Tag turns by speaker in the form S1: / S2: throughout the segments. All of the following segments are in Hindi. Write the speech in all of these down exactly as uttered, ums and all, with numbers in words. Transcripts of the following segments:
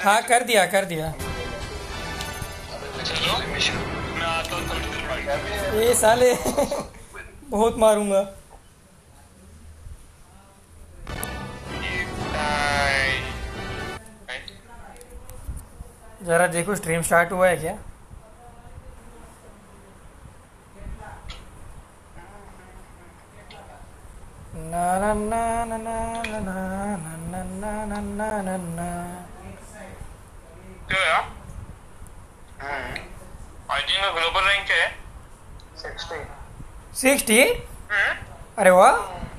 S1: हाँ कर दिया कर दिया।
S2: चलो मैं आता हूँ थोड़ी देर बाद।
S1: ये साले बहुत मारूंगा। जरा देखो स्ट्रीम स्टार्ट हुआ है क्या? ना ना ना ना ना ना ना ना ना ना ना ना।
S2: क्या यार? आईजी का ग्लोबल रैंक क्या है?
S3: सिक्सटी।
S1: सिक्सटी? अरे वाह।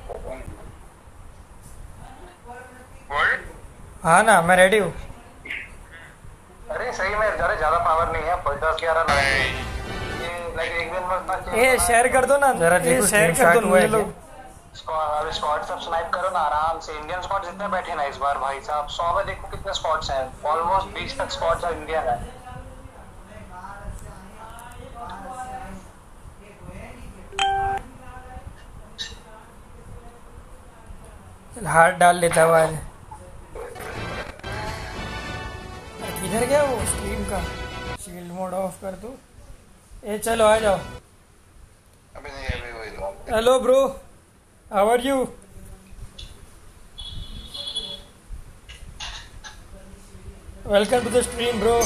S2: वर्ल्ड?
S1: हाँ ना मैं रेडी हूँ।
S3: अरे सही में जरा ज्यादा पावर नहीं है, पचास ग्यारह लाइक एक दिन में।
S1: ए शेयर कर दो ना जरा, देखो शेयर कर दो ये लोग।
S3: स्क्वाड सब स्नाइप करो ना आराम से। इंडियन स्क्वाड जितने बैठे ना इस बार भाई साहब, सौ में देखो कितने स्क्वाड्स हैं। ऑलमोस्ट बीस तक स्क्वाड्स इंडियन है।
S1: हाथ डाल लेता हुआ आज। किधर गया वो स्ट्रीम का? शील्ड मोड ऑफ कर दो। ए चलो आ जाओ।
S2: अभी नहीं, अभी वही।
S1: Hello bro, how are you? Welcome to the stream bro.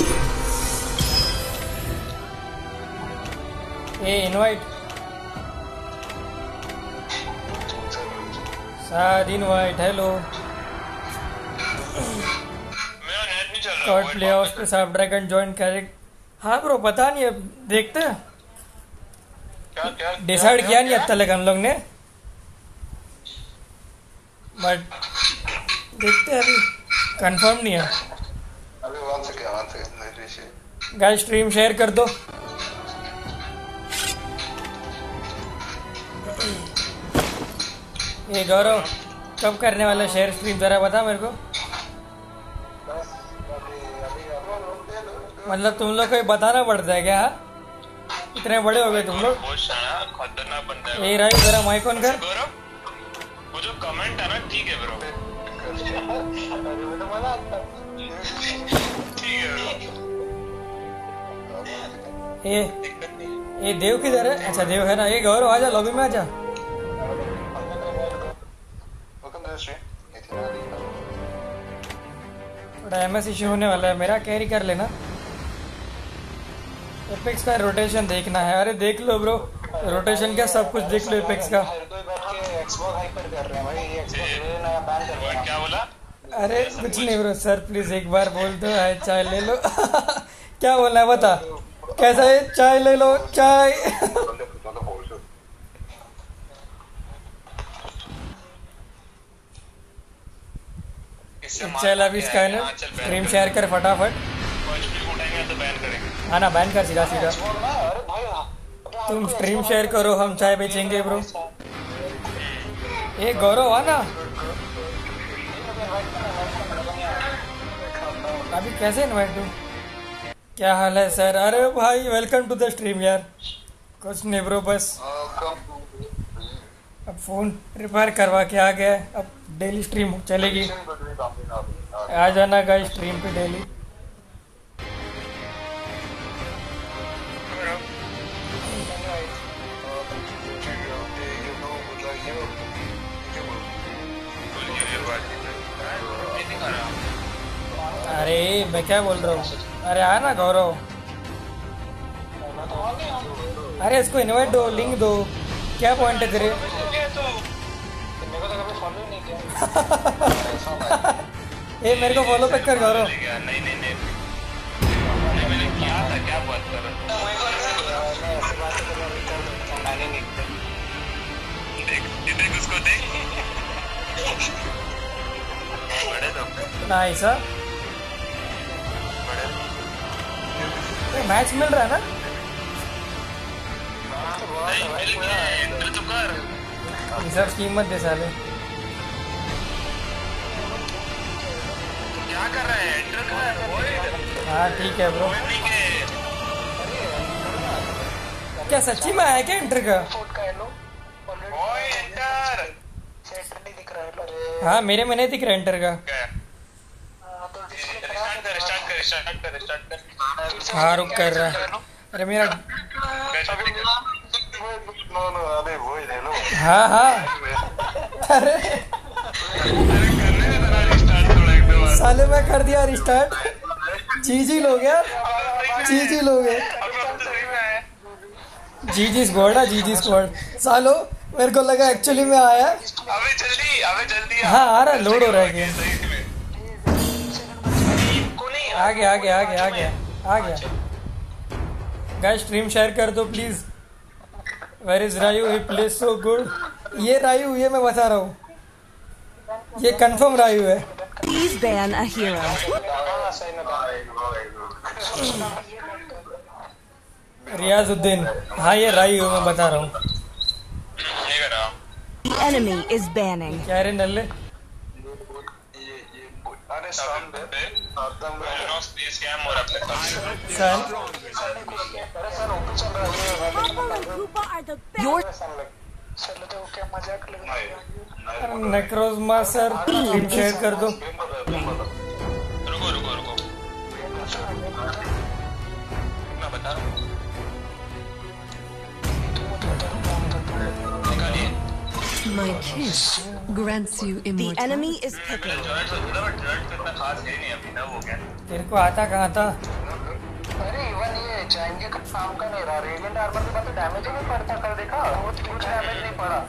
S1: ए इनवाइट साद इनवाइट। हेलो
S2: मेरा नेट नहीं चल रहा।
S1: कॉर्ड प्ले ऑफ पे साफ ड्रैगन ज्वाइन कैरेक्ट। हाँ ब्रो पता नहीं, अब देखते हैं।
S2: क्या क्या
S1: डिसाइड किया नहीं अब तक हम लोग ने, बट देखते हैं, अभी कंफर्म नहीं है।
S2: अभी वन सेकंड वन सेकंड नहीं ऋषि।
S1: गाइस स्ट्रीम शेयर कर दो। ये गौरव कब करने वाला शेयर स्ट्रीम, जरा बता मेरे को। मतलब तुम लोग को ये बताना पड़ता है क्या? हाँ? इतने बड़े हो गए तुम लोग।
S2: बहुत शाना खतरनाक बनता है
S1: ये राइट, जरा माइक ऑन कर।
S2: गौरव, वो जो कमेंट है ना, ठीक है ब्रो, ठीक है ब्रो।
S1: ये ये देव किधर है? अच्छा देव है ना। ये गौरव आजा, लॉबी में आजा। थोड़ा एमएस इश्यू होने वाला है मेरा, कैरी कर लेना। एपेक्स का रोटेशन देखना है। अरे देख लो ब्रो, रोटेशन क्या सब कुछ देख लो एपेक्स का।
S2: क्या बोला?
S1: अरे कुछ नहीं ब्रो, सर प्लीज एक बार बोल दो है चाय ले लो। क्या बोलना है बता, कैसा है? चाय ले लो चाय। चल अभी स्काइनर स्ट्रीम शेयर कर फटाफट। हाँ ना बैन कर सीधा सीधा। तुम स्ट्रीम शेयर करो, हम चाय बेचेंगे ब्रो। ए गौरव आना। अभी कैसे इनवाइट दूं? क्या हाल है सर? अरे भाई वेलकम टू द स्ट्रीम यार। कुछ नहीं ब्रो, बस अब फोन रिपेयर करवा के आ गया। अब डेली स्ट्रीम चलेगी। आ जाना गाइस स्ट्रीम पे डेली। अरे मैं क्या बोल रहा हूँ? अरे आना गौरव। अरे इसको इनवाइट दो, लिंक दो। क्या पॉइंट है तेरे? ए मेरे को फॉलो बैक कर गौरव।
S2: नहीं नहीं नहीं, मैंने किया था, क्या बात कर रहा देख देख उसको देख। बड़े तो
S1: नाइस। मैच मिल रहा है ना?
S2: एंटर तो कर।
S1: रिसर्च कीमत दे साले।
S2: क्या कर रहा है? एंटर कर।
S1: हाँ ठीक है ब्रो।
S2: ठीक है।
S1: क्या सच्ची में आया क्या एंटर का?
S2: ओए एंटर।
S3: नहीं दिख रहा है।
S1: हाँ मेरे में नहीं दिख रहा एंटर का।
S2: क्या? रिस्टार्ट कर, रिस्टार्ट रिस्टार्ट कर रिस्टार्ट कर।
S1: हाँ रुक कर रहा है। अरे मेरा
S3: नो नो अरे वो ही ले लो।
S1: हाँ हाँ अरे साले मैं कर दिया रिस्टार्ट। जी जी लोग यार, जी जी लोग है, जी जी स्क्वाड है, जी जी स्क्वाड। सालो मेरे को लगा एक्चुअली में आया।
S2: अबे जल्दी अबे जल्दी
S1: हाँ आ रहा है, लोड हो रहा है गेम। आ गया आ गया आ गया आ गया आ गया। गाइस स्ट्रीम शेयर कर दो please. Where is Ryu, he plays so good. ये रायू, ये मैं बता रहा हूँ, ये कंफर्म रायू है।
S4: Please ban a hero.
S1: Riyazuddin, हाँ ये रायू मैं बता रहा हूँ।
S2: ये कर रहा
S4: The enemy is banning.
S1: क्या रे नल्ले?
S3: अरे शाम पे
S2: ये स्कैम हो रहा है अपने साथ।
S1: सन
S3: अरे सर ओपी चल रहा है।
S4: Your
S3: चलो तो क्या मजाक लग रहा है।
S1: नेक्रोजमा सर स्ट्रीम शेयर कर दो।
S2: रुको रुको रुको मैं बता रहा हूँ। निकालिए।
S5: My kiss grants you
S4: the
S5: immortality.
S4: enemy is picking.
S2: जर्ट तो था बट जर्ट तो इतना खास है नहीं अभी ना हो गया।
S1: तेरे को आता कहाँ था?
S3: अरे इवन ये जाएंगे का काम का नहीं रहा। रेडिएंट आर्मर के बाद तो डैमेज ही नहीं पड़ता। कर देखा वो कुछ डैमेज नहीं पड़ा।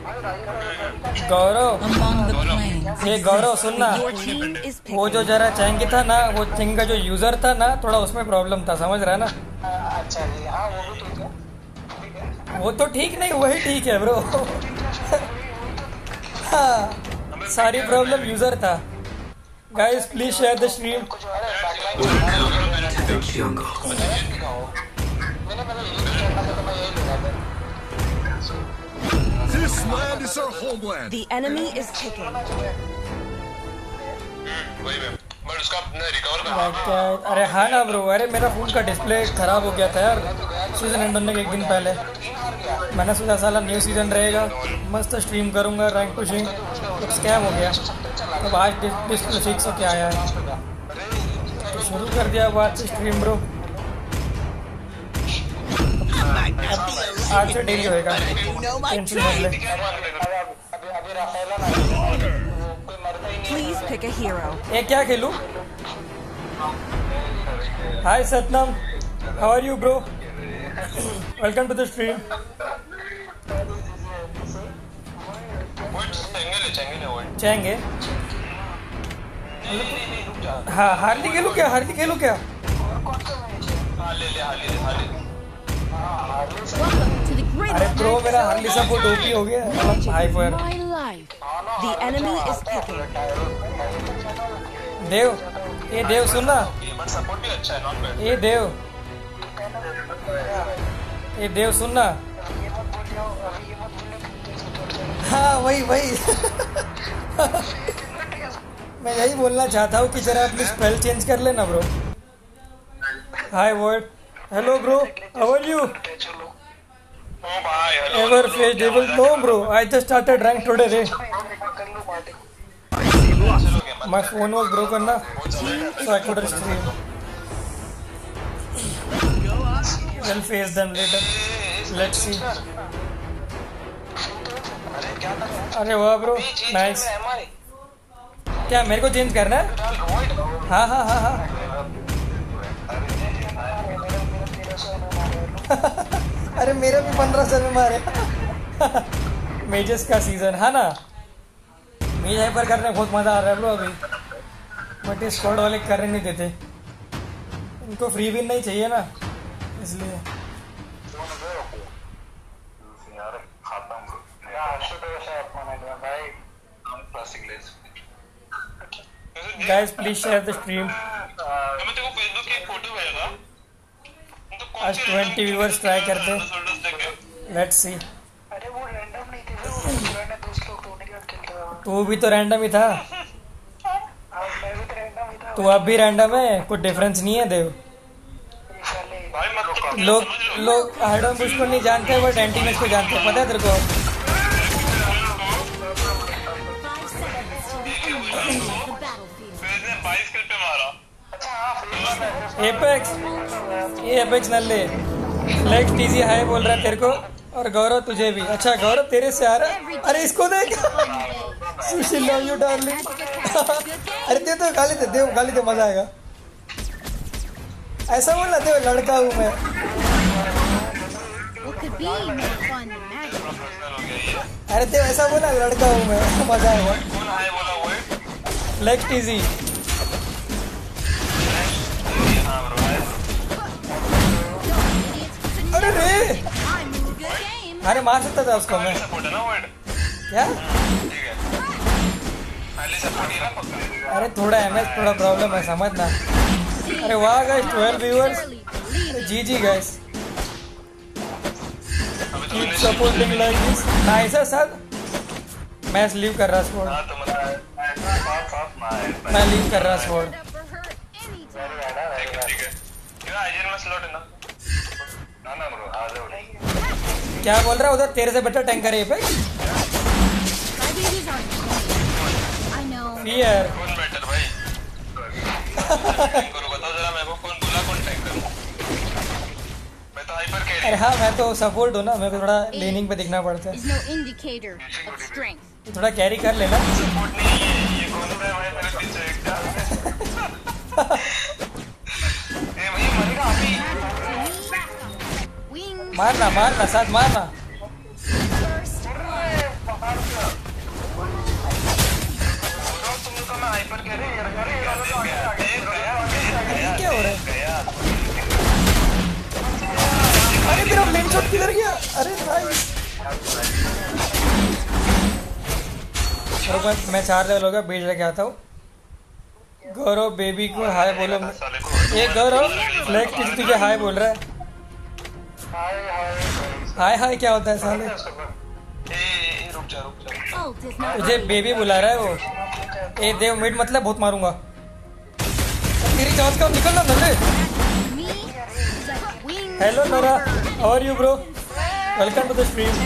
S1: गौरव,
S5: Among the planes,
S1: ये गौरव सुनना,
S4: Your team is
S1: वो
S4: picking.
S1: जो जरा चैंगी था ना, वो चिंग का जो यूजर था ना, थोड़ा उसमें प्रॉब्लम था, समझ रहा है ना?
S3: अच्छा जी हाँ वो भी ठीक है।
S1: वो तो ठीक नहीं, वही ठीक है ब्रो। हाँ सारी प्रॉब्लम यूजर था। Guys please share the stream.
S3: कुछ अरे बैकलाइन मैंने पहले यूज करना था तो मैं यही ले रहा था।
S6: This land is our homeland.
S4: The enemy is picking.
S2: वही मैं बट उसका अपना रिकवर कर।
S1: क्या? अरे हाँ ना ब्रो, अरे मेरा फोन का डिस्प्ले खराब हो गया था यार सीजन एंड होने के एक दिन पहले। मैंने सोचा साला न्यू सीजन रहेगा, मस्त स्ट्रीम करूंगा रैंक पुशिंग, तो स्कैम हो गया। अब आज डिस्प्ले फिक्स हो के आया है, तो शुरू कर दिया बात से स्ट्रीम ब्रो। आज से डेली होएगा, टेंशन मत ले।
S3: अभी अभी राफेला ना कोई मरता ही नहीं।
S4: Please pick a hero.
S1: ये क्या खेलूं? Hi Satnam, how are you bro? Welcome to the stream.
S2: Vote चेंगे ले चेंगे ले वोट।
S1: चाहेंगे? हाँ हार्ली खेलूं क्या? हार्ली खेलूं क्या?
S2: हाँ ले ले हाँ ले ले हाँ ले।
S5: welcome to the great
S1: अरे ब्रो मेरा हार्ली सपोर्ट ओपी हो गया, high fire.
S5: my life.
S4: The enemy is picking.
S1: Dev, ये देव सुनना,
S2: ये बट सपोर्ट भी अच्छा है नॉट बैड।
S1: ये देव, ये देव सुनना। हाँ वही वही मैं यही बोलना चाहता हूँ कि जरा अपनी स्पेल चेंज कर लेना bro. Hi word, hello bro, how are you?
S2: ओ भाई hello.
S1: Ever face devil? No bro, I just started rank today रे। My phone was broken na, so I couldn't stream. We'll face them later. Let's see. अरे वाह ब्रो, नाइस। क्या मेरे को चेंज करना है? हाँ हाँ हाँ हाँ अरे मेरे भी पंद्रह सौ में मारे। मेजर्स का सीजन है ना, मेज हाइपर करने में बहुत मजा आ रहा है ब्रो अभी, बट स्क्वाड वाले करने नहीं देते, उनको फ्री विन नहीं चाहिए ना, इसलिए। Guys please share the stream.
S2: मैं तेरे को फेसबुक की एक फोटो भेजा।
S1: आज ट्वेंटी व्यूअर्स ट्राई करते हैं, लेट्स सी।
S3: अरे वो रैंडम नहीं थे, वो पुराने दोस्त लोग होने के बाद खेलता था।
S1: तू भी तो रैंडम ही था।
S3: अब मैं भी तो रैंडम ही था।
S1: तू अब भी रैंडम है, कुछ डिफरेंस नहीं है देव।
S3: साले
S2: भाई मत
S1: लोग लोग हार्डम बुश को नहीं जानते बट एंटीनेस को जानते हैं, पता है तेरे को?
S2: बाईस किल पे मारा।
S3: अच्छा हाँ फ्री
S1: एपेक्स ये एपेक्स नल्ले फ्लेक्स टीजी हाय बोल रहा है तेरे को और गौरव तुझे भी। अच्छा गौरव तेरे से आ रहा है। अरे इसको देख सुशी लव यू डार्लिंग। अरे दे तो गाली दे दे गाली दे मजा आएगा। ऐसा बोलना दे लड़का हूँ मैं। अरे दे ऐसा बोला लड़का हूँ मैं मजा आएगा।
S2: कौन हाय बोला वो है?
S1: फ्लेक्स टीजी
S2: हाँ ब्रो हाय।
S1: अरे रे अरे मार सकता था उसको मैं।
S2: सपोर्ट है ना वर्ड?
S1: क्या
S2: ठीक है। पहले सपोर्ट ही ना पक्का।
S1: अरे थोड़ा एमएस थोड़ा प्रॉब्लम है समझना। अरे वाह guys twelve viewers G ji guys keep supporting like this. Nice है सर। मैं लीव कर रहा स्पोर्ट।
S2: हाँ तो मतलब
S1: मैं लीव कर रहा स्पोर्ट।
S2: ठीक है। क्यों आइजन में स्लॉट है ना? ना ना ब्रो आ जाओ।
S1: क्या बोल रहा है उधर तेरे से बेटर टैंकर है पे फियर।
S2: कौन बेटर भाई? करो बताओ जरा मेरे को कौन बोला कौन टैंक करूं? मैं तो हाइपर कैरी।
S1: अरे हाँ मैं तो सपोर्ट हूँ ना मेरे को थोड़ा लेनिंग पे दिखना पड़ता है।
S7: is no indicator of strength.
S1: थोड़ा कैरी कर लेना।
S2: सपोर्ट नहीं है ये कौन है भाई मेरे पीछे एक क्या? ए भाई मरेगा अभी।
S7: Wings.
S1: मारना मारना साथ मारना।
S2: तुम लोग मैं हाइपर कैरी कर रहे हो।
S1: क्या हो रहा है? अरे मेरा मेन शॉट किधर गया? अरे नाइस। मैं मैं चार लेवल हो गया बीच लेके आता हूँ। गौरव बेबी को हाय बोलो। ये गौरव फ्लैग किसी तुझे हाय बोल रहा है। हाय हाय क्या होता है साले?
S2: ए रुक जा रुक जा।
S7: Ult is not
S1: तुझे बेबी बुला रहा है वो। ए देव मिड मतलब बहुत मारूंगा। तेरी चांस का निकलना नल्ले।
S7: me. Like wings.
S1: Hello Nora how are you bro welcome to the stream.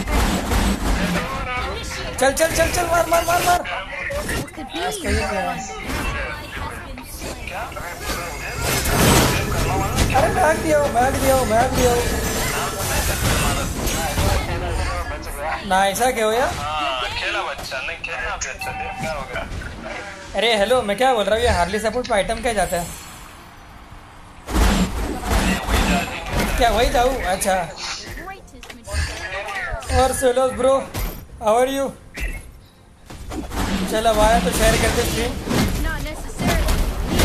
S1: चल चल चल चल मार मार मार मार।
S7: What could be?
S1: अरे मैग दिया हो मैग दिया हो मैग दिया हो। ना ऐसा क्या हो यार?
S2: हाँ खेला बच्चा नहीं खेलना भी अच्छा देख क्या हो गया?
S1: अरे हेलो मैं क्या बोल रहा हूँ ये हार्ली सपोर्ट पे आइटम क्या जाता है? क्या वही जाऊँ? अच्छा और Solos bro how are you? चल अब आया तो शेयर करते स्ट्रीम।
S7: Not necessarily.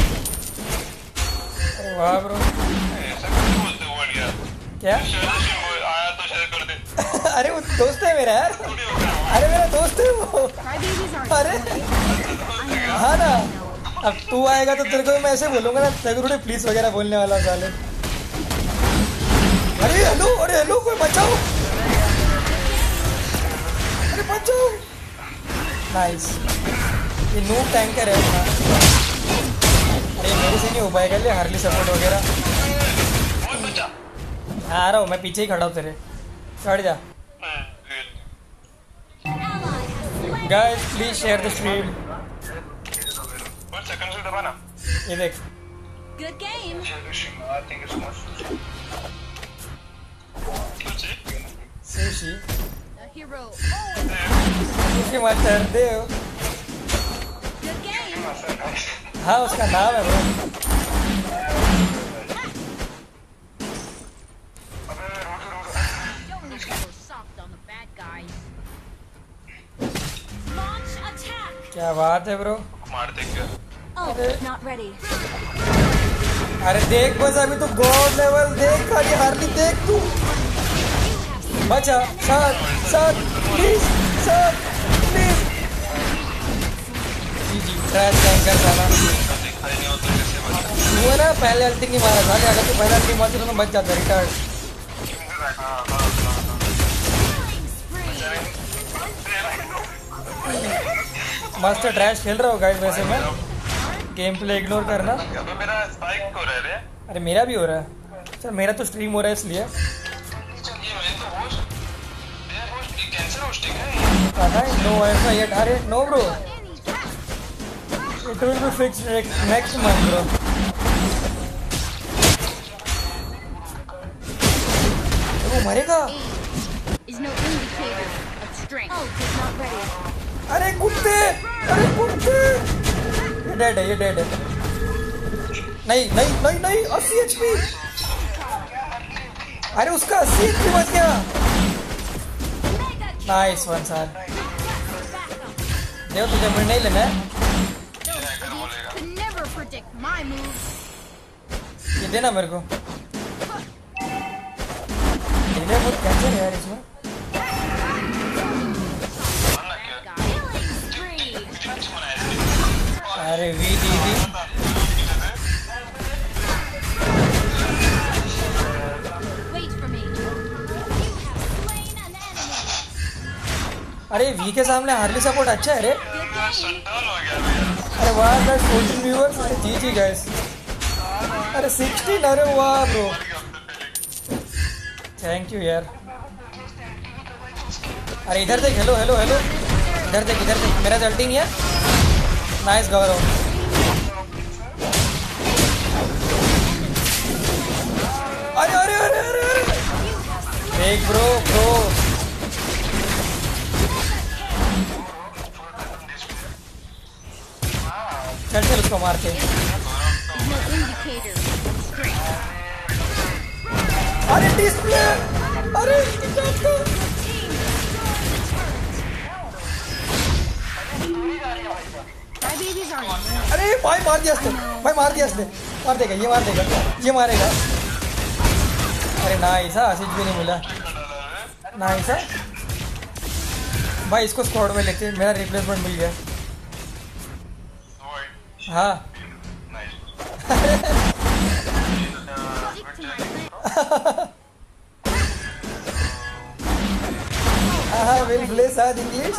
S1: अरे वाह ब्रो।
S2: ऐसा कैसे बोलते हो वर्ड यार?
S1: क्या?
S2: आया तो शेयर कर दे।
S1: अरे वो दोस्त है मेरा यार। अरे मेरा दोस्त है वो।
S7: Crybabies aren't.
S1: अरे हाँ ना अब तू आएगा तो तेरे को मैं ऐसे बोलूंगा ना तेरे को थोड़ी प्लीज वगैरह बोलने वाला साले। अरे हेलो अरे हेलो कोई बचाओ। अरे बचाओ। नाइस ये नूब टैंकर है अपना। अरे मेरे से नहीं हो पाएगा ले हार्ली सपोर्ट वगैरह। हाँ आ रहा हूँ मैं पीछे ही खड़ा हूँ तेरे। चढ़ जा guys please share the stream.
S2: One second से दबाना।
S1: ये देख
S7: Good game.
S2: Thank you so much.
S1: Sushi
S7: The hero.
S1: Sushi master दे।
S7: Good game.
S1: हाँ उसका नाम है वो।
S7: Don't need to go soft on the bad guys. Launch attack.
S1: क्या बात है ब्रो।
S2: मार देख क्या?
S7: Ult is not ready.
S1: अरे देख बस अभी तो गॉड लेवल देख खाली हार्ली देख तू। बचा साथ साथ प्लीज साथ please. G G trash tanker साला।
S2: दिखाई नहीं होता कैसे बचा?
S1: वो ना पहले अल्टी नहीं मारा था अगर तू पहले अल्टी मारती तो बच जाता रिटार्ड। मस्त ट्रैश खेल रहा हो गाइस वैसे मैं गेम प्ले इग्नोर करना।
S2: अबे मेरा स्पाइक हो रहा है रे।
S1: अरे मेरा भी हो रहा है। सर मेरा तो स्ट्रीम हो रहा है इसलिए।
S2: ये मैं तो होस्ट ये होस्ट ये कैंसर होस्टिंग है।
S1: पता है नो वाईफाई येट। अरे no bro it will be fixed next month bro. अरे मरेगा।
S7: Is no indicator of strength. Oh, is not ready.
S1: अरे कुत्ते, अरे कुत्ते। ये डेड है, ये डेड है। नहीं नहीं नहीं नहीं अस्सी एचपी। अरे उसका अस्सी एचपी बच गया। Nice one sir. देव तुझे मिल नहीं लेना है।
S7: Could never predict my moves.
S1: ये देना मेरे को। ये बहुत कैंसर है यार इसमें। अरे वी दी दी।
S7: Wait for me. You have slain an enemy.
S1: अरे वी के सामने हार्ली सपोर्ट अच्छा है रे।
S2: संटाल हो गया भैया।
S1: अरे वाह गाइस फोर्टीन व्यूअर्स। अरे जी जी गाइस। अरे सिक्सटीन। अरे वाह ब्रो थैंक यू यार। अरे इधर देख। हेलो हेलो हेलो इधर देख इधर देख। मेरा जल्टी नहीं है। नाइस गौरव। अरे अरे अरे अरे अरे देख ब्रो ब्रो। चल चल उसको मार के।
S7: Is no indicator of strength.
S1: अरे डिस्प्ले। अरे इसकी जान को।
S7: My babies are
S1: अरे भाई मार दिया इसने। भाई मार दिया इसने। मार देगा ये मार देगा ये मारेगा। अरे नाइस है आशीष भी नहीं मिला। नाइस है भाई इसको स्क्वाड में लेते। मेरा रिप्लेसमेंट मिल गया। हाँ हाँ विल प्ले साथ इंग्लिश।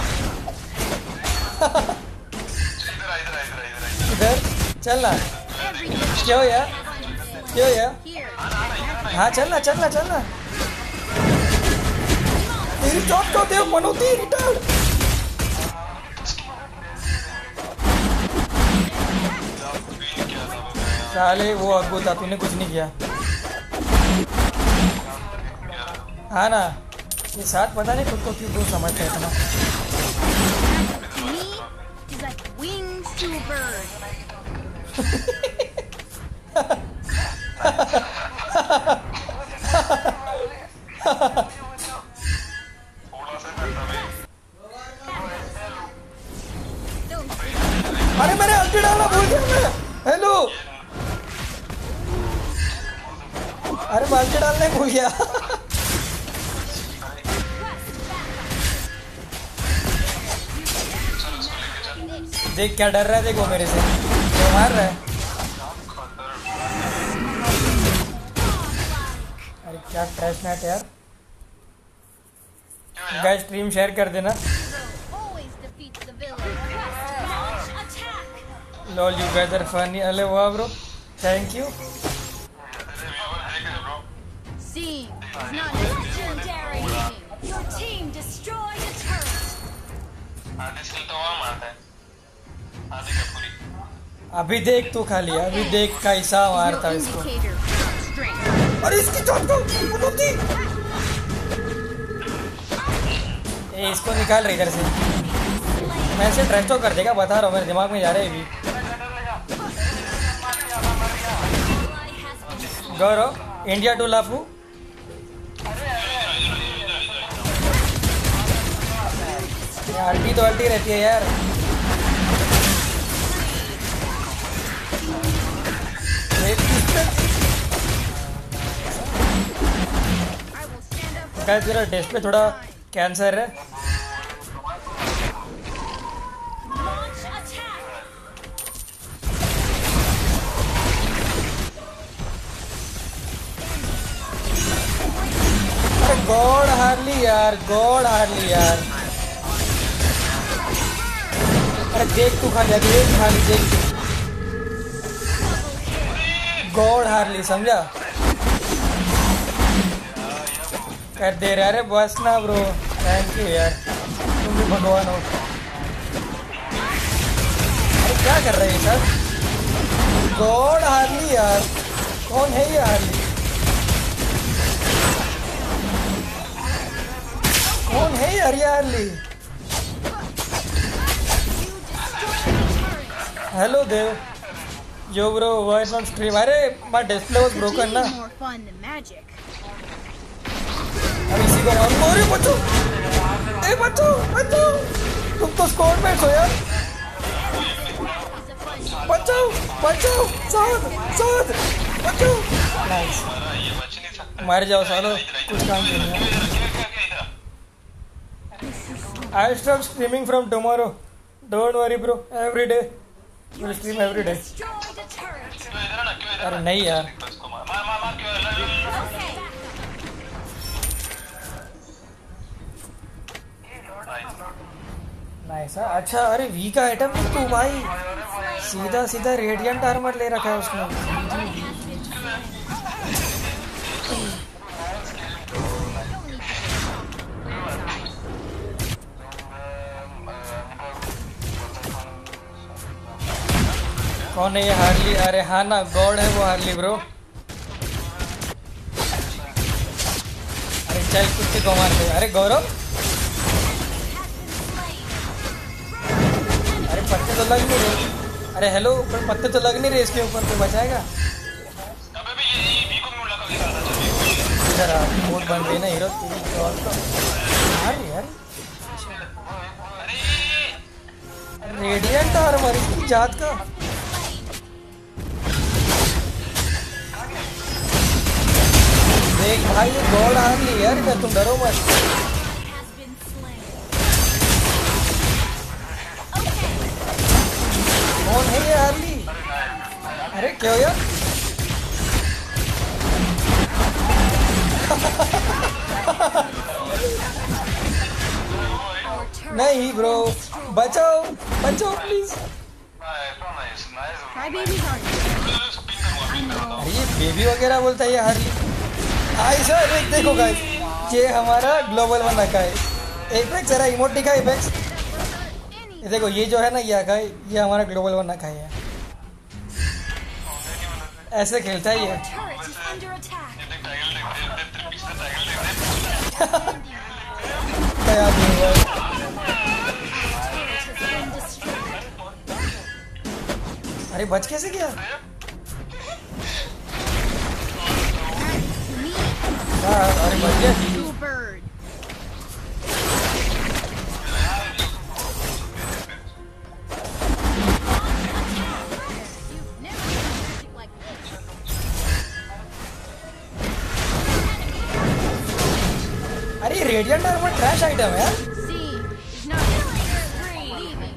S1: इधर चलना क्यों यार क्यों यार।
S7: here.
S1: हाँ चलना चलना चलना। तेरी जॉब तो देव मनोती रिटायर्ड। साले वो अग्गू था तूने कुछ नहीं किया। हाँ ना ये साथ पता नहीं खुद को क्यों क्यों समझते हैं इतना।
S7: To me, is like wings to a bird.
S1: अरे मैंने अल्टी डालना भूल गया मैं। हेलो अरे मैं अल्टी डालने भूल गया। देख क्या डर रहा है देखो मेरे से। क्या मार रहा है। अरे क्या ट्रैश मैट यार। गाइस स्ट्रीम शेयर कर देना।
S7: Always defeats the villain. Launch attack.
S1: Lol you guys are funny. अरे वाह bro thank you.
S7: Seeing is not legendary. Your team destroyed a turret.
S2: आधी स्किल तो वहाँ मारता है। आधी का पूरी।
S1: अभी देख तू खाली अभी देख कैसा मारता
S7: No
S1: इसको।
S7: indicator of strength.
S1: अरे इसकी जान को मनोती। ए इसको निकाल रही इधर से। मैं इसे ट्रेस्टो कर देगा बता रहा हूँ मेरे दिमाग में जा रहा है अभी। गौरव इंडिया टू लाफू। अल्टी तो अल्टी रहती है यार।
S7: I will stand up for
S1: guys मेरा डिस्प्ले थोड़ा कैंसर है।
S7: launch attack.
S1: अरे गॉड हार्ली यार गॉड हार्ली यार। अरे देख तू खाली अभी एक खाली देख। गॉड हार्ली समझा कर दे रहा। अरे बस ना ब्रो थैंक यू यार तुम भी भगवान हो। अरे क्या कर रहे हैं सर। गॉड हार्ली यार कौन है ये हार्ली। अरे Harley hello Dev yo bro why not stream अरे माय डिस्प्ले वाज ब्रोकन ना
S7: More fun than magic.
S1: अब इसी को मार अरे बच्चों ए बच्चों बच्चों तुम तो स्क्वाड मेट्स हो यार बच्चों बच्चों साथ साथ बच्चों नाइस
S2: ये बच नहीं सकता
S1: मार जाओ सालो कुछ काम नहीं है I start streaming from tomorrow don't worry bro every day we'll stream every day
S7: Destroy the turret.
S2: क्यों इधर ना क्यों इधर
S1: अरे नहीं यार
S2: इसको मार मार मार मार क्यों लड़, लड़, लड़, लड़।
S1: नाइस अच्छा अरे वी का आइटम है तू भाई सीधा सीधा रेडियंट आर्मर ले रखा है उसने कौन है ये हार्ली अरे हाँ ना गॉड है वो हार्ली ब्रो अरे चल कुत्ते को मार दे अरे गौरव अरे पत्ते तो लग नहीं रहे अरे हेलो पर पत्ते तो लग नहीं रहे इसके ऊपर तो बचाएगा
S2: अबे भी ये ये भी को मुड़ लगा के रहा था
S1: इधर आ बहुत बन रही ना हीरो तेरी जॉब तो अरे यार रेडियंट आर्मर इसकी जात का देख भाई ये गॉड हार्ली यार इधर तुम डरो मत कौन है ये हार्ली अरे क्या हो यार नहीं ब्रो बचाओ बचाओ please
S2: nice nice
S7: Cry babies aren't.
S1: अरे ये बेबी वगैरह बोलता है ये हार्ली आई सर एक देखो गाइस ये हमारा ग्लोबल वन रखा है एपेक्स जरा इमोट दिखा एपेक्स ये देखो ये जो है ना ये रखा है ये हमारा ग्लोबल वन रखा है ऐसे खेलता है ये
S7: Turret is under attack.
S1: क्या नहीं हुआ
S7: Turret has been destroyed.
S1: अरे बच कैसे गया
S7: Me,
S1: हाँ अरे बच गया
S7: you bird. You've never seen magic like this.
S1: अरे ये रेडियंट आर्मर ट्रैश आइटम है यार
S7: See, is not free. Leaving.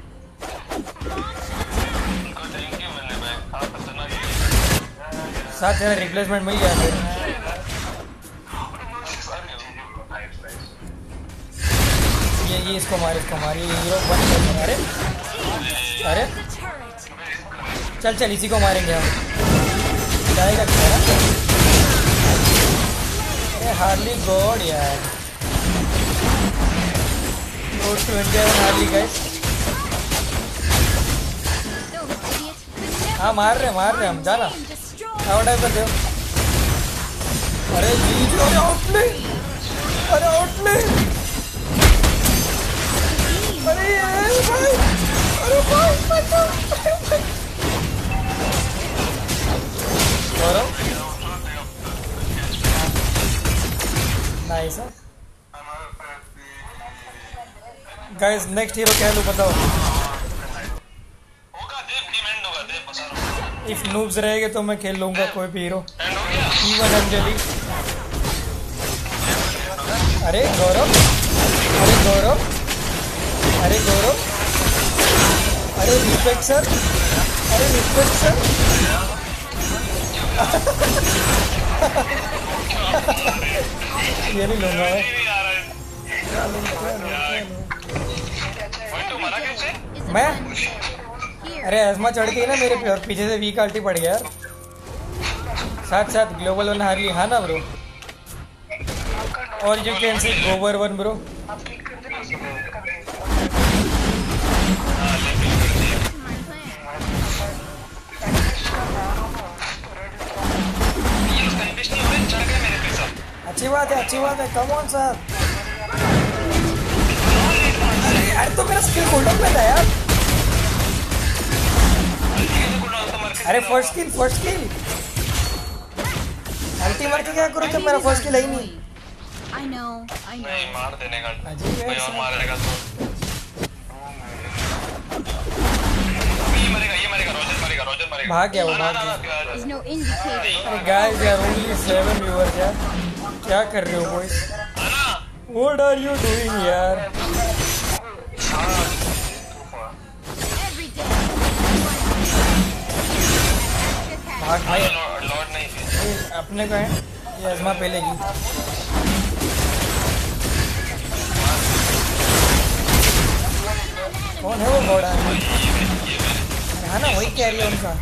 S2: Thank you मैंने भाई आप पता नहीं
S1: साथ तेरा रिप्लेसमेंट मिल गया फिर ये ये इसको मार इसको मार ये हीरो बन गया अरे अरे
S7: The turret.
S1: चल चल इसी को मारेंगे हम जाएगा क्या अरे हार्ली गॉड यार road to India Harley guys
S7: Those idiots could never
S1: हाँ मार रहे मार रहे हम जाना
S7: and destroy.
S1: आउट टाइम कर दो अरे जी जी अरे आउटले अरे आउटले अरे ये भाई अरे भाई बचाओ Gaurav nice guys next hero क्या लूं बताओ
S2: होगा देव गेम एंड होगा देव बता रहा हूं
S1: इफ नूब्स रहेंगे तो मैं खेल लूंगा कोई भी हीरो
S2: एंड हो गया
S1: इवन अंजलि अरे गौरव अरे गौरव अरे गौरव अरे रिस्पेक्ट सर अरे रिस्पेक्ट सर ये नहीं लूंगा मैं
S2: नहीं आ रहा है
S1: क्या लूं, क्या लूं, क्या लूं?
S2: भाई तू मरा कैसे
S7: Is a
S1: मैं
S7: fun here.
S1: अरे एजमा चढ़ गई ना मेरे पे और पीछे से वीक आल्टी पड़ गया यार साथ साथ ग्लोबल वन हार्ली हाँ ना ब्रो और यू कैन सी गोबर वन ब्रो
S7: My plan.
S2: ये कंडीशनिंग हो रही चढ़ गए मेरे पे सब
S1: अच्छी बात है अच्छी बात है कम ऑन सर अरे तो मेरा स्किल कूलडाउन पे था यार। अरे फर्स्ट किल फर्स्ट किल अल्टी मार के क्या करूँ जब मेरा फर्स्ट किल है ही नहीं।
S7: I know, I know.
S2: नहीं मार देने का
S1: अजीब है
S2: भाई
S1: यार।
S2: और मारेगा तो ये मरेगा ये मरेगा रोजर मरेगा रोजर मरेगा
S1: भाग गया वो
S2: ना,
S1: भाग
S2: ना,
S1: गया।
S2: ना, ना,
S7: There's no indicator.
S1: अरे गाइस यार ओनली सेवन व्यूअर्स यार क्या कर रहे हो boys? What are you doing यार?
S7: Every day.
S1: भाग भाई
S2: लॉर्ड लॉर्ड नहीं
S1: ये अपने का है ये अजमा पे लेगी। कौन है वो घोड़ा? हाँ ना वही कह रही है उनका।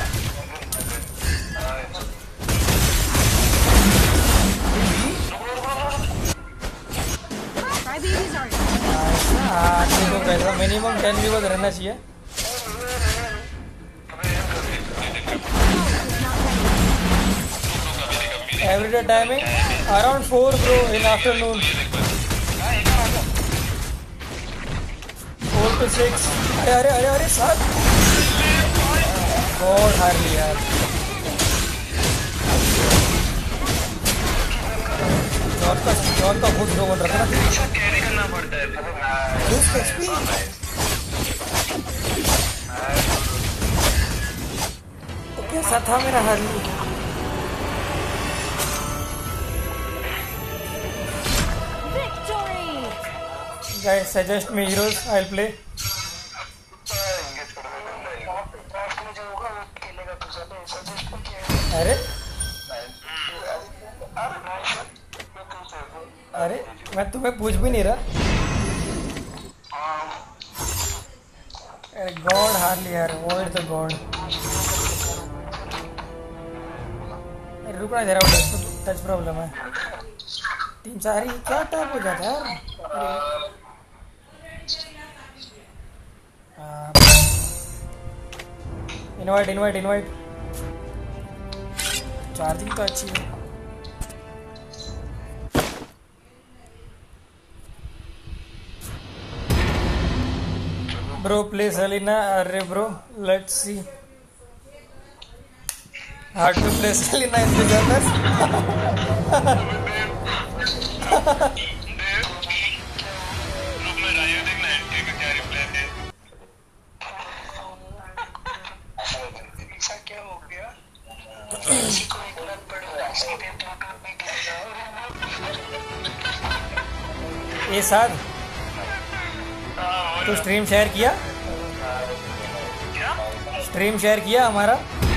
S7: Crybabies are
S1: हाँ ठीक हो गया था मिनिमम टेन व्यूअर्स रहना चाहिए। Everyday timing around four bro in afternoon. Four to six. अरे अरे अरे अरे सात। God हार लिया यार। जॉन का जॉन का बहुत लो बन रखा ना।
S2: कैरी करना पड़ता है
S1: Lose H P. तो कैसा था मेरा Harley?
S7: victory.
S1: Guys, suggest me heroes. I'll play. अरे अरे मैं तुम्हें पूछ भी नहीं रहा। अरे गॉड हार लिया यार वॉइड द गॉड। अरे रुकना जरा टच प्रॉब्लम है। तीन चार ही क्या टैप हो जाता है यार। इनवाइट इनवाइट इनवाइट चार्जिंग तो अच्छी है। Bro play Selena. अरे bro let's see hard to play Selena in this general.
S2: Group में रायो देखना एंट्री का क्या रिप्लाई थे ऐसा क्या हो गया किसी को एक लत पड़ी सीधे टोटल में गिर
S1: ये साथ तो स्ट्रीम शेयर किया स्ट्रीम शेयर किया हमारा।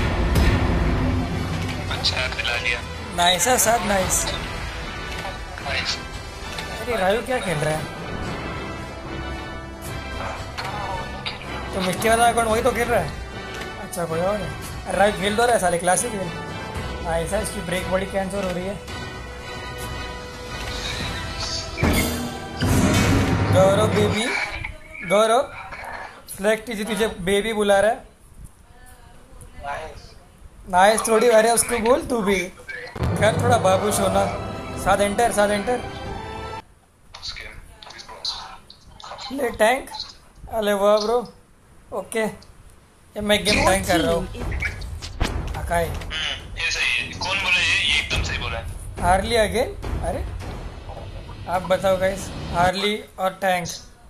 S2: अच्छा दिला दिया
S1: नाइस है साथ नाइस।
S2: नाइस
S1: अरे रायू क्या खेल रहा है? तो मिस्टी वाला अकाउंट वही तो खेल रहा है। अच्छा कोई और है? अरे रायू खेल तो रहा है साले क्लासिक खेल। नाइस है इसकी ब्रेक बड़ी कैंसर हो रही है। गौरव बेबी गौरव फ्लेक्ट जी तुझे बेबी बुला रहा है। नाइस थोड़ी अरे उसको बोल तू भी खैर थोड़ा बाबूश होना। साथ एंटर साथ एंटर ले टैंक। अरे वाह ब्रो ओके ये मैं गेम टैंक कर रहा हूँ। अकाई
S2: ये सही है कौन बोला ये ये एकदम सही बोला है
S1: हार्ली अगेन। अरे आप बताओ गाइस हार्ली और टैंक।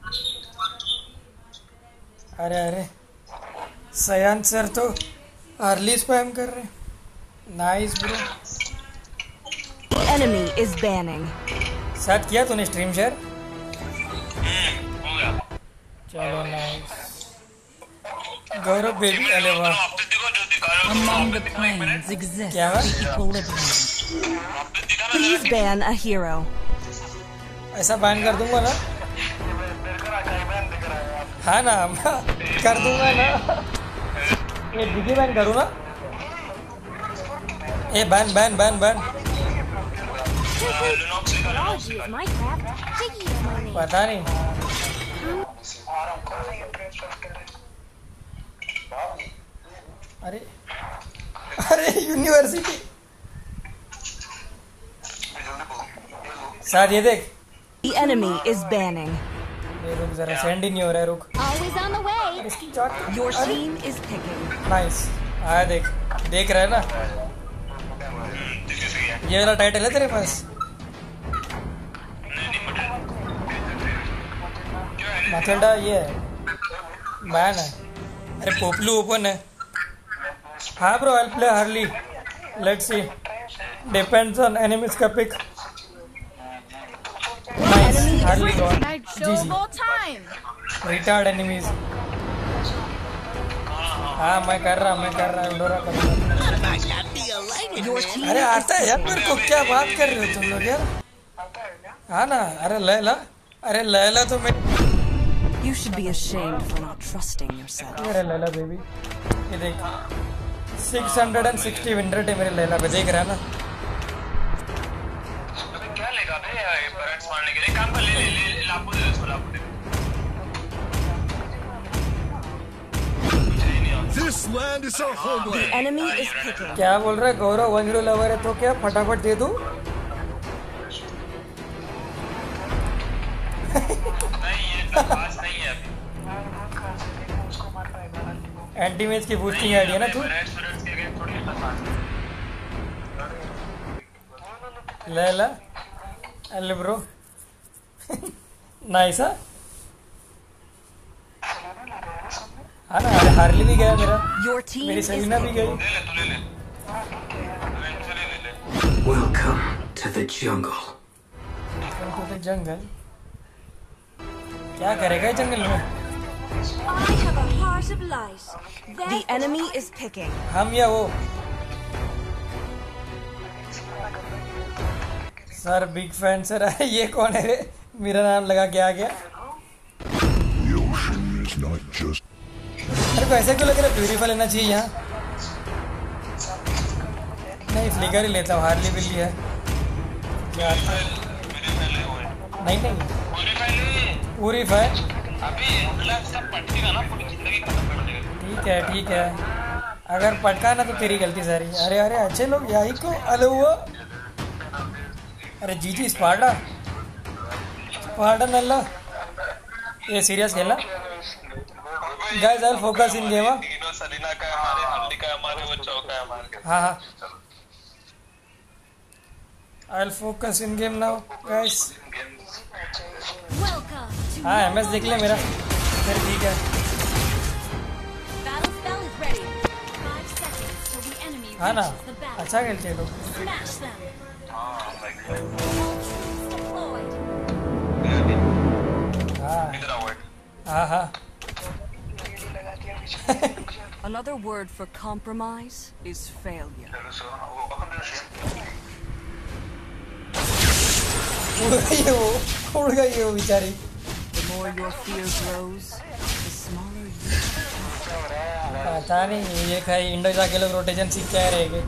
S1: अरे अरे सयान सर तो हार्ली स्पैम कर रहे हैं। Nice bro.
S4: The enemy is banning.
S1: साथ किया तूने स्ट्रीम शेयर?
S2: हो गया
S1: चलो नाइस। गौरव बेबी अरे वाह
S2: आप तो देखो जो दिखा रहे हो
S5: Among the planes exists
S1: क्या हुआ?
S5: the equilibrium.
S2: आप तो दिखा
S4: Please ban a hero.
S1: ऐसा बैन कर दूंगा ना। हाँ ना कर दूंगा ना। ये डिगी बैन करूँ ना? ये ban ban ban ban
S7: Technology is my crap. Jiggy is my name.
S1: पता नहीं। अरे अरे यूनिवर्सिटी साथ ये देख
S4: The enemy is banning.
S1: अरे रुक जरा, सेंड ही नहीं हो रहा है, रुक।
S7: Always on the way.
S1: इसकी जाट
S4: Your team is picking.
S1: Nice आया, देख देख रहा है ना, ये वाला टाइटल है तेरे पास। मैथेल्डा ये है, बैन है। अरे पोपलू ओपन है। हाँ bro, I play Harley, let's see, depends on enemies का पिक। नाइस, हार्ली गॉन,
S7: Night
S1: जी
S7: show
S1: जी,
S7: of all time.
S1: Retard enemies. हाँ मैं कर रहा मैं कर रहा डोरा कर रहा।
S4: Your team
S1: अरे
S4: is
S1: आता है यार मेरे को, क्या बात कर रहे हो तुम लोग यार। हाँ ना, अरे लैला, अरे लैला तो मैं,
S4: You should be ashamed for not trusting yourself.
S1: अरे लैला बेबी, ये देख सिक्स हंड्रेड एंड सिक्सटी विंडर है मेरे लैला पे, देख रहा है ना।
S2: अबे क्या लेगा बे पेरेंट्स मारने के लिए? काम कर, ले ले ले लापू दे, इसको लापू दे।
S6: This land is our homeland.
S4: Enemy is picking.
S1: क्या बोल रहा है गौरव, वन जीरो लवर है तो क्या फटाफट दे दूं?
S2: नहीं ये इतना खास नहीं है अभी।
S1: एंटी मैच की बूस्टिंग आइडिया ना तू।
S2: रेड स्टूडेंट्स के अगेंस्ट थोड़ी इतना खास है।
S1: लैला अल्ले ब्रो नाइस। हाँ ना, अरे हार्ली भी गया मेरा,
S4: Your team
S1: मेरी
S4: is
S1: सलीना भी गई।
S2: ले ले तू ले ले, इवेंचुअली ले ले।
S8: Welcome to the jungle.
S1: तो तो जंगल क्या करेगा ये जंगल में?
S7: I have a heart of light.
S4: The enemy is picking.
S1: हम या वो? Sir big fan sir. अरे ये कौन है रे, मेरा नाम लगा के आ गया।
S6: The ocean is not just
S1: अरे को ऐसे क्यों लग रहा है, प्यूरीफाई लेना चाहिए यहाँ। नहीं फ्लिकर ही लेता हूँ, हार्ली भी लिया है। क्या
S2: मेरे पहले हुए
S1: नहीं नहीं
S2: पूरी पहले
S1: प्यूरीफाई,
S2: अभी मतलब सब पटकेगा ना, पूरी जिंदगी खत्म कर देगा।
S1: ठीक है ठीक है, अगर पटकाना तो तेरी गलती सारी। अरे अरे अच्छे लोग यही को, अरे वो अरे जी जी स्पार्टा स्पार्टा नल्ला, ये सीरियस खेलना guys, I focus in game.
S2: तीनों सलीना का, हमारे हल्दी का, हमारे वो चौका है हमारे।
S1: हाँ हाँ, I focus in game now guys.
S7: Welcome to
S1: हाँ एम एस देख ले मेरा, फिर ठीक है।
S7: battle spell is ready. Five seconds till the enemy
S1: हाँ ना,
S7: reaches the battle.
S1: अच्छा खेलते लोग।
S7: Smash them.
S2: हाँ लाइक
S7: Deployed.
S1: हाँ
S2: इधर आओ।
S1: हाँ हाँ
S4: Another word for compromise is failure.
S1: उड़ गई है वो, उड़ गई है वो बेचारी।
S4: The more your fear grows, the smaller you become.
S1: पता नहीं ये खाई इंडो जाके लोग रोटेशन सीख के आए रहेंगे।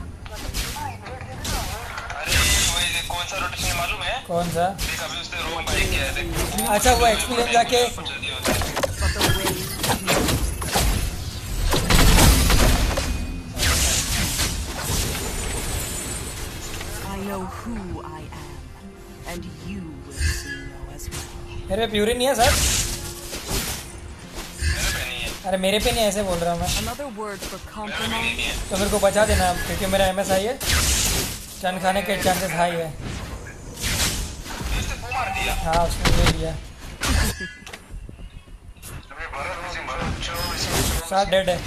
S2: अरे वही कौन सा रोटेशन मालूम है?
S1: कौन सा?
S2: देख अभी उसने रोम बाई किया है, देख।
S1: अच्छा वो एक्सपीरियंस जाके,
S2: जल्दी होता है।
S4: But the way I know who I am, and you will soon know as well.
S1: मेरे पे प्यूरी नहीं है सर।
S2: मेरे पे नहीं है,
S1: अरे मेरे पे नहीं, ऐसे बोल रहा हूँ मैं।
S4: Another word for
S2: मेरे पे
S4: compromise
S2: नहीं है।
S1: तो मेरे को बचा देना क्योंकि मेरा एम एस आई है, टन खाने के चांसेस हाई है।
S2: इसने वो मार दिया।
S1: हाँ उसने ले लिया।
S2: अबे भरत सिंह, भरत चलो इसे।
S1: सात डेड है,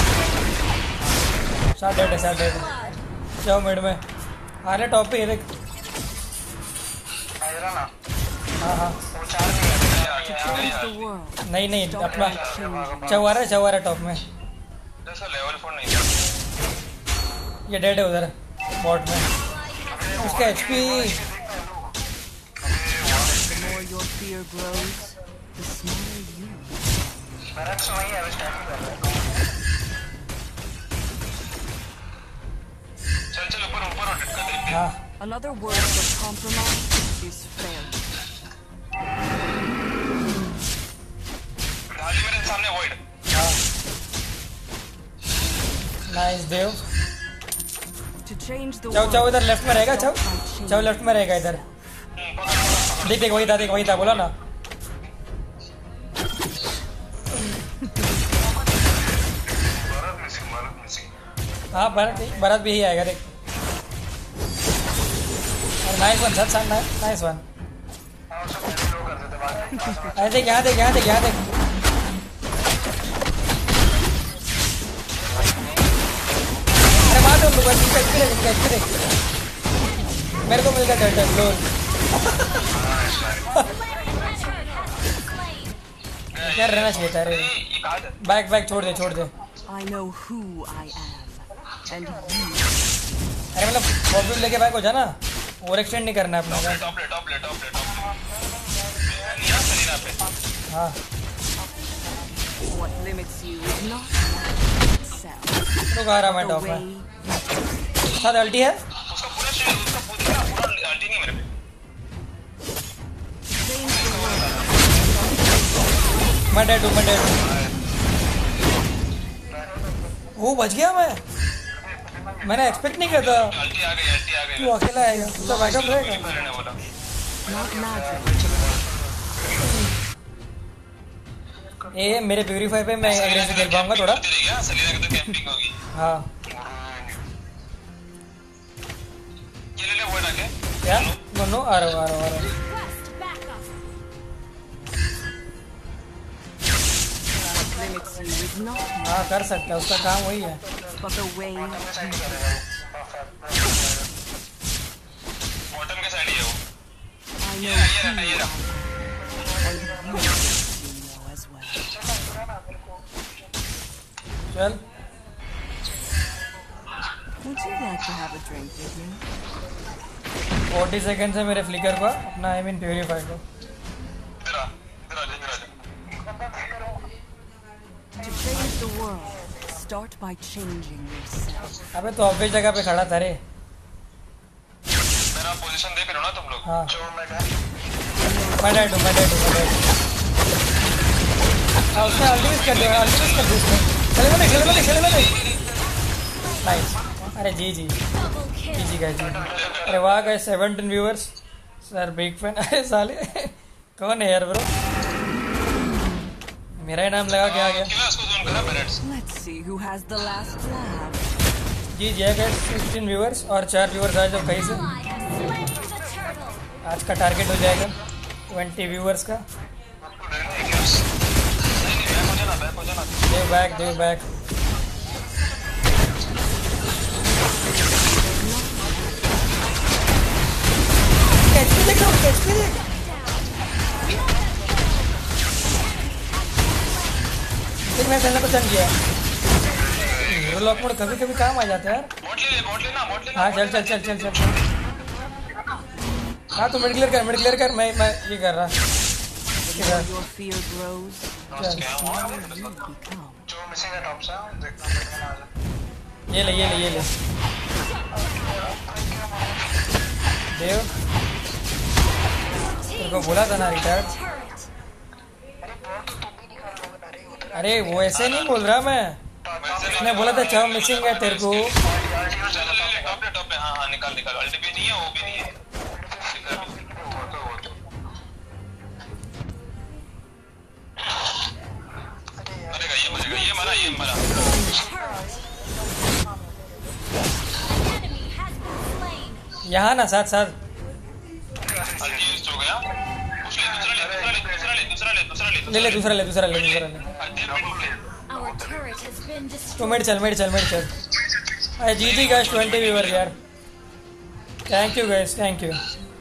S1: सात डेड है, सात डेड है। जाओ मिड में, आने टॉप पे ये देख।
S2: इधर ना,
S1: हाँ हाँ
S2: वो चार में आ
S4: change
S2: गया।
S4: the world.
S1: नहीं नहीं,
S4: Don't
S1: अपना
S4: let change.
S1: चौवारा है, चौवारा टॉप में।
S2: जैसा लेवल फोर नहीं था।
S1: ये डेड है उधर बॉट में, उसका HP.
S4: The more your fear grows, the smaller you.
S2: Bharat से वही है, अभी स्टार्ट कर रहा है। चल चल ऊपर ऊपर रोटेट कर दे।
S1: हाँ
S4: Another word for compromise is failure.
S2: Raju मेरे सामने वॉइड।
S1: हाँ nice Dev.
S4: To change the
S1: चाओ चाओ
S4: world,
S1: इधर लेफ्ट में रहेगा, चाओ
S4: don't fight change.
S1: चाओ लेफ्ट में रहेगा इधर। देख देख वही था, देख वही था, बोला ना। हाँ भरत भरत भी ही आएगा देख। Nice one sir sir nice one. अरे देख यहाँ देख यहाँ देख यहाँ देख। अरे मार दो लोग इनका इनके देख इनका इनके देख। मेरे को मिल गया टर्टल लोल। क्या रहना चाहिए था रे। बैक बैक छोड़ दे छोड़ दे।
S4: I know who I am, and you.
S1: अरे मतलब प्रॉब्लम लेके बैक हो जा ना। ओवर एक्सटेंड नहीं करना अपना।
S2: टॉप ले टॉप ले टॉप ले टॉप ले यहाँ सलीना पे।
S1: हाँ
S4: What limits you is not self.
S1: रुक आ रहा मैं
S4: The
S1: टॉप
S4: way
S1: में। साथ अल्टी है।
S2: उसका पूरा शील्ड उसका पूरा पूरा अल्टी नहीं मेरे पे।
S4: change the world.
S1: मैं डेड हूँ मैं डेड हूँ। वो बच गया मैं। मैंने एक्सपेक्ट नहीं किया था
S2: अल्टी आ गई अल्टी आ गई।
S1: तू अकेला आएगा तो बैकअप रहेगा।
S2: मैंने बोला
S4: Not magic.
S1: ए मेरे प्यूरीफाई पे मैं एग्रेसिव खेल पाऊंगा थोड़ा।
S2: करती रही क्या? सलीना की तो कैंपिंग होगी।
S1: हाँ
S2: ये ले ले वो ना के।
S1: क्या मनो आ रहा हूँ आ रहा हूँ आ रहा हूँ।
S4: What limits you is not
S1: हाँ कर सकता है उसका काम वही है।
S4: but the way you
S2: bottom के साइड ही है वो।
S4: I
S2: ये
S4: know
S2: रहा
S4: who
S2: ये रहा ये रहा।
S4: and you know as well.
S1: चल
S4: Would you like to have a drink with me?
S1: Forty second से मेरे फ्लिकर को अपना आई मीन प्यूरीफाई को।
S2: इधर आ इधर आ इधर आ।
S4: To change the world, start by changing yourself.
S1: अबे तो ऑब्वियस जगह पे खड़ा था रे।
S2: मेरा पोजीशन देख रहे हो ना तुम लोग।
S1: हाँ
S2: जो मैं
S1: मैं डेड हूँ मैं डेड हूँ मैं डेड हूँ। हाँ उसने अल्टीमेट कर दिया अल्टीमेट कर दिया उसने। चले बने चले बने चले बने। नाइस। अरे जी जी जी जी गाइस जी। अरे वाह guys seventeen viewers sir big fan. अरे साले कौन है यार ब्रो। मेरा ही नाम लगा के आ गया।
S2: किला उसको जोन करा minutes.
S4: Let's see who has the last laugh.
S1: जी जी गाइस सिक्सटीन व्यूअर्स और चार व्यूअर्स आए जो कहीं से। आज का टारगेट हो जाएगा ट्वेंटी व्यूअर्स का। दे बैक दे बैक। एचपी देख रहा हूँ एचपी देख। देख मैं पहले तो चल गया। हीरो लॉक मोड कभी कभी काम आ जाता है यार।
S2: बॉट ले ले बॉट लेना बॉट लेना।
S1: हाँ चल चल चल चल चल चल। हाँ तू मिड क्लियर कर मिड क्लियर कर मैं मैं ये कर रहा।
S4: While your fear grows,
S1: चल
S4: you become.
S3: जो मिसिंग है टॉप से देखना देखना आ जाए।
S1: ये ले ये ले ये ले देव तेरे को बोला था ना रिटार्ड। अरे वो ऐसे नहीं बोल रहा मैं। उसने बोला था चाव मिसिंग है तेरे को।
S2: चलो ले ले टॉप ले टॉप ले। हाँ हाँ निकाल निकाल। अल्टी भी नहीं है वो भी नहीं है। मरेगा ये मरेगा ये मरा ये मरा।
S1: यहाँ ना साथ साथ
S2: अल्टी यूज हो गया। उस ले दूसरा ले दूसरा ले दूसरा ले दूसरा ले दूसरा
S1: ले ले दूसरा ले दूसरा ले दूसरा ले।
S7: Our turret has been destroyed.
S1: तो मेड चल मेड चल मेड चल। अरे जी जी गाइस ट्वेंटी व्यूअर यार। Thank you guys thank you.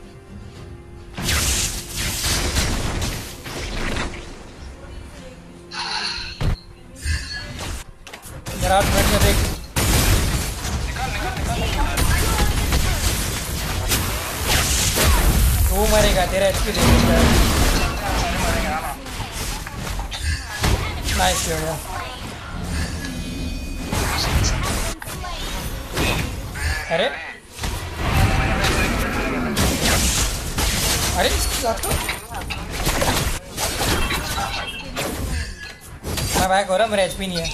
S1: जरा आठ मिनट में देख। वो मरेगा तेरा एचपी देख। नाइस हो गया। अरे अरे इसकी बात तो मैं बैक हो रहा मेरा एचपी नहीं है।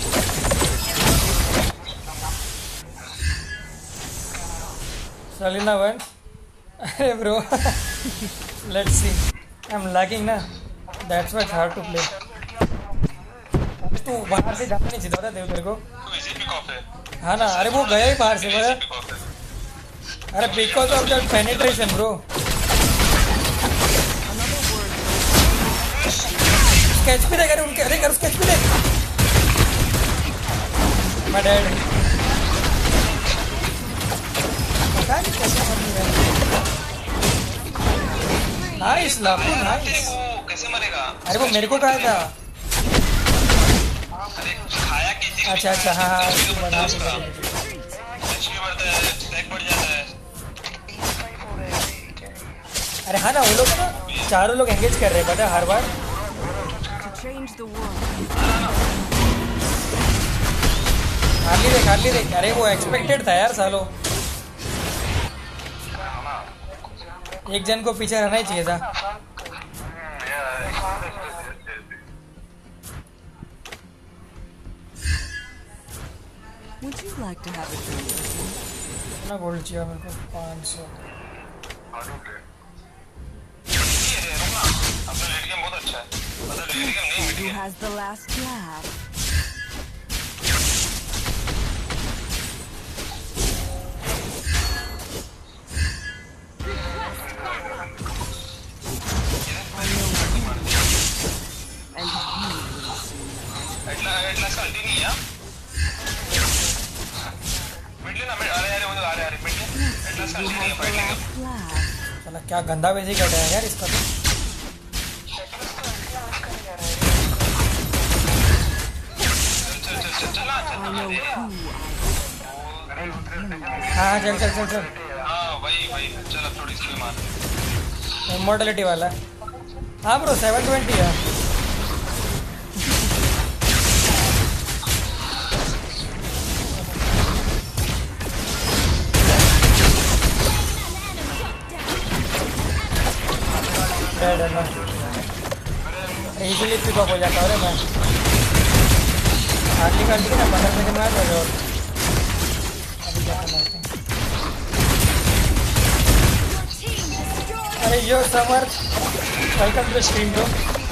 S1: Selena one. अरे bro let's see I am lagging ना that's why it's hard to play. तू बाहर से जाना नहीं चाहिए था देव तेरे को।
S2: को इजी पिक ऑफ है।
S1: हाँ ना, अरे वो गया ही बाहर से बड़ा।
S2: पिक ऑफ है।
S1: अरे because of that penetration bro. Sketch भी देख, अरे उनके, अरे कर स्केच भी देख। मैं डैड पता नहीं कैसे मर रहा है। Nice Lapu, nice.
S2: वो कैसे मरेगा?
S1: अरे वो मेरे को कहा था।
S2: अरे खाया किसी
S1: अच्छा अच्छा, हाँ हाँ
S2: एचपी
S1: बना
S2: बढ़ता है, स्टैक बढ़ जाता है।
S1: अरे हाँ ना, वो लोग ना चारों लोग एंगेज कर रहे हैं पता है हर बार।
S4: Change the world.
S1: हार्ली देख, हार्ली देख। अरे वो एक्सपेक्टेड था यार सालो, एक जन को पीछे रहना ही चाहिए था।
S4: Would you like to have a drink?
S1: ना गोल्ड चाहिए मेरे को पाँच सौ।
S2: अपना लेट गेम बहुत अच्छा है। मतलब लेट गेम नहीं, mid
S4: Who
S2: game.
S4: has the last laugh? And you will see.
S2: एटला एटला का अल्टी नहीं है। मिड लेना, मिड अरे अरे वो तो आ रहे आ रहे मिड लेन। एटला का अल्टी नहीं है फाइटिंग।
S4: Last laugh.
S1: चला क्या गंदा बेसिक कट है यार इसका तो।
S2: चल चल चल चला
S4: I know who I
S1: हाँ चल चल चल चल।
S2: हाँ वही वही चल अब थोड़ी सी मार।
S1: इमोर्टलिटी वाला। हाँ ब्रो सेवन ट्वेंटी है। डेड है ना, इजीली पिक अप हो जाता है। अरे मैं हार्ली कर दी ना, पंद्रह सेकंड में आ जाएगा। और अभी क्या करना है? अरे yo Samar, welcome to the stream bro.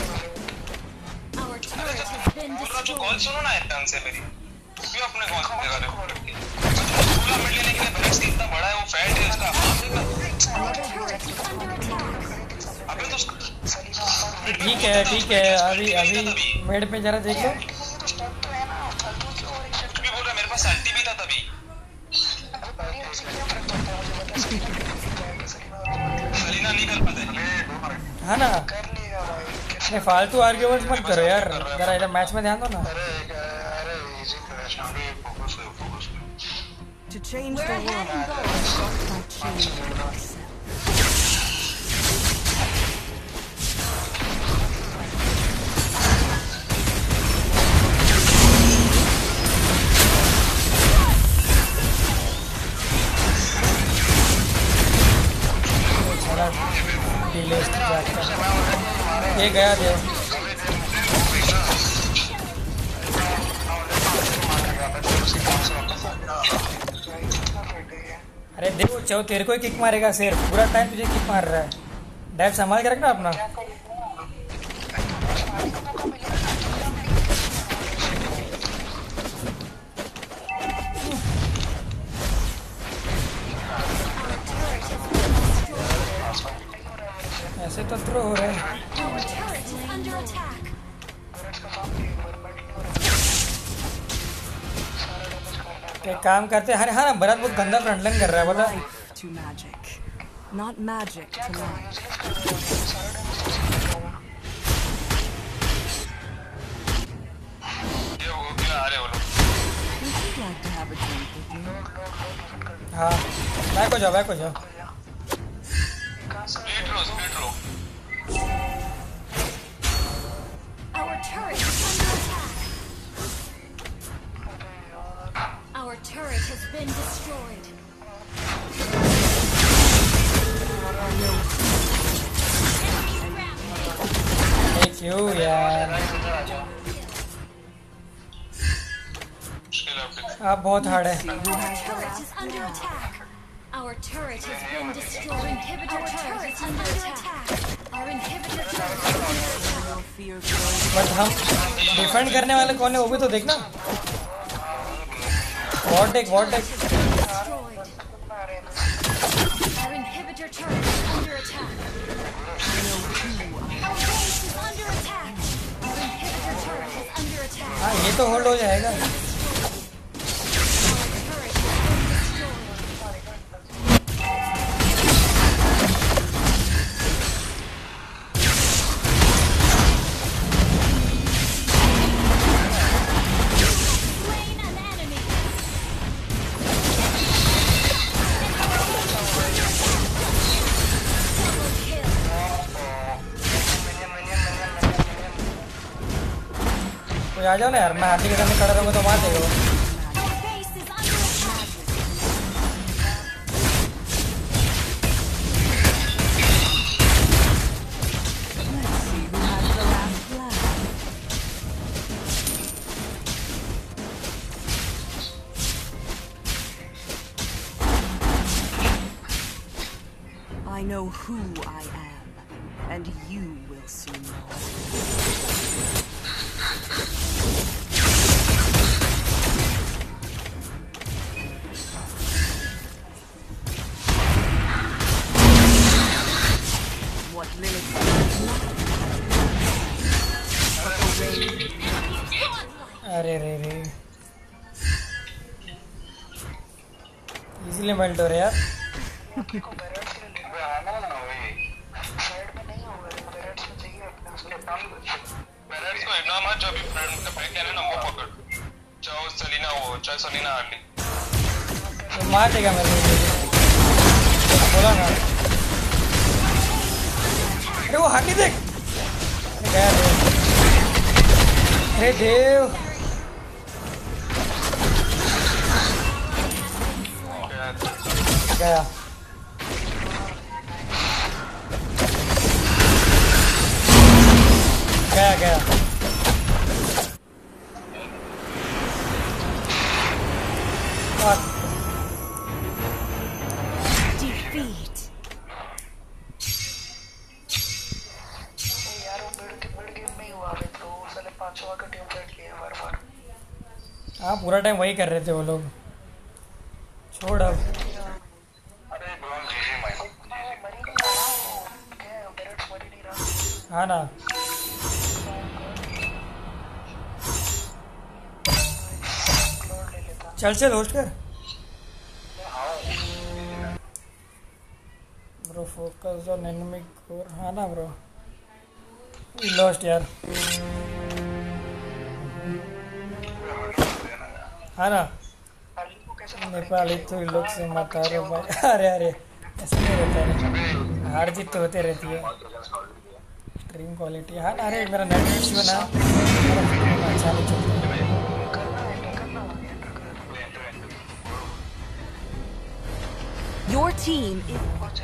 S7: Our turret has been
S2: बोल रहा तो
S7: destroyed.
S2: कॉल सुनो ना एक ढंग से मेरी। क्यों अपने कॉल सुनने वाले हो? पूरा मिड लेने के लिए ब्रेक्स इतना बड़ा है, वो फैट है उसका। हाँ देखना।
S7: Our turret is under attack.
S2: अबे तो
S1: ठीक है ठीक है, अभी अभी मेड पे जरा देख लो।
S2: तू भी बोल रहा मेरे पास अल्टी भी था तभी। सलीना नहीं कर पाता है।
S1: हाँ ना, नहीं फालतू आर्ग्यूमेंट्स मत करो यार, जरा इधर मैच में ध्यान दो ना।
S4: To change the world by changing myself.
S1: ये गया देव। अरे देखो चो तेरे को ही किक मारेगा शेर, पूरा टाइम तुझे किक मार रहा है। डैब संभाल के रखना अपना। ऐसे तो थ्रो हो रहे हैं।
S7: Our turret is under attack.
S1: एक काम करते हैं, हाँ भरत बहुत गंदा फ्रंटलाइन कर रहा है बोला।
S4: Life to magic, not magic to life.
S2: ये वो क्या आ रहे हो लोग?
S4: Would you like to have a drink with me?
S1: हाँ बैक हो जाओ, बैक हो जाओ।
S2: स्प्लिट रो स्प्लिट रो।
S7: Our turret is under attack. Our turret has been destroyed.
S1: Thank you यार,
S2: मुश्किल है अपने।
S1: आप बहुत हार्ड है।
S7: Our turret is under attack. Our turret has been destroyed. Our inhibitor turret is under attack. Our inhibitor turret is under attack.
S4: No fear growing.
S1: But हम डिफेंड करने वाले कौन है वो भी तो देखना। What take what take
S7: Destroyed. Our inhibitor turret is under attack. Our base is under attack. Our inhibitor turret is under attack.
S1: हाँ ये तो होल्ड हो जाएगा.
S7: Our turret has been destroyed. Slain an enemy. Double kill.
S1: कोई आ जाओ ना यार, मैं हाथी के सामने खड़ा रहूँगा तो मार देगा वो.
S7: Our base is under attack.
S4: Let's see who has the last laugh. I know who I am, and you will soon know. What Lilith does not
S1: अरे रे रे इजीली मेल्ट हो रहे यार.
S2: बैरर्स को इतना मत, जो अभी फ्रेंड का बैक है ना वो पकड़. चाहे सलीना वो चाहे सलीना हार्ली.
S1: तो मार देगा मेरे को. बोला ना. अरे वो हाथी देख. गया देव. अरे देव. गया. गया गया. Fuck.
S4: defeat.
S1: हाँ पूरा टाइम वही कर रहे थे वो लोग. छोड़ अब. हाँ ना. चल चल होस्ट कर bro. Focus on enemy core. हाँ ना ब्रो. लॉस्ट यार. हाँ ना. नेपाली तो लोग से मत आ रहे भाई. अरे अरे ऐसा नहीं रहता है. हार जीत तो होते रहती है. Stream quality. हाँ ना. अरे मेरा नेट इश्यू ना अच्छा नहीं चलता.
S4: Your team is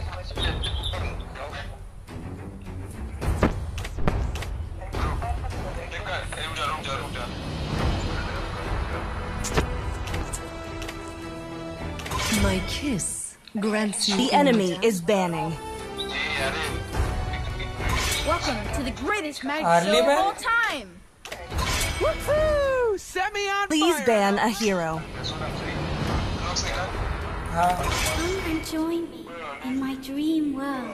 S5: My kiss grants you
S4: the enemy is banning.
S7: Welcome to the greatest magic
S1: Harley
S7: show of
S1: ban?
S7: all time.
S9: Woohoo! Set me on
S4: Please
S9: fire!
S4: ban a hero.
S1: हाँ
S7: Come and join me in my dream world.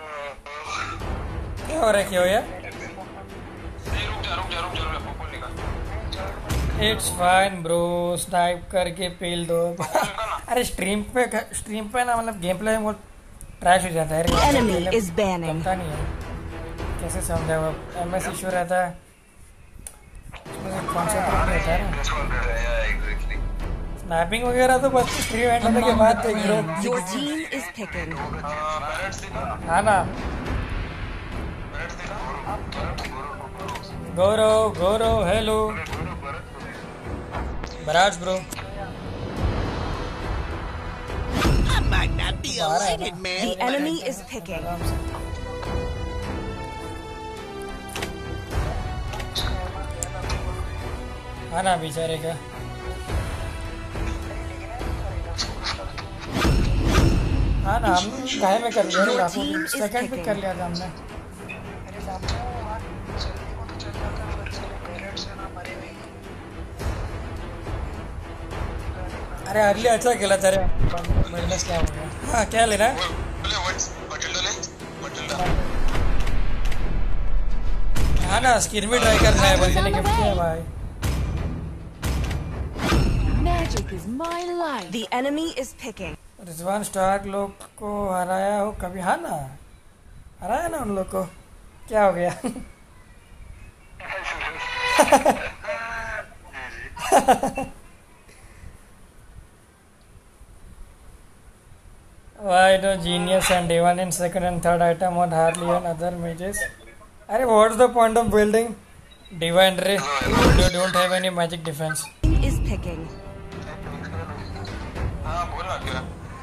S1: क्या हो रहा है. क्या हो यार.
S2: रुक जा रुक जा रुक जा रुक जा पॉपकॉर्न निकाल.
S1: It's fine bro. स्नाइप करके पेल दो. अरे स्ट्रीम पे स्ट्रीम पे ना मतलब गेम प्ले बहुत ट्रैश हो जाता है.
S4: The enemy is banning.
S1: जमता नहीं है. कैसे समझा वो. एम एस इशू रहता है. कॉन्सेंट्रेट नहीं होता है ना. स्नैपिंग वगैरह तो बस स्ट्रीम एंड होने के बाद देख लो.
S4: Your team is picking.
S1: हाँ ना. गौरव गौरव हेलो. बराज bro.
S9: I might not be a lighted man.
S4: The enemy is picking.
S1: हाँ ना बेचारे का. हाँ ना हम काहे में कर लिया. सेकंड पिक कर लिया था हमने. अरे अर्ली अच्छा खेला तेरे माइनस क्या हो गया। हाँ क्या लेना है?
S2: बोले व्हाट्स मटिल्डा ले मटिल्डा।
S1: हाँ ना स्किन भी ट्राई करना है बंदे ने गिफ्ट किया भाई।
S4: Magic is my life.
S5: The enemy is picking.
S1: Rizwan Stark लोग को हराया हो कभी? हाँ ना हराया ना उन लोग को। क्या हो गया? Why no genius and Devon in second and third item on Harley and other mages? अरे what's the point of building Divine Ray? You don't have any magic defense.
S5: Is picking.
S2: हाँ बोला क्या?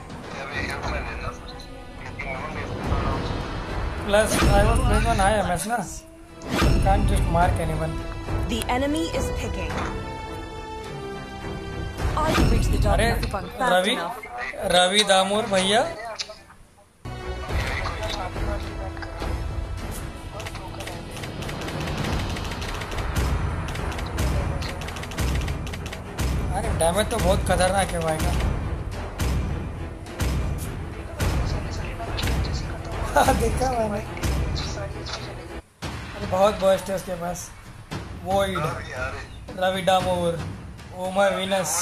S1: Plus I was playing on I M S ना. Can't just mark anyone.
S5: The enemy is picking. I can reach the
S1: अरे
S5: dog fast
S1: Ravi
S5: enough.
S1: Ravi Damor भैया अरे डैमेज तो बहुत खतरनाक है भाई का। हाँ देखा मैंने। अरे बहुत बस्ट है उसके पास। Void Ravi Damor oh my Venus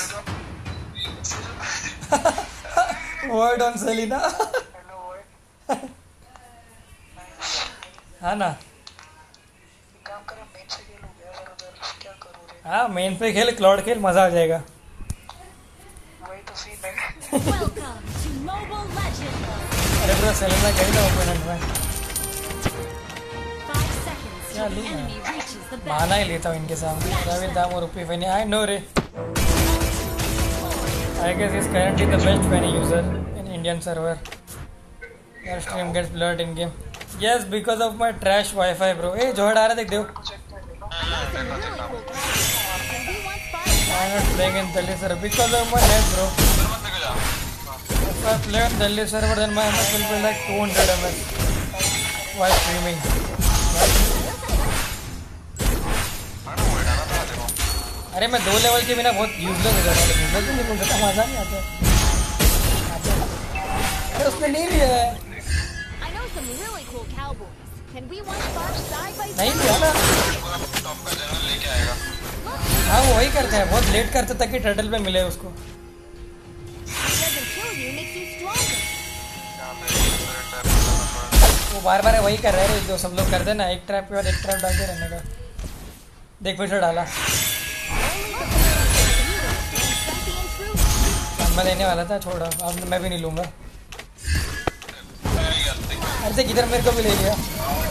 S1: word on Selena. हाँ ना हाँ मेन पे खेल क्लाउड खेल मजा आ जाएगा।
S7: Welcome to Mobile Legends.
S1: अरे पूरा सेलिना गई ना ओपोनेंट में।
S7: Five seconds
S1: क्या
S7: till the
S1: लूँ
S7: enemy reaches the
S1: बहाना ही लेता हूँ इनके सामने। रवि दामोर रूपी फैनी आई नो रे। I guess he's currently the best Penny user in Indian server. Your stream gets blurred in game. Yes, because of my trash Wi-Fi, bro. Hey, जोहड़ आ रहा देख देखो। I'm not playing in Delhi server because of my net, bro. If I play on Delhi server, then my M S will be like two hundred M S while streaming. अरे मैं दो लेवल के बिना बहुत यूजलेस हो जाता है। यूजलेस नहीं बोल सकता मजा नहीं आता। अरे उसमें नहीं भी है।
S7: I know some really cool cowboys. Can we one spark side by
S1: नहीं
S7: side?
S1: भी है ना।
S2: टॉप का जनरल लेके आएगा।
S1: हाँ वो वही करता है बहुत लेट करता ताकि टर्टल पे मिले उसको।
S7: It doesn't kill you, makes you stronger.
S1: वो बार बार वही कर रहे हैं जो सब लोग करते हैं ना। एक ट्रैप के बाद एक ट्रैप डालते रहने का। देख फिर से डाला। मैं लेने वाला था छोड़ा अब मैं भी नहीं लूँगा। अरे किधर मेरे को भी ले लिया।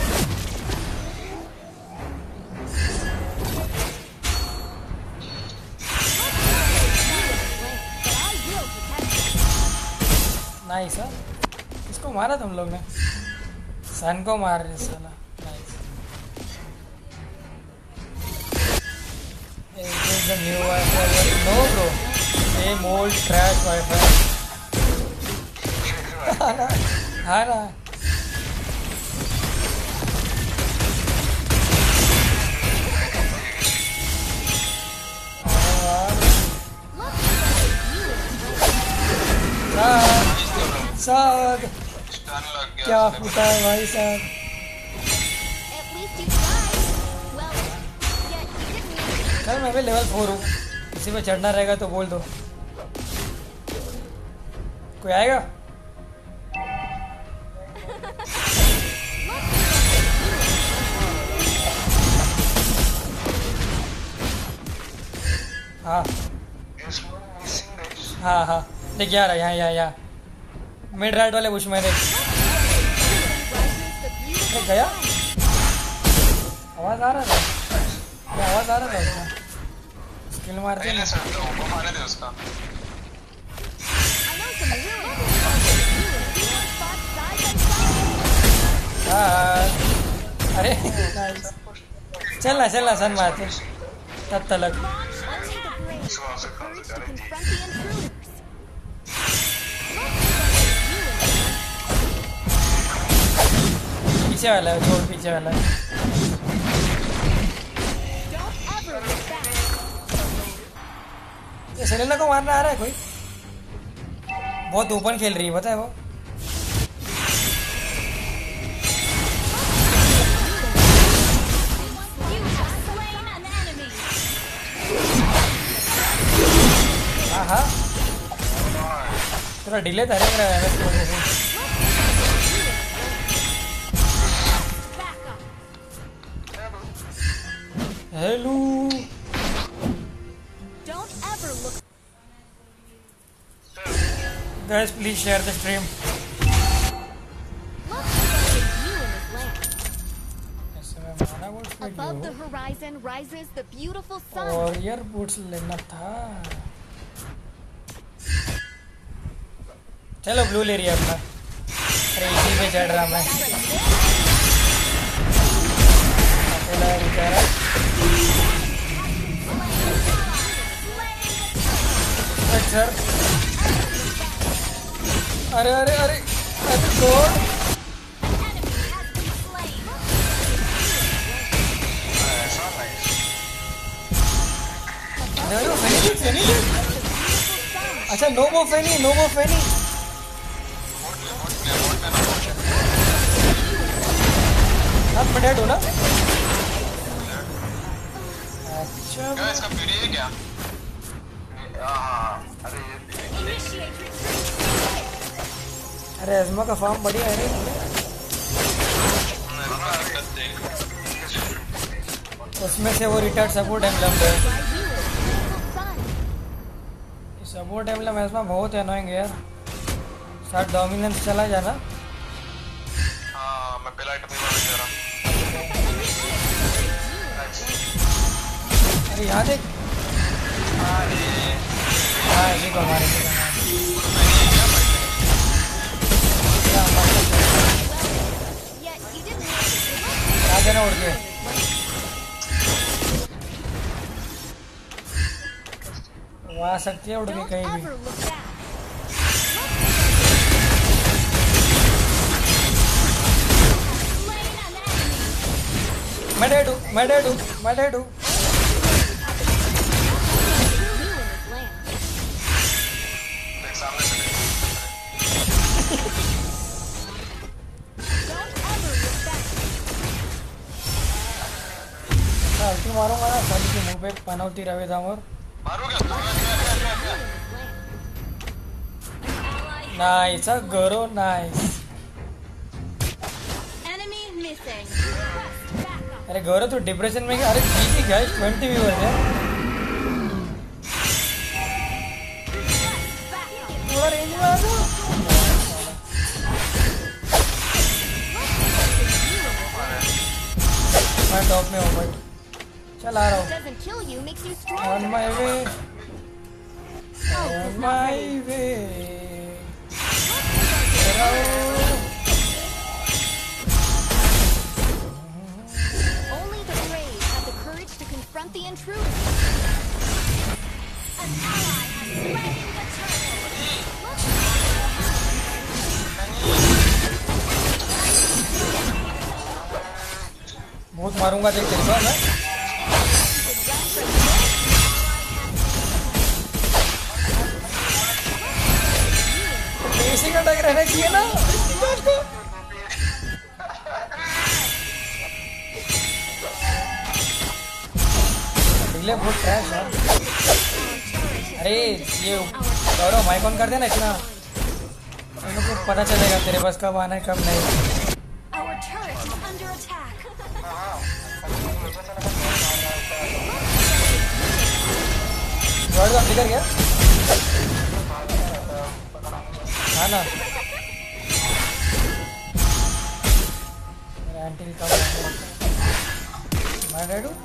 S1: नाइस है इसको मारा तुम लोग ने। सन को मार रहे साला। Nice is the new Wi-Fi. No bro, same old trash Wi-Fi. हाँ ना हाँ ना साग साग क्या फूटा है भाई साहब।
S7: At least you tried. Well, yeah, you didn't.
S1: चल मैं भी लेवल फोर हूँ। इसी पे चढ़ना रहेगा तो बोल दो। कोई आएगा? हाँ हाँ हाँ देख यार यहाँ यहाँ यहाँ मिड राइट वाले बुश में देख। देख गया आवाज आ रहा था क्या आवाज आ रहा था उसका स्किल मारते हैं
S2: पहले से वो मारने दे उसका।
S1: हाँ अरे चलना चलना सन मारते तब तलक पीछे वाला है छोड़ पीछे वाला है। ये सेलेना को मारना आ रहा है कोई? बहुत ओपन खेल रही है पता है वो। हाँ हाँ थोड़ा डिले था मेरा एमएस की वजह से। Hello guys, please share the stream.
S7: Above the horizon rises the beautiful sun.
S1: और ईयरबड्स लेना था। चलो ब्लू ले रही है अपना। अरे इसी पे चढ़ रहा मैं। अकेला है बेचारा। अच्छा अरे अरे अरे अरे गॉड अरे फेनी फेनी अच्छा नो वो फेनी नो वो फेनी आप डेड हो ना। अच्छा
S2: क्या इसका पीडी है क्या?
S1: अरे अजमा का फार्म बढ़िया है रे। उसमें से वो रिटार्ड सपोर्ट एम्बलम है। सपोर्ट एम्बलम अजमा बहुत अनोइंग है यार। साथ डोमिनेंस चला जाना।
S2: हाँ मैं पहला आइटम ही दे रहा हूँ।
S1: अरे यहाँ देख। हाँ इसी को हमारे आगे ना उड़ के वो आ सकती है उड़ के कहीं भी। मैं डेड हूँ मैं डेड हूँ मैं डेड हूँ। अल्टी मारूंगा ना साली के मुंह पे पनौती रवे दामर। नाइस गौरव नाइस। अरे गौरव तो डिप्रेशन में क्या? अरे जीजी गाइस ट्वेंटी व्यूअर्स है। थोड़ा रेंज में आ जाओ। मैं टॉप में हूँ बट चल आ रहा हूँ। On my way, on my way.
S7: Only the brave have the courage to confront the intruder. An ally has slain the turtle.
S1: बहुत मारूंगा देख तेरे को मैं। बेसिक अटैक रहना चाहिए ना को। डिले बहुत क्रैश है। अरे ये गौरव माइक ऑन कर देना इतना उन लोग को पता चलेगा तेरे पास कब आना है कब नहीं।
S7: Our turret is under attack.
S1: गौरव आप किधर गया? हाँ ना मेरा एंटी का मैं रेड हूँ।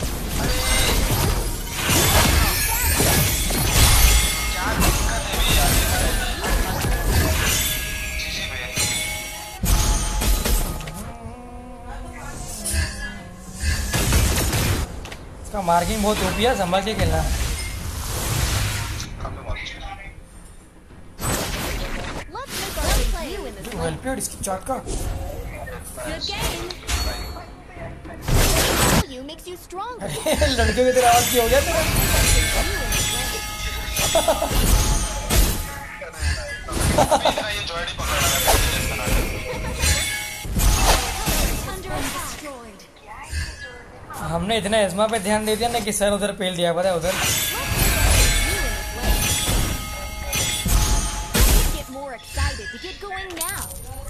S1: इसका मार्किंग बहुत ओपिया संभाल के खेलना। वेल प्लेड इसकी चॉट का। लड़के की तरह आवाज की हो गया तेरा।
S2: ये जॉयडी पकड़ रहा है
S7: Under attack.
S1: हमने इतना एस्मा पे ध्यान दे दिया ना कि सर उधर पेल दिया, पता है उधर।
S7: Get more excited to get going now.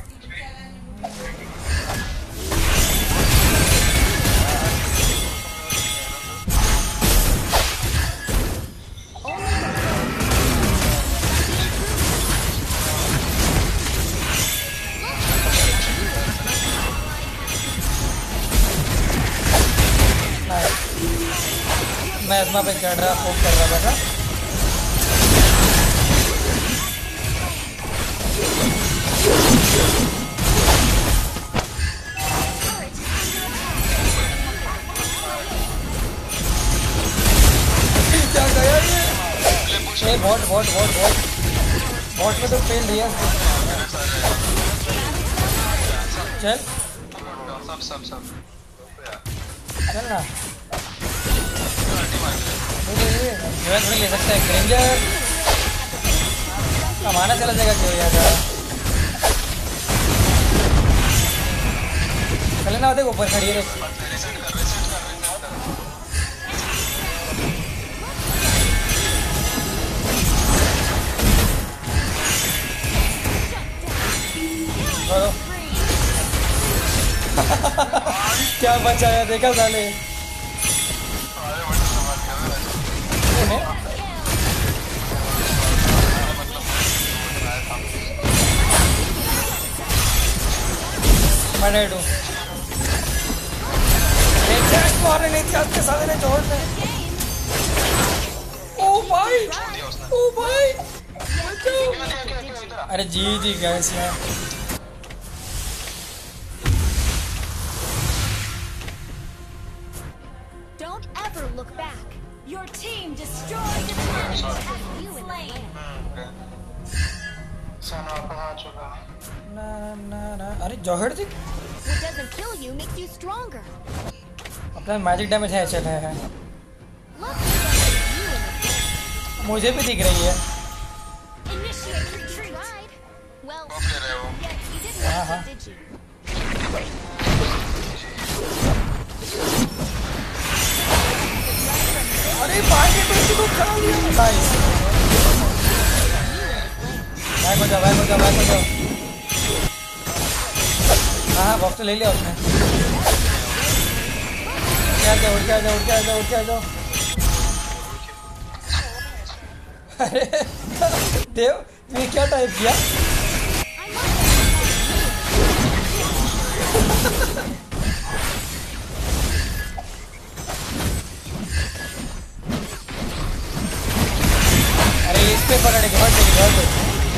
S1: मैं एस्मा पे चढ़ रहा फोक कर रहा था। क्या गया ये? ए bot bot bot bot bot में तो फेल दिया। चल
S2: सब सब सब
S1: चल ना, जो है थोड़ी ले सकता है ग्रेंजर, कमाना चला जाएगा क्यों यार। चले ना होते ऊपर खड़ी है। क्या बचाया देखा साले। मैं डेड हूँ। मारने नहीं थी आपके साले ने जोड़ में। ओ भाई ओ भाई अरे जी जी गैस यार।
S7: Don't ever look back. Your team destroyed the planet. You slain.
S1: ना ना ना अरे Johar ji
S7: What doesn't kill you makes you stronger.
S1: अपना मैजिक डैमेज है चल है, है।
S7: Look at you in the
S1: मुझे भी दिख रही है।
S7: Initiate retreat. Well,
S2: बफ ले रहे हो
S7: yes, you didn't
S1: हाँ,
S7: like
S1: हाँ।
S7: it, did you?
S1: अरे बाकी तो इसको खा लिया नाइस। बैक हो जाओ बैक हो जाओ बैक हो जाओ। हाँ हाँ बॉक्स तो ले लिया उसने। क्या जाओ उठ के आ जाओ उठ के आ जाओ उठ के आ जाओ। अरे देव तूने क्या टाइप किया? अरे इस पे पकड़ेगी हट देगी हट देगी।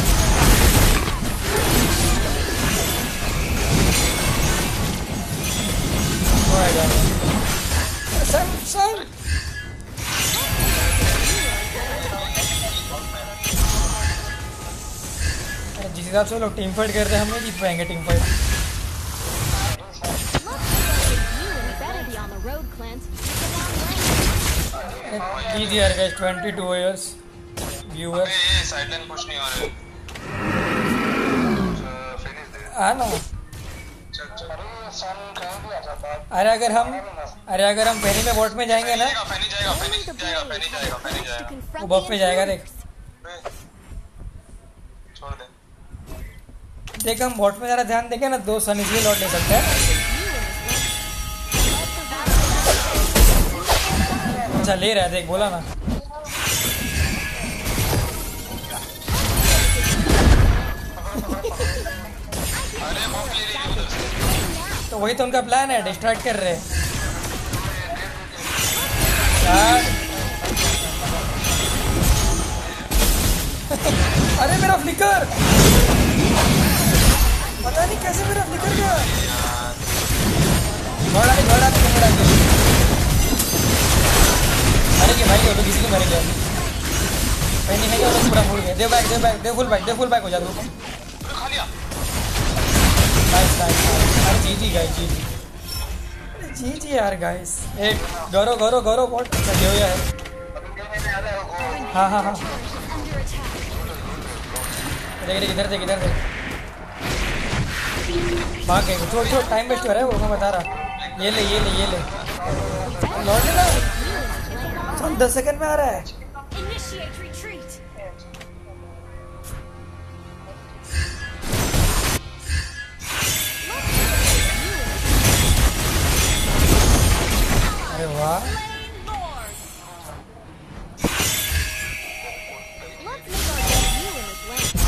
S1: सन सन जिस हिसाब से लोग टीम फाइट कर रहे हैं हम नहीं जीत पाएंगे टीम फाइट। जी जी यार guys twenty two years viewers.
S2: ये साइड लाइन पुश नहीं हो रहे। फिनिश दे
S1: हाँ ना।
S2: चल चल
S1: अरे अगर हम अरे अगर हम पहले में बॉट में जाएंगे ना
S2: फैनी जाएगा फैनी जाएगा फैनी जाएगा फैनी जाएगा
S1: वो बॉट पे जाएगा। देख
S2: छोड़ दे
S1: देख हम बॉट में ज़रा ध्यान देंगे ना दो सन इसलिए लौट ले सकते हैं। अच्छा ले रहा है देख बोला ना।
S2: अरे बफ ले रही है उधर से
S1: तो वही तो उनका प्लान है डिस्ट्रैक्ट कर रहे हैं यार। अरे मेरा फ्लिकर पता नहीं कैसे मेरा फ्लिकर गया। घोड़ा नहीं घोड़ा नहीं घोड़ा नहीं। अरे कि भाई वो तो किसी को मर गया भाई नहीं है वो तो पूरा फूल गया। दे बैक दे बैक दे फुल बैक दे फुल बैक हो जा तू।
S2: खा लिया
S1: नाइस नाइस अरे जी जी गाइस जी जी जी यार गाइस एक गौरव गौरव गौरव बहुत अच्छा हो गया है। हाँ हाँ हाँ देख देख इधर देख इधर देख भाग गए छोड़ छोड़ टाइम वेस्ट हो रहा है वो मैं बता रहा ये ले ये ले ये ले लौट लेना सब दस सेकंड में आ रहा है
S7: Initiate retreat.
S1: अरे वाह
S7: Let's make our debut in this land.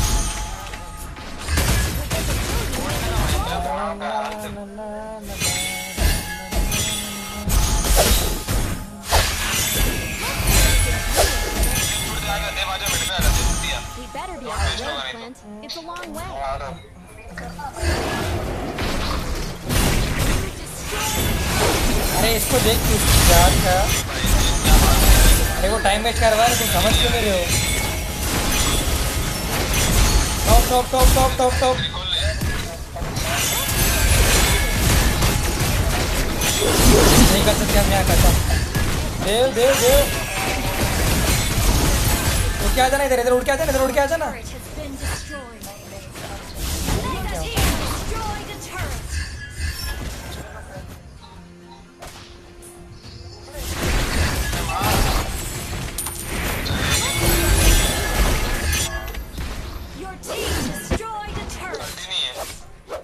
S7: We better be on the road, Clint. It's a long way.
S1: अरे इसको देख तू यार क्या अरे वो टाइम वेस्ट करवा रहे तुम समझ क्यों नहीं रहे हो top top top top top top नहीं कर सकते हम यहाँ करता देव देव देव उठ के आ जाना इधर इधर उठ के आ जाना इधर उठ के आ जाना
S7: Turret has been destroyed. Red team destroyed a turret. Your team destroyed a turret.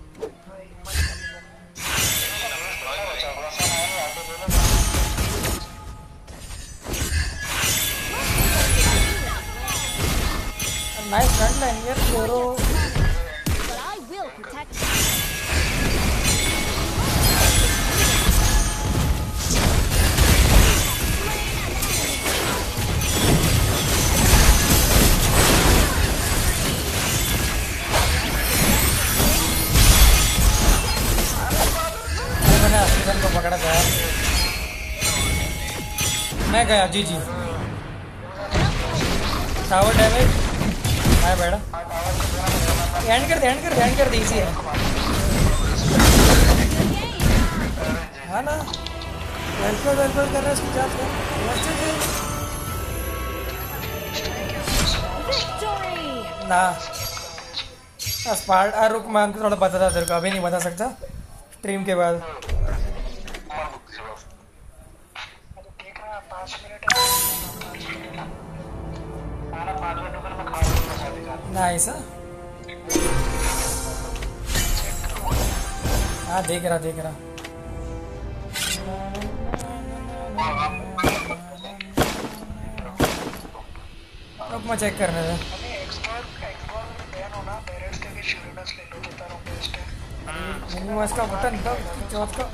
S1: Nice front line यार छोरो
S7: But I will protect you.
S1: अरे मैंने ऑक्सीजन को पकड़ा था यार मैं गया जी जी टावर डैमेज हाय बेटा एंड कर दे एंड कर दे एंड कर दे इजी है हाँ ना वेलफेयर वेलफेयर कर रहा है इसकी जांच कर
S7: Victory!
S1: ना स्पार्ट आ रुक मैं हमको थोड़ा बता था तेरे को अभी नहीं बता सकता स्ट्रीम के बाद नाइस हाँ देख रहा देख रहा अब मैं चेक कर रहा था मिनिमस का बटन दब चौथ का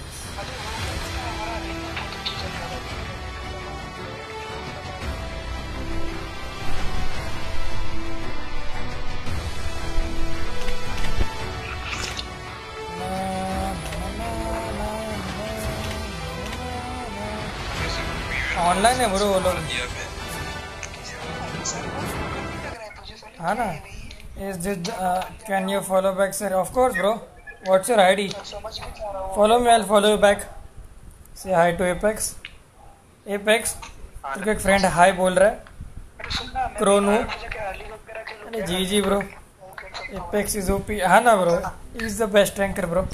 S1: ऑनलाइन है ब्रो वो लोग हाँ ना is this can you follow back sir of course bro what's your ID follow me I will follow you back से हाय टू एपेक्स एपेक्स तेरे को एक फ्रेंड हाय बोल रहा है क्रोनू अरे जी जी ब्रो एपेक्स इज ओपी हाँ ना bro is the best ranker bro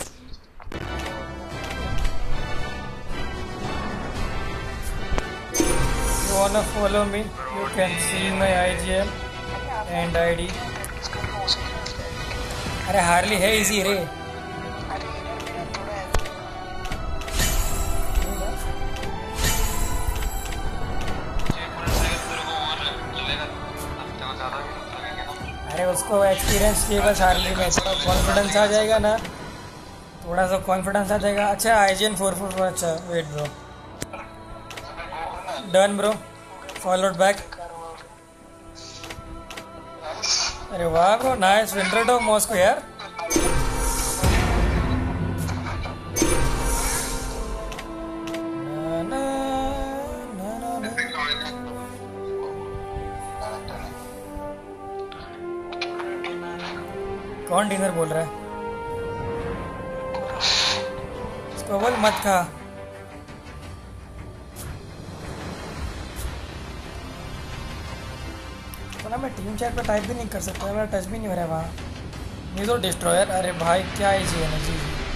S1: you wanna follow me you can see my I G N and I D अरे हार्ली है इजी रे अरे उसको एक्सपीरियंस चाहिए बस हार्ली में थोड़ा कॉन्फिडेंस आ जाएगा ना थोड़ा सा कॉन्फिडेंस आ जाएगा अच्छा I G N four four four अच्छा wait bro done bro followed back अरे वाह bro nice winter of Moscow यार ना, ना, ना, ना, ना। कौन डिनर बोल रहा है इसको बोल मत खा ना मैं टीम चैट पर टाइप भी नहीं कर सकता, मेरा टच भी नहीं हो रहा है वहाँ। नीजो डिस्ट्रॉयर, अरे भाई क्या easy energy.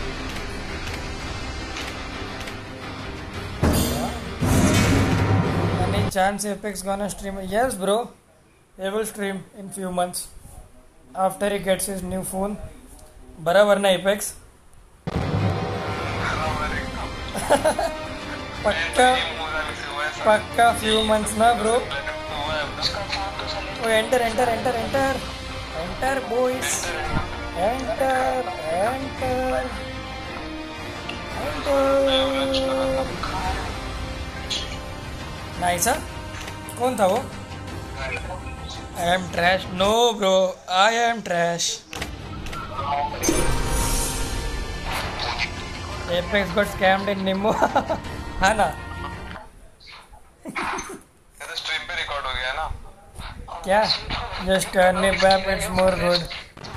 S1: Any chance Apex gonna stream? Yes bro, he will stream in few months after he gets his new phone. बराबर ना Apex? पक्का पक्का few months ना bro. Oh, enter enter enter enter enter boys, enter enter enter. Nice. कौन था वो? I am trash. No bro, I am trash. Apex got scammed in निम्बो। हाँ ना,
S2: स्ट्रीम पे रिकॉर्ड हो गया ना
S1: क्या? Just turn it back, it's more good.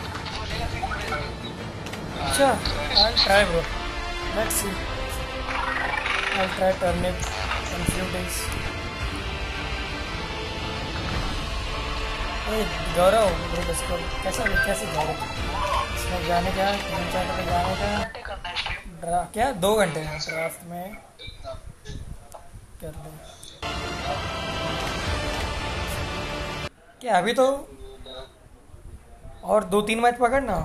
S1: अच्छा, I try bro, let's see. I try turn it in few days. ए गौरव ब्रो, इसको कैसा कैसे गौरव इसमें जाने का, तीन चार पे जाने का ड्रा क्या दो घंटे ड्राफ्ट में कर लो क्या? अभी तो और दो तीन मैच पकड़ना।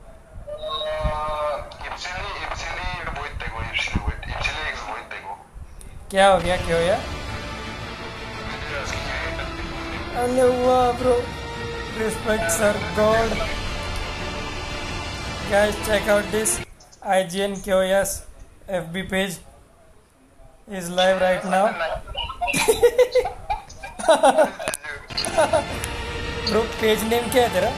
S1: क्या हो गया, क्या हो गया? अरे हुआ bro, respect sir, God. Guys, check out this I G N K O S F B page is live right now. Bro, page name क्या है तेरा?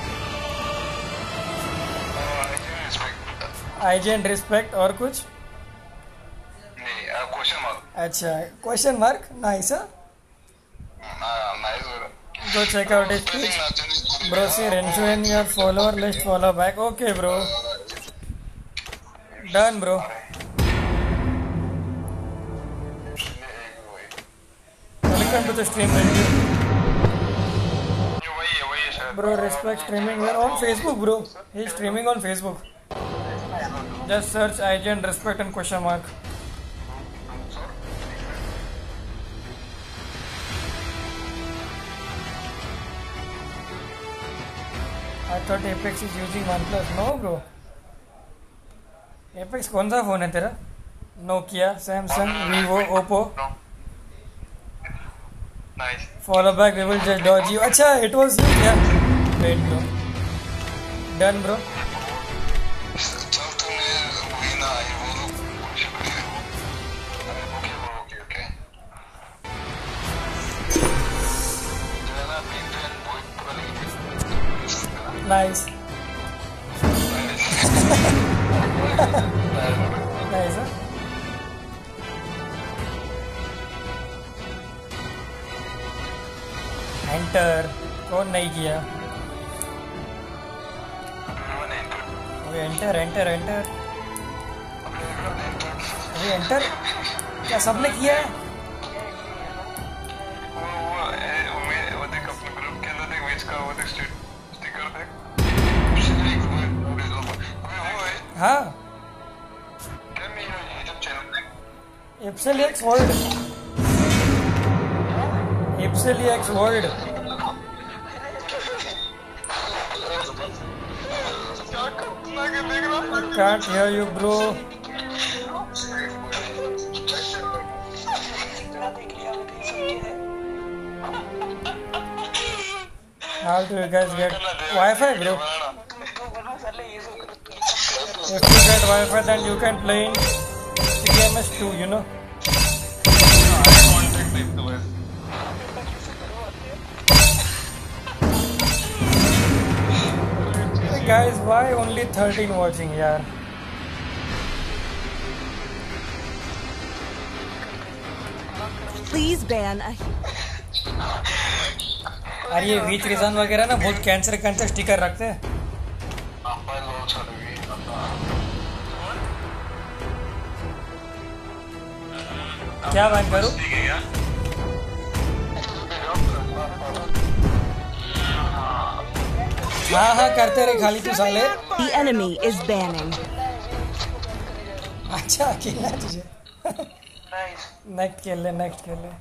S1: I G N respect और कुछ?
S2: नहीं, क्वेश्चन मार्क।
S1: अच्छा, क्वेश्चन मार्क, नाइस है। Go check out his page. Bro, see Renshu in your follower list, follow back. Okay bro. Done bro. Welcome to the stream Renshu. Bro, respect streaming. We are on Facebook bro. He is streaming on Facebook. Just search I G N respect and question mark. I thought Apex is using OnePlus. No bro. Apex कौन सा फोन है तेरा? Nokia, Samsung, Vivo, Oppo.
S2: Nice.
S1: Follow back, we will just dodge you. अच्छा, it was you क्या? Wait bro. Done bro.
S2: चल तूने वही ना आई वो लोग कुछ भी हो। Okay okay okay. जरा pin boy
S1: Nice. Nice huh? Enter. कौन नहीं किया? अरे enter enter enter. अरे enter क्या सबने किया है?
S2: वो वो मैं वो देख अपने ग्रुप के अंदर देख मैच का वो देख स्टिकर देख।
S1: हाँ
S2: क्या मैं यूट्यूब चैनल देख
S1: Ipsel X World. Ipsel X World. I can't hear you bro. How do you guys get Wi-Fi bro? If you get Wi-Fi then you can play in C M S two, you know. Hey guys, why only thirteen watching यार?
S5: Please ban a.
S1: अरे ये वीच रीजन वगैरह ना बहुत कैंसर कैंसर स्टिकर रखते हैं। क्या बात करूं? हाँ हाँ करते रहे खाली तू साले।
S5: The enemy is banning.
S1: अच्छा खेलना है तुझे।
S3: नाइस
S1: नेक्स्ट खेल ले नेक्स्ट खेल ले।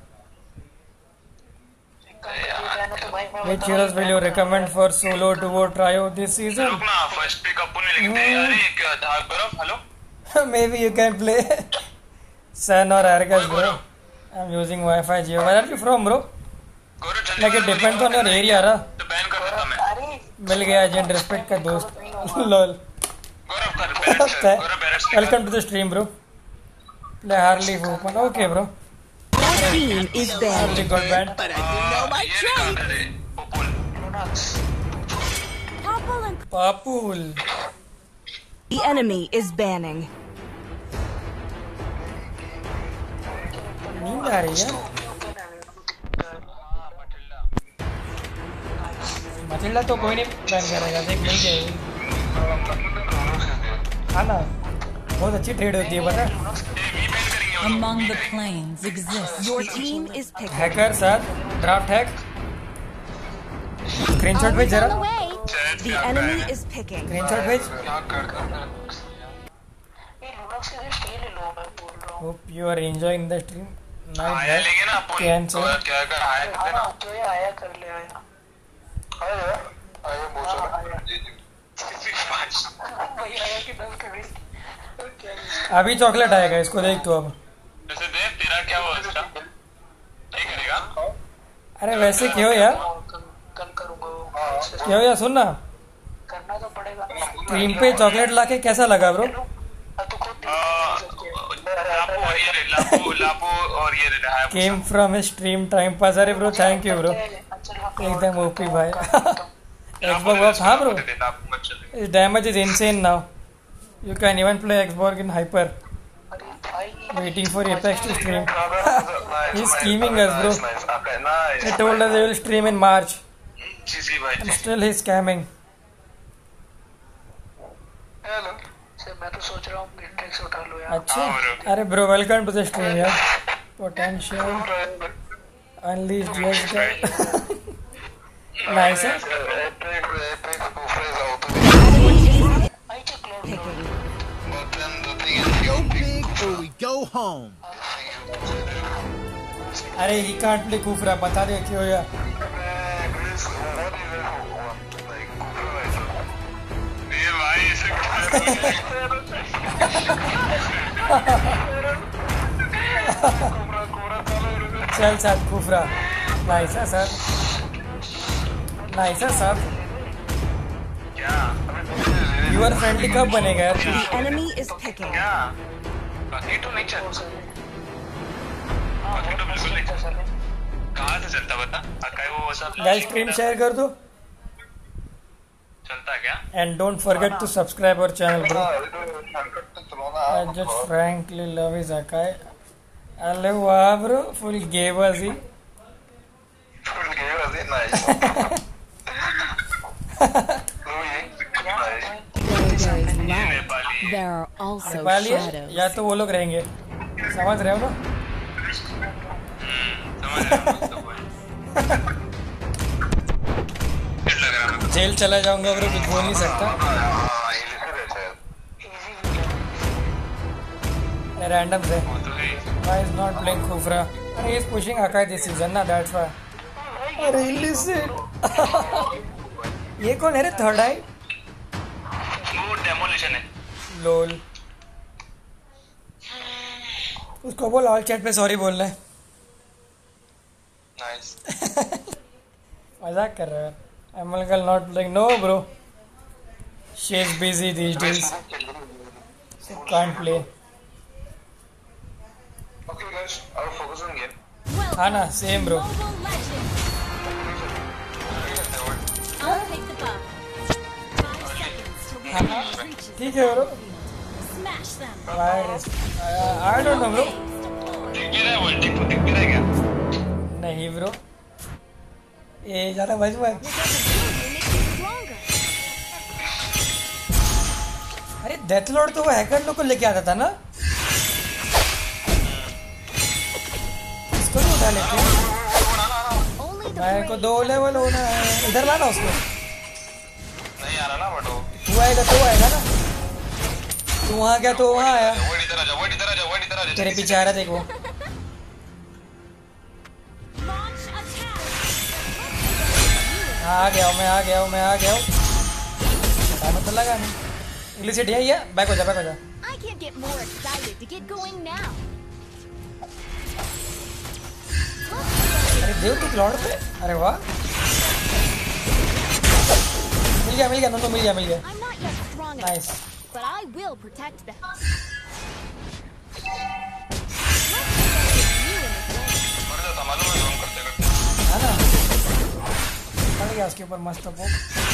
S3: तो भाई मैं
S1: Which heroes will you recommend for solo duo trio this season?
S2: रुक ना, फर्स्ट पिक अपन ने लिख दिया। अरे क्या था बर्फ? Hello
S1: Maybe you can play Sun or Argus, bro. I'm using Wi-Fi Jio. Where are you from, bro?
S2: Gaurav चल।
S1: Like it depends on your area, रहा।
S2: तो बैन कर देता मैं।
S3: अरे
S1: मिल गया एजेंट रिस्पेक्ट का दोस्त। लॉल।
S2: गौरव कर barracks Gaurav barracks
S1: Welcome to the stream, bro. Play Harley Hoopman. Okay, bro.
S5: Your team is banned.
S1: Harley got banned.
S9: But I do know my
S2: ये
S9: trade.
S2: निकाल दे Pupul.
S7: Topple and
S1: Papul.
S5: The enemy is banning.
S1: नींद आ रही है। मटिल्डा तो कोई नहीं बैन करेगा, देख मिल जाएगी। हाँ ना, बहुत अच्छी ट्रेड होती है पता है।
S4: Among the planes exists
S5: Your
S4: the
S5: team is picking.
S1: Hacker sir, draft hack. Screenshot भेज जरा।
S7: on the way.
S5: The enemy is picking.
S1: Screenshot भेज।
S2: क्या कर कर
S3: ये लूनक्स के स्टील ले लो मैं बोल रहा हूँ।
S1: Hope you are enjoying the stream.
S2: आया
S1: Nice.
S2: लेंगे ना अपन।
S1: Cancel.
S2: तो क्या कर आया करते ना।
S3: हाँ तो ये आया कर ले आया।
S2: आया आया बहुत सारा।
S3: भाई आया कि दस कभी।
S1: अभी चॉकलेट आएगा, इसको देख तू अब।
S2: जैसे देख तेरा क्या हुआ इसका? नहीं करेगा?
S1: अरे वैसे क्यों यार,
S3: कल करूँगा।
S1: क्यों यार, सुन ना।
S3: करना तो पड़ेगा।
S1: स्ट्रीम पे चॉकलेट लाके कैसा लगा ब्रो?
S3: अब तो खुद
S2: लापो और ये लापो लापो और ये रहा है।
S1: Came from stream time pass. अरे ब्रो थैंक यू ब्रो, एकदम ओपी भाई। Xbox, हाँ ब्रो, this damage is insane now. You can even play Xbox in hyper. Waiting for Apex to stream. He's scheming us, bro. He told us he will stream in March. And still he's scamming.
S3: मैं तो सोच रहा हूँ मैट्रिक्स उठा लो यार।
S1: अच्छा, अरे bro welcome to the stream यार। Potential unleashed, yes guy. Nice है।
S9: Go big or we go home.
S1: अरे he can't play कुफरा, बता दे क्यों यार।
S2: ये भाई इसे
S1: चल साथ कुफरा। नाइस है सर, नाइस है सर। यूर फ्रेंडली कब बनेगा यार?
S5: The enemy is picking.
S2: क्या? बाकी तो नहीं चलता। बाकी तो बिल्कुल नहीं चलता। कहाँ से चलता बता? अकाई वो वैसा
S1: गाइस स्ट्रीम शेयर कर दो
S2: चलता क्या?
S1: and don't forget to subscribe our channel bro. I just frankly love his Akai. अरे वाह ब्रो, फुल गेबाजी।
S4: There are also
S1: नेपाली है
S4: shadows.
S1: या तो वो लोग रहेंगे, समझ रहे हो ना?
S2: समझ रहा हूँ तो कोई। फिर लग रहा है
S1: जेल चला जाऊंगा ब्रो, कुछ बोल नहीं सकता। रैंडम से
S2: वो तो है।
S1: why is not playing Khufra? He is pushing Akai this season ना, that's why. अरे listen. ये कौन है रे थर्ड आई?
S2: वो डेमोलिशन है।
S1: लोल। उसको बोल ऑल चैट पे सॉरी बोलना है।
S2: नाइस।
S1: मजाक कर रहा है। ML girl not playing, no bro, she is busy these days, so can't play.
S2: Okay guys, I'll focus on game.
S1: हाँ ना, same bro.
S7: Mobile legend. I'll take the buff. Five seconds till the enemy reaches.
S1: ठीक है bro.
S7: Smash them.
S1: I don't know bro.
S2: दिख भी रहा है वो, दिख दिख भी रहा है क्या?
S1: नहीं ब्रो, ये ज्यादा बच मत। अरे डेथ लॉर्ड तो वो हैकर लोग को लेके आता था ना, इसको भी उठा लेते हैं।
S7: Only the
S1: मेरे को दो लेवल होना है, इधर लाना उसको। तू वहाँ गया तो वहाँ आया,
S2: वो इधर आ जा, वो इधर आ जा, वो इधर आ जा।
S1: तेरे पीछे आ रहा देख वो।
S7: Launch attack.
S1: आ गया हूँ मैं, आ गया हूँ मैं, आ गया हूँ। टाइम तो लगा नहीं। इलिसिटी है ये, बैक हो जा, बैक हो जा।
S7: I can't get more excited to get going now.
S1: अरे देव तू लॉर्ड पे, अरे वाह। मिल गया, मिल गया, नंदो मिल गया, मिल गया।
S7: I'm not yet strong enough,
S1: nice.
S7: but I will protect them.
S2: मर जाता मालूम है, जोन करते करते।
S1: है ना, पड़ गया उसके ऊपर मस्त पोक।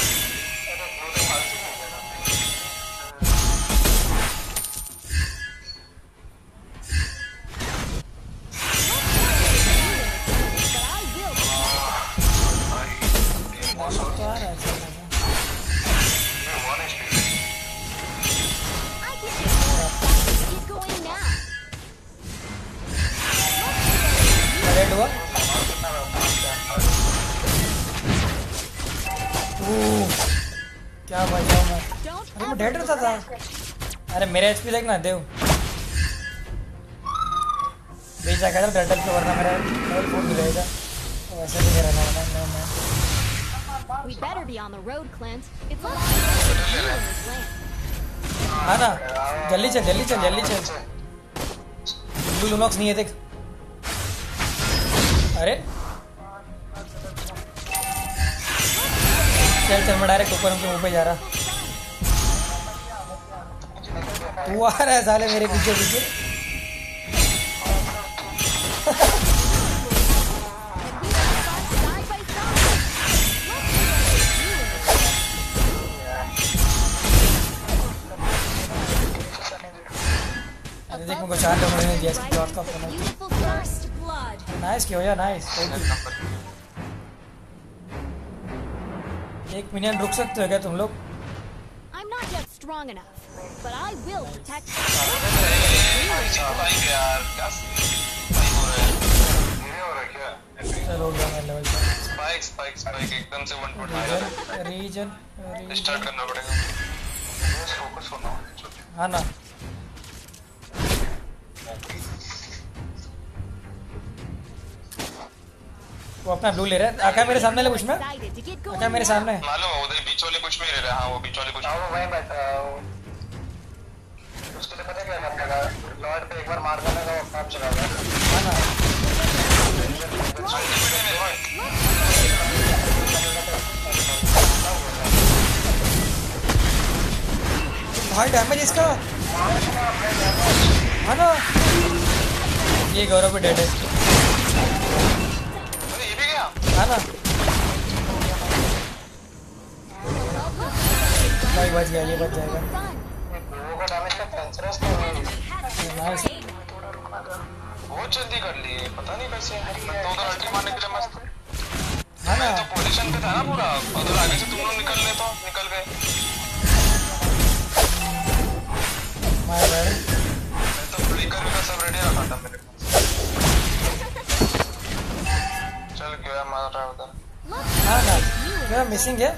S1: क्या बचाऊं मैं? अरे मैं डेड रहता था। अरे मेरे एचपी देख ना देव, बेचा क्या था टर्टल पे, वरना मेरा लेवल फोर मिलेगा। तो वैसे भी रहना है मैं मैं
S7: We better be on the road, Clint. It's a long way to you in this land.
S1: हाँ ना, जल्दी चल, जल्दी चल, जल्दी चल। ब्लू लुनॉक्स नहीं है देख। अरे चल चल, मैं डायरेक्ट ऊपर उनके मुंह पे जा रहा। तू आ रहा है साले मेरे पीछे पीछे। अरे देख मुझको चार लोगों ने दिया इसकी बात का phone.
S7: Beautiful first blood.
S1: Nice किया यार, नाइस। एक मिनट रुक सकते हो क्या तुम लोग?
S7: I'm not yet strong enough, but I will protect
S2: भाई यार क्या भाई हो रहा है, ये हो रहा है क्या?
S1: चलो गया मैं लेवल पे।
S2: स्पाइक स्पाइक स्पाइक एकदम से वन पॉइंट मारा।
S1: रीजन रीजन
S2: स्टार्ट करना पड़ेगा, फोकस होना।
S1: हाँ ना, वो अपना ब्लू ले रहा है। आका मेरे सामने ले कुछ में,
S7: excited to get going
S1: आका मेरे
S7: now.
S1: सामने।
S2: मालूम है उधर बीच वाले कुछ में ले रहा है। हाँ वो बीच वाले कुछ
S3: हाँ, वो वहीं बैठा है वो। उसके लिए पता है क्या करना है? लॉर्ड पे एक बार मार देना तो काम चलाएगा।
S1: हाँ ना, भाई डैमेज इसका। हाँ ना, ये गौरव पे डेड है।
S2: अरे ये भी गया।
S1: हाँ ना, भाई बच गया, ये बच जाएगा।
S3: लोगों का डैमेज का कैंसरस तो है।
S1: नाइस।
S2: बहुत जल्दी कर लिए, पता नहीं कैसे। मैं तो उधर अल्टी मारने के लिए मस्त।
S1: हाँ ना,
S2: मैं तो पोजीशन पे था ना पूरा, उधर आगे से तुम लोग निकल ले तो निकल गए।
S1: मार रहा है।
S2: मैं तो फ्लिकर का सब रेडी रखा था मेरे पास। चल क्या मार रहा है उधर।
S1: हाँ ना, मेरा मिसिंग है।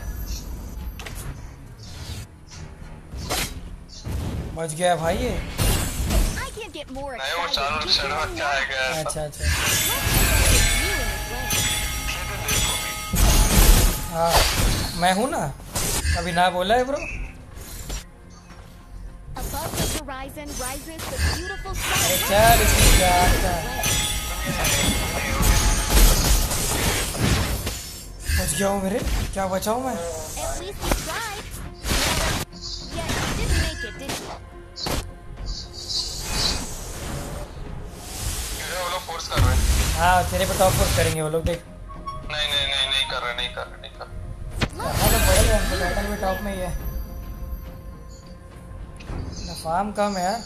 S1: बच गया भाई ये।
S7: I can't get more
S2: नहीं वो
S7: excited
S2: चारों
S7: to get
S2: साइड में
S7: going
S2: क्या
S7: now.
S2: है क्या है।
S1: अच्छा अच्छा,
S7: You in this land.
S1: हाँ मैं हूँ ना, कभी ना बोला है bro.
S7: Above the horizon rises the beautiful
S1: अरे
S7: sun.
S1: चल इसकी क्या आता है। बच गया हूँ मेरे, क्या बचाऊँ मैं?
S7: At least you tried. Yeah, you didn't make it, did you?
S2: ये वो लोग फोर्स कर रहे हैं।
S1: हाँ तेरे पे टॉप फोर्स करेंगे वो लोग, देख।
S2: नहीं नहीं नहीं नहीं कर रहे, नहीं कर रहे, नहीं कर रहे।
S1: करना तो पड़ेगा हमको, टाइटल में टॉप में ही है। फार्म कम है यार।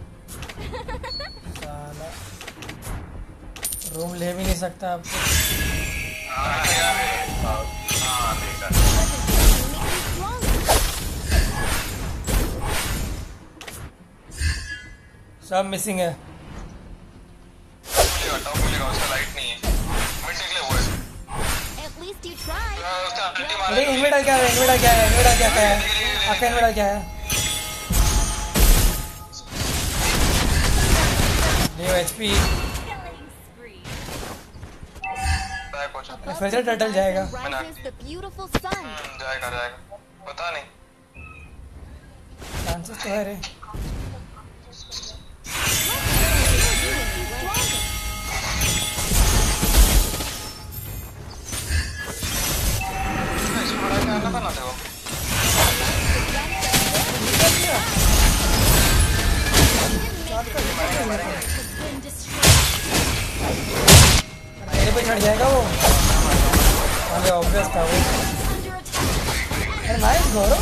S1: साला रूम ले भी नहीं सकता अब तो।
S2: हाँ यार, हाँ देखा।
S1: सब मिसिंग है।
S2: मिलेगा टॉप मिलेगा, उसका लाइट नहीं है। मिड निकले हुए हैं।
S7: At least you tried.
S2: उसका अल्टी मारा।
S1: अरे इन्वर्टर क्या है, इन्वर्टर क्या है, इन्वर्टर क्या क्या है, आपका इन्वर्टर क्या है? ले एचपी
S2: बैक हो जाता
S1: फिर से टर्टल जाएगा।
S7: Rises the beautiful sun.
S2: है। जाएगा जाएगा पता नहीं
S1: चांसेस तो है रे।
S2: इसको बढ़ा के आना था ना देखो
S1: मेरे पे चढ़ जाएगा वो। अरे ऑब्वियस था वो। अरे नाइस गौरव।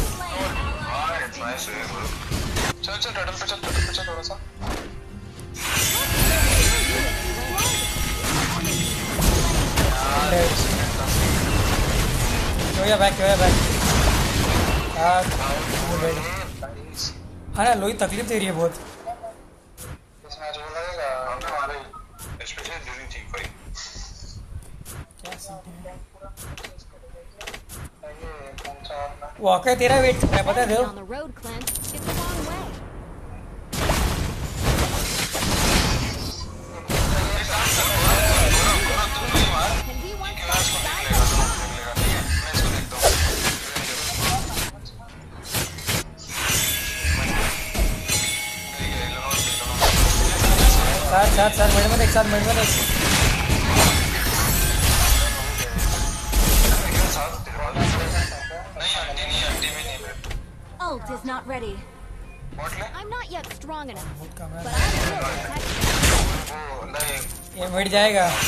S2: चल चल टर्टल पे चल टर्टल पे चल थोड़ा सा
S1: क्यों बैक क्यों बैक यार। हाँ ना लोही तकलीफ दे रही है बहुत।
S2: इस मैच में लगेगा हमारे स्पेशली ड्यूरिंग ठीक भाई
S1: क्या सीन है वाकई तेरा वेट कर रहा है पता है
S7: On the road, Clint. It's a long way. Can we one stop side by side?
S1: साथ साथ साथ मिनट में एक साथ मिनट में एक
S2: नहीं आंटी नहीं आंटी भी नहीं
S7: Ult is not ready.
S2: Bot ले
S7: I'm not yet strong enough,
S1: बहुत कम है।
S7: but I will protect you.
S2: वो नहीं
S1: ये मिट जाएगा।
S7: At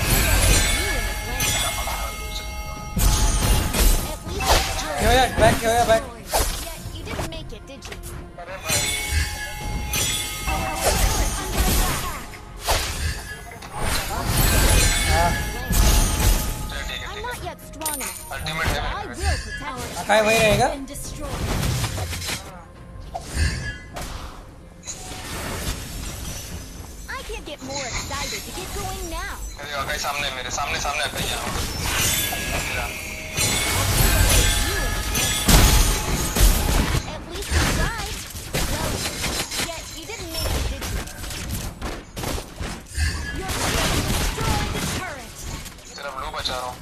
S7: least it's
S1: क्यों यार बैक क्यों यार back.
S7: yet you didn't make it, did you?
S1: हाँ
S7: I'm not yet strong enough,
S2: ultimate
S7: but
S2: है
S7: I will protect you.
S1: Akai वही रहेगा।
S7: Been destroyed. I can't get more excited to get going now.
S2: मेरे आगे सामने मेरे सामने सामने आगे यहाँ
S7: At least you tried. Well, yet you didn't make it, did you? Your team destroyed the turret.
S2: तेरा ब्लू बचा रहा हूँ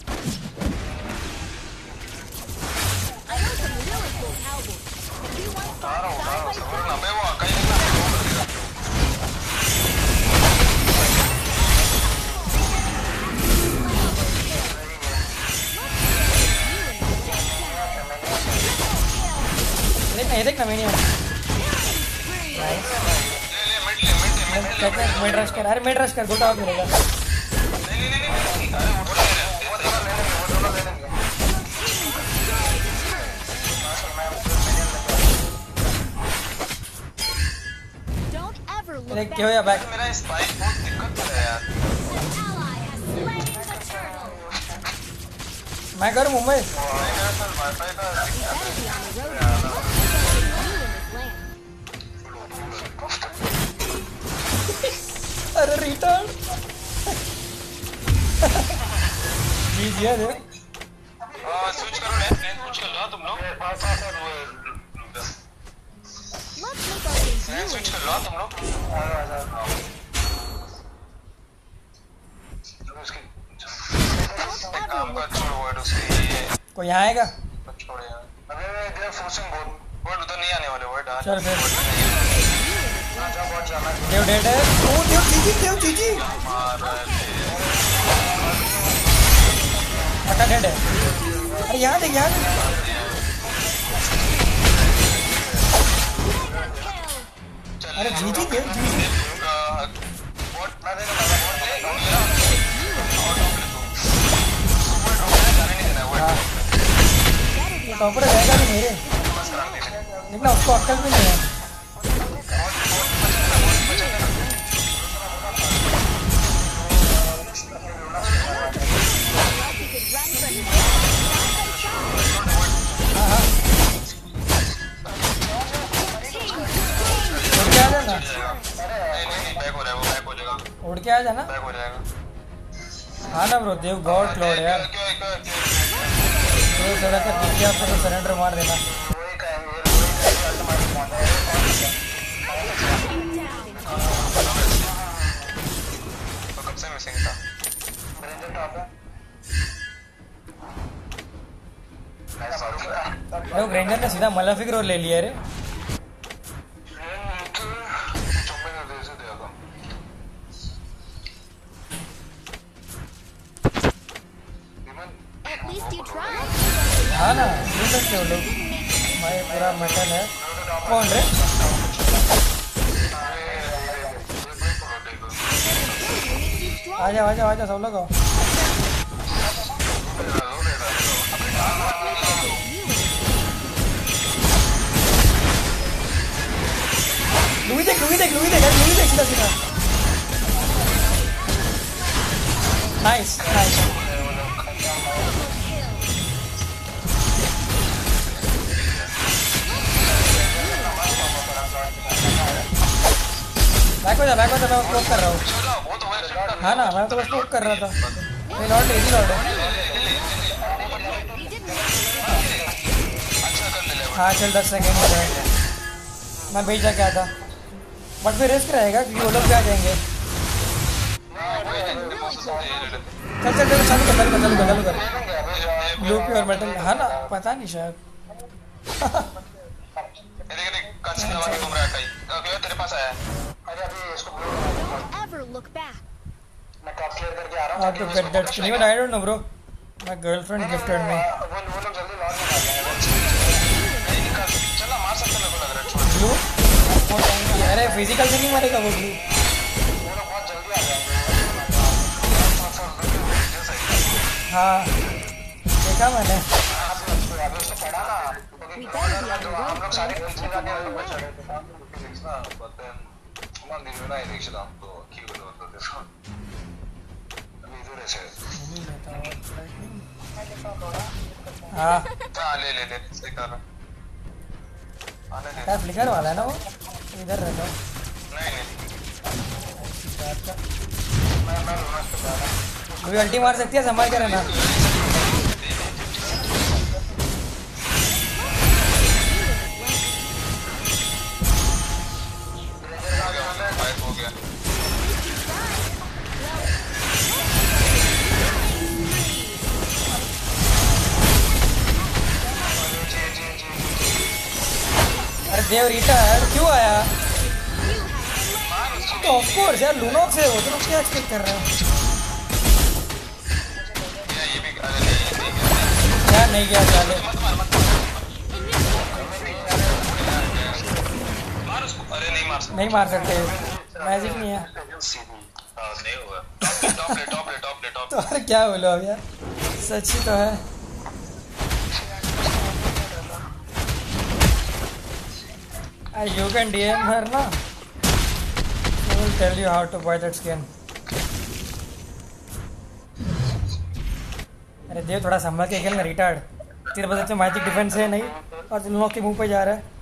S7: I know some really cool cowboys. If you want to
S2: आ रहा हूँ आ रहा हूँ
S7: side by
S2: सबर
S7: side,
S2: ना मैं वो आगे नहीं कर देगा
S1: देखना ये देखना मैंने
S2: ले ले मिड ले मिड ले मिड ले
S1: मिड रश कर। अरे मिड रश कर गोटा मिलेगा।
S2: नहीं नहीं नहीं अरे वो ले ले वो ले ले वो ले ले
S7: don't ever look
S1: देख
S7: back.
S1: क्यों यार बैक।
S2: मेरा स्पाइक बहुत दिक्कत है यार
S7: Ally has slain the turtle.
S1: मैं करूँ मुंबई।
S2: मैं कह रहा था वाईफाई का
S7: Better be on the road.
S1: अरे रिटर्न जी जी है देख।
S2: हाँ स्विच करो लेफ्ट लेफ्ट स्विच कर लो तुम लोग
S7: Let's make our debut.
S2: Left switch कर लो तुम लोग उसकी एक काम कर छोड़ वर्ड उसकी ये
S1: कोई यहाँ आएगा।
S2: छोड़ यार अरे they are forcing both word उधर नहीं आने वाले वर्ड
S1: चल फिर
S2: बहुत जाना
S1: देव डेड है। ओ देव जीजी देव जीजी पक्का डेड है। अरे यहाँ देख यहाँ देख। अरे जीजी देव जीजी
S2: वोट ना देना वाला वोट ले वोट ले
S1: हाँ टॉपर रहेगा भी मेरे। देखना उसको अक्कल भी नहीं है। हाँ हाँ उड़ के आ जाना।
S2: नहीं नहीं बैक हो रहा है वो बैक हो जाएगा
S1: उड़ के आ जाना।
S2: बैक हो जाएगा
S1: हाँ ना ब्रो देव गॉड क्लॉड यार।
S2: क्यों क्यों क्यों
S1: देव थोड़ा सा पीछे आपको तो सरेंडर मार देना। वो ग्रेंजर ने सीधा मलाफिक रोल ले लिया रे।
S7: At least you tried.
S1: हाँ ना, ले सकते हो लोग। भाई पूरा मेटल है। कौन रे? आजा आजा आजा सब लोग आओ। लुई देख लुई देख लुई देख लुई देख सीधा सीधा। Nice nice. बैक हो जा बैक हो जा, मैं क्लोज कर रहा हूँ। हाँ ना, मैं तो बस क्लोज कर रहा था। ये लॉर्ड है, इजी लॉर्ड है। हाँ चल दस सेकेंड हो गए, मैं भेज क्या था, बट फिर रिस्क रहेगा क्योंकि वो लोग भी आ जाएंगे। चल चल चल चालू कर चालू कर चालू कर चालू कर ब्लू पी और मेटल। हाँ ना, पता नहीं शायद।
S2: तेरे पास आया।
S7: Don't ever look back.
S3: मैं टॉप क्लियर करके आ रहा हूँ।
S1: How to get that skin? Even I don't know, bro. My girlfriend gifted me.
S3: वो वो लोग जल्दी लॉस निकाल लेंगे।
S2: चला मार सकते मेरे को लग रहा है। छोड़
S1: Blue? अरे फिजिकल से नहीं मारेगा वो ब्लू।
S3: वो लोग बहुत जल्दी आ जाएंगे।
S1: हाँ देखा मैंने।
S3: अभी उसने पढ़ा ना।
S7: We better be on the road.
S3: हम लोग सारे
S7: Chris.
S3: फिजिक्स लगा के चढ़े थे।
S1: हाँ
S2: हाँ ले ले ले सही कर रहा। आने दे।
S1: क्या फ्लिकर वाला है ना वो? इधर रहता है।
S2: नहीं नहीं
S1: कोई अल्टी मार सकती है, संभाल के रहना।
S2: हो गया।
S1: अरे देव रिटायर क्यों आया? तो ऑफ कोर्स यार लूनॉक्स है वो, तो क्या एक्सपेक्ट कर रहे हो?
S2: ये भी अरे नहीं नहीं
S1: क्या नहीं किया चाले?
S2: मार उसको। अरे नहीं मार सकते।
S1: नहीं मार सकते, मैजिक नहीं है।
S2: हाँ, नहीं हुआ। टॉप ले टॉप ले टॉप ले टॉप ले टॉप।
S1: तो यार क्या बोलो अब यार, सच ही तो है। You can D M her ना, she will tell you how to buy that skin. अरे देव थोड़ा संभाल के खेलना रिटार्ड, तेरे पास अच्छा मैजिक डिफेंस है नहीं और तुम लोग के मुंह पे जा रहा है।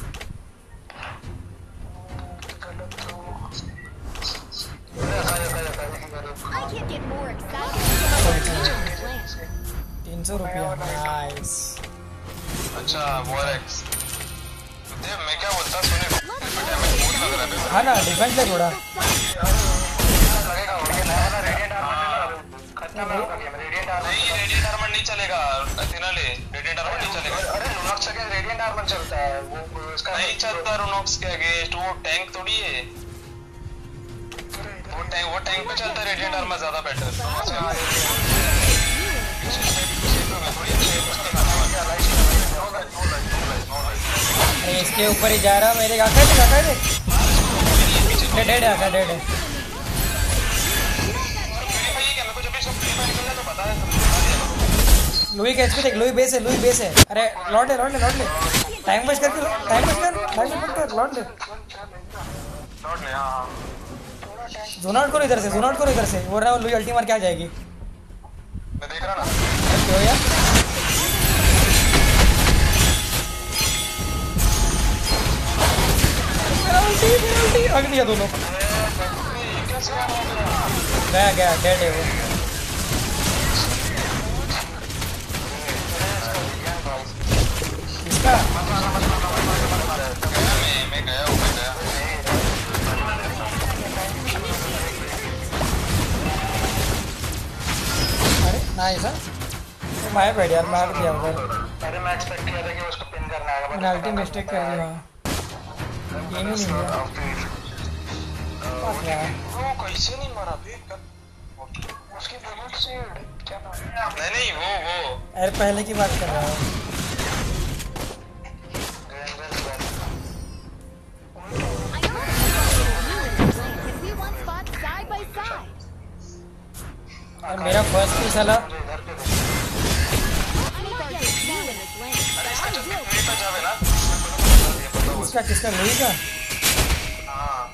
S7: I can't get more excited.
S1: तीन सौ रुपया नाइस।
S2: अच्छा वॉरेक्स। देव मैं क्या बोलता सुने बेटा मैं बहुत लग रहा है।
S1: हाँ ना डिफेंस है थोड़ा।
S3: लगेगा वो ये नया वाला रेडिएंट आर्मर खत्म हो गया। रेडिएंट आर्मर
S2: नहीं रेडिएंट आर्मर नहीं चलेगा। अथीना ले रेडिएंट आर्मर नहीं चलेगा।
S3: अरे लुनॉक्स के रेडिएंट आर्मर चलता है वो उसका
S2: नहीं चलता रुनॉक्स के अगेंस्ट। वो टैंक थोड़ी है। वो टैंक वो टैंक पे चलता है। रेडिएंट आर्मर ज्यादा बेटर।
S1: अरे इसके ऊपर ही जा रहा मेरे काका देख काका देख डेड डेड आका डेड है। लुई का एचपी देख, लुई बेस है लुई बेस है। अरे लॉर्ड ले लॉर्ड ले लॉर्ड ले, टाइम वेस्ट करके टाइम वेस्ट कर टाइम वेस्ट कर लॉर्ड ले
S2: लॉर्ड ले। हाँ
S1: जोन आउट करो इधर से, जोन आउट करो इधर से। बोल रहा हूँ लुई अल्टी मार के आ जाएगी।
S2: मैं देख रहा ना।
S1: क्यों यार आगे दिया दोनों। गया गया डेड है वो। इसका
S2: मैं मैं गया हूँ मैं गया।
S1: अरे नाइस है, मैं बैठ यार मार दिया उधर।
S3: अरे मैं एक्सपेक्ट किया था कि उसको पिन करने आएगा
S1: मैंने अल्टी मिस्टेक कर दी वहाँ, गेम ही नहीं हुआ। पास यार
S2: वो कैसे नहीं मरा बे?
S3: उसकी पेमेंट से क्या नाम है?
S2: नहीं नहीं वो वो
S1: यार पहले की बात कर रहा हूँ।
S7: We want spots side by side.
S1: यार मेरा फर्स्ट की साला
S2: बेटा जावे ना
S1: उसका किसका लुई का
S2: हाँ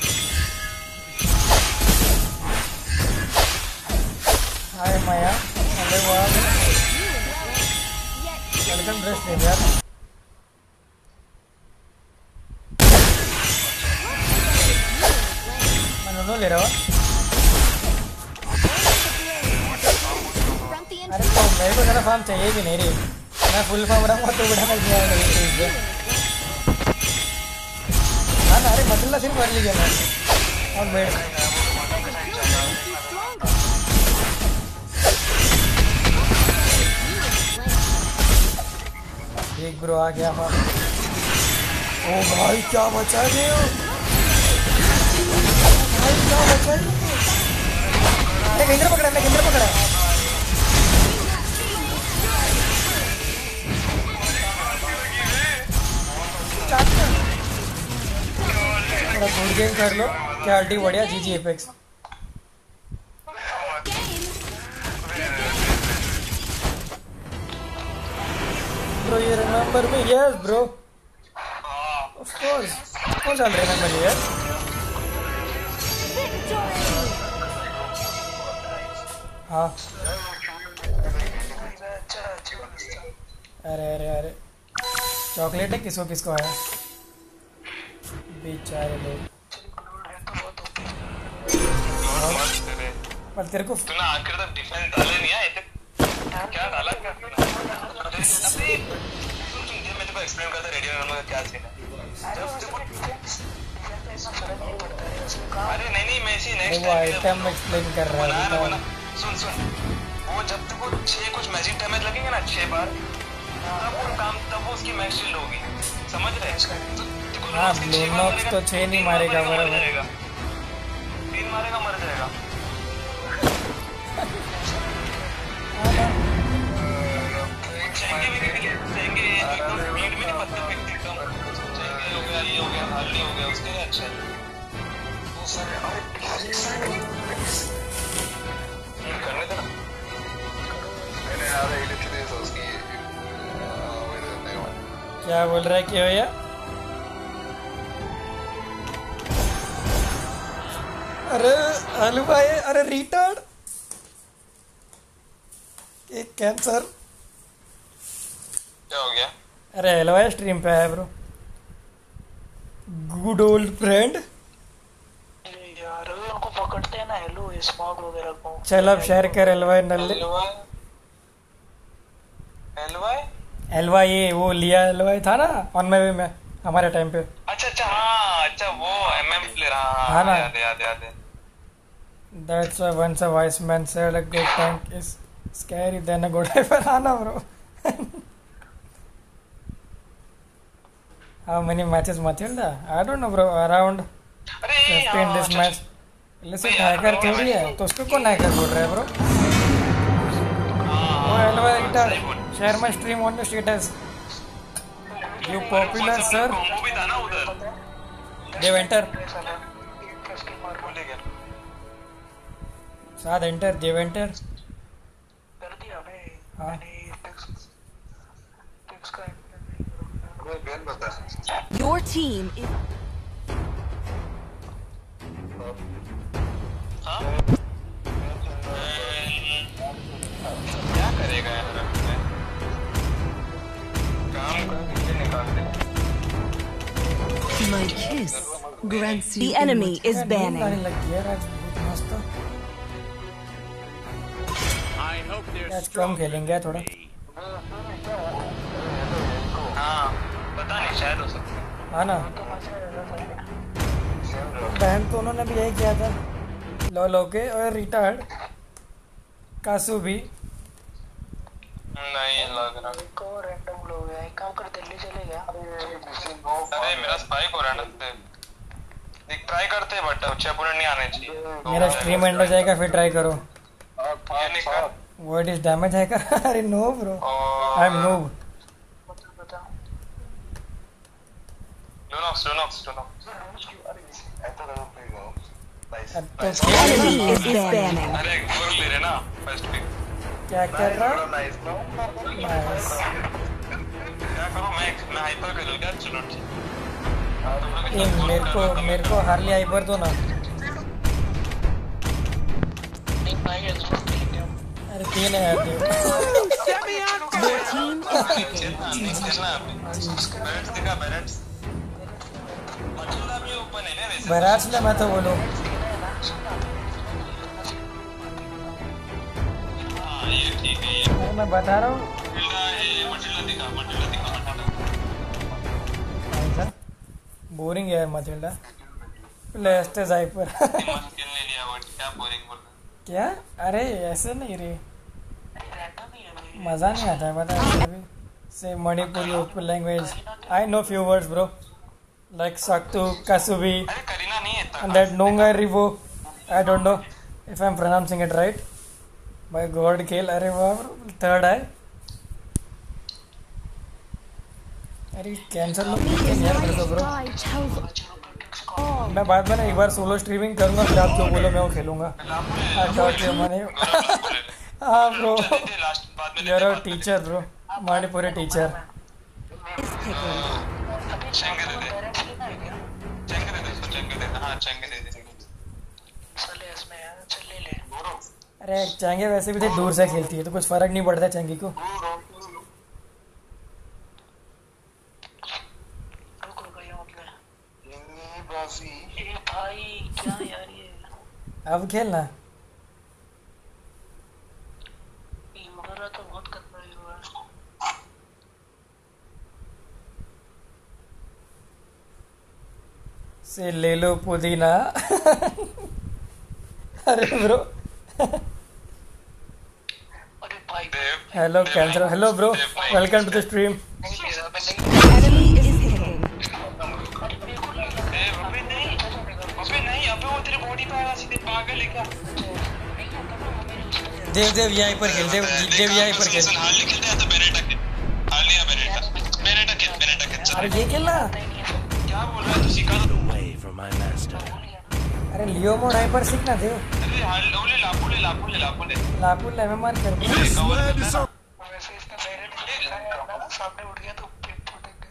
S1: हाय माया अरे वाह वेलकम ड्रेस ले यार मनोनो ले रहा हूँ। अरे तो मेरे को ज़रा फार्म चाहिए भी नहीं रे, मैं फुल फार्म रहा हूँ तो बड़ा मैं किया नहीं चीज़ है। हाँ ना, अरे मसला सिर्फ कर लीजिए मैं और वेट एक ब्रो आ गया फार्म। ओ भाई क्या बचा रहे हो भाई, क्या बचा रहे हो? अरे केंद्र पकड़ा, मैं केंद्र पकड़ा। थोड़ा गुड गेम कर लो, क्या अल्टी बढ़िया, जी जी एपेक्स। ब्रो ये remember me, yes bro of course, कौन सा रिमेंबर यू यार? हाँ अरे अरे अरे चॉकलेट है, किसको किसको आया बेचारे लोग। पर तेरे को
S2: तूने आखिर तक डिफेंस डाले नहीं है क्या डाला क्या तूने? अबे सुन सुन मैं तेरे को एक्सप्लेन करता रेडियो में का क्या सीन है। जब देखो अरे नहीं नहीं मैं इसी नेक्स्ट
S1: वो आइटम एक्सप्लेन कर रहा
S2: बना रहा
S1: है।
S2: बना सुन सुन वो जब तक वो छह कुछ मैजिक डैमेज लगेंगे ना छह बार तब वो काम तब वो उसकी मैक्स शील्ड होगी, समझ रहे हैं?
S1: हाँ ब्लू नॉक्स तो छह नहीं मारेगा बराबर।
S2: तीन मारेगा मर जाएगा। चेंगे भी चेंगे एकदम स्पीड में नहीं पत्ते फेंकते एकदम चेंगे हो गया ये हो गया हार्ली हो गया उसके लिए अच्छा है। करने देना मैंने यार एडिट दे तो उसकी
S1: क्या बोल रहा है कि भैया? अरे हलवा है, अरे रिटार्ड, एक कैंसर।
S2: क्या हो गया?
S1: अरे हलवा स्ट्रीम पे है ब्रो, गुड ओल्ड फ्रेंड।
S3: यार उनको पकड़ते हैं ना हेलो स्मॉग वगैरह को।
S1: चल अब शेयर कर हलवा नल्ले।
S2: हलवा
S1: हलवा ये वो लिया हलवा था ना ऑन माय वे में हमारे टाइम पे।
S2: अच्छा अच्छा हाँ अच्छा वो एमएम प्लेयर हाँ
S1: हाँ ना,
S2: याद है याद है याद है।
S1: That's why once a wise man said a good tank is scary than a good hyper. हाँ ना bro. How many matches Matilda? I don't know bro. Around fifteen this match. Listen, hacker थोड़ी है तो उसको कौन हैकर बोल रहा है bro? Oh hello editor. Share my stream on your status. You popular sir.
S2: Combo भी था ना उधर।
S1: They enter. साथ एंटर जेव एंटर
S3: कर दिया मैं।
S1: हाँ
S5: Your team is
S2: क्या करेगा यार काम करके निकाल दे।
S4: My kiss grants you
S5: the enemy is banning.
S1: लग गया आज बहुत मस्त। आज कम खेलेंगे थोड़ा।
S2: हाँ पता नहीं शायद हो सकता है।
S1: हाँ ना, बहन तो उन्होंने भी यही किया था, लो लो के और रिटार्ड कासू भी
S2: नहीं लग रहा।
S3: एक और रैंडम लोग गया, एक काम कर दिल्ली चले गया।
S2: अरे मेरा स्पाइक हो रहा है ना, देख ट्राई करते बट अच्छे अपोनेंट नहीं आने चाहिए।
S1: मेरा स्ट्रीम एंड हो जाएगा फिर ट्राई करो।
S2: ये नहीं कर
S1: व्हाट इज डैमेज है का? अरे no bro, I am noob.
S2: Lunox Lunox Lunox
S1: तो
S5: Enemy is banning.
S2: अरे गोल ले रहे ना फर्स्ट पिक।
S1: क्या कर रहा हूँ?
S2: Nice
S1: nice.
S2: क्या करूं मैं मैं हाइपर खेलूं क्या? चलो
S1: ये मेरे को मेरे को हार्ली हाइपर दो ना। अरे तीन है यार।
S5: Your team is defeated.
S2: Barats दिखा बैरेट्स मचुला भी ओपन है ना वैसे।
S1: बराच ले मैं तो बोलूँ।
S2: हाँ ये ठीक है ये।
S1: अरे मैं बता रहा हूँ।
S2: मटिल्डा है, मटिल्डा दिखा मटिल्डा दिखा
S1: ऐसा बोरिंग है मटिल्डा। लेस्टेज हाइपर।
S2: मस्त खेलने लिया वो क्या बोरिंग बोल रहा है।
S1: क्या? अरे ऐसे नहीं रे, मजा नहीं आता है पता है अभी से Manipuri open language. I know few words bro like सक्तु कसुबी
S2: अरे करीना नहीं है इतना।
S1: and that nunga rivo. I don't know if I'm pronouncing it right. My god kill. अरे वाह bro, third eye. अरे कैंसर लो यार मेरे को ब्रो। मैं बाद में ना एक बार सोलो स्ट्रीमिंग करूंगा फिर आप जो बोलो मैं वो खेलूंगा। मैंने हाँ bro, you're a teacher bro, Manipuri teacher.
S2: Change दे दे चंगे दे दे उसको चंगे दे दे। हाँ चंगे दे दे
S3: चले इसमें यार, चल ले ले।
S1: अरे चंगे वैसे भी तो दूर से खेलती है तो कुछ फर्क नहीं पड़ता चंगी को।
S3: रुक रुक ये मतलब ये भाई क्या यार ये
S1: अब खेलना
S3: इमरा तो बहुत करता है हुआ।
S1: से ले लो पुदीना। अरे ब्रो
S3: अरे भाई
S1: hello cancer, hello bro, welcome to the stream.
S5: Enemy is hitting.
S2: अबे नहीं अबे नहीं अबे वो तेरे बॉडी पे आया सीधे पागल है क्या?
S1: देव देव यहीं पर खेल, देव देव यहीं पर खेल।
S2: हार्ली खेलते हैं तो बेनेटा खेल। हार्ली या बेनेटा बेनेटा खेल बेनेटा खेल।
S1: अरे ये खेलना।
S2: क्या बोल रहा है तू? सिखा दो।
S1: अरे लियो मोड हाइपर सीखना देव।
S2: अरे हार्ली ओले लापू ले लापू ले लापू ले
S1: लापू ले मैं मान कर
S2: कवर करना।
S3: वैसे इसका डायरेक्ट है ना, सामने उठ गया तो पेट फूटेंगे।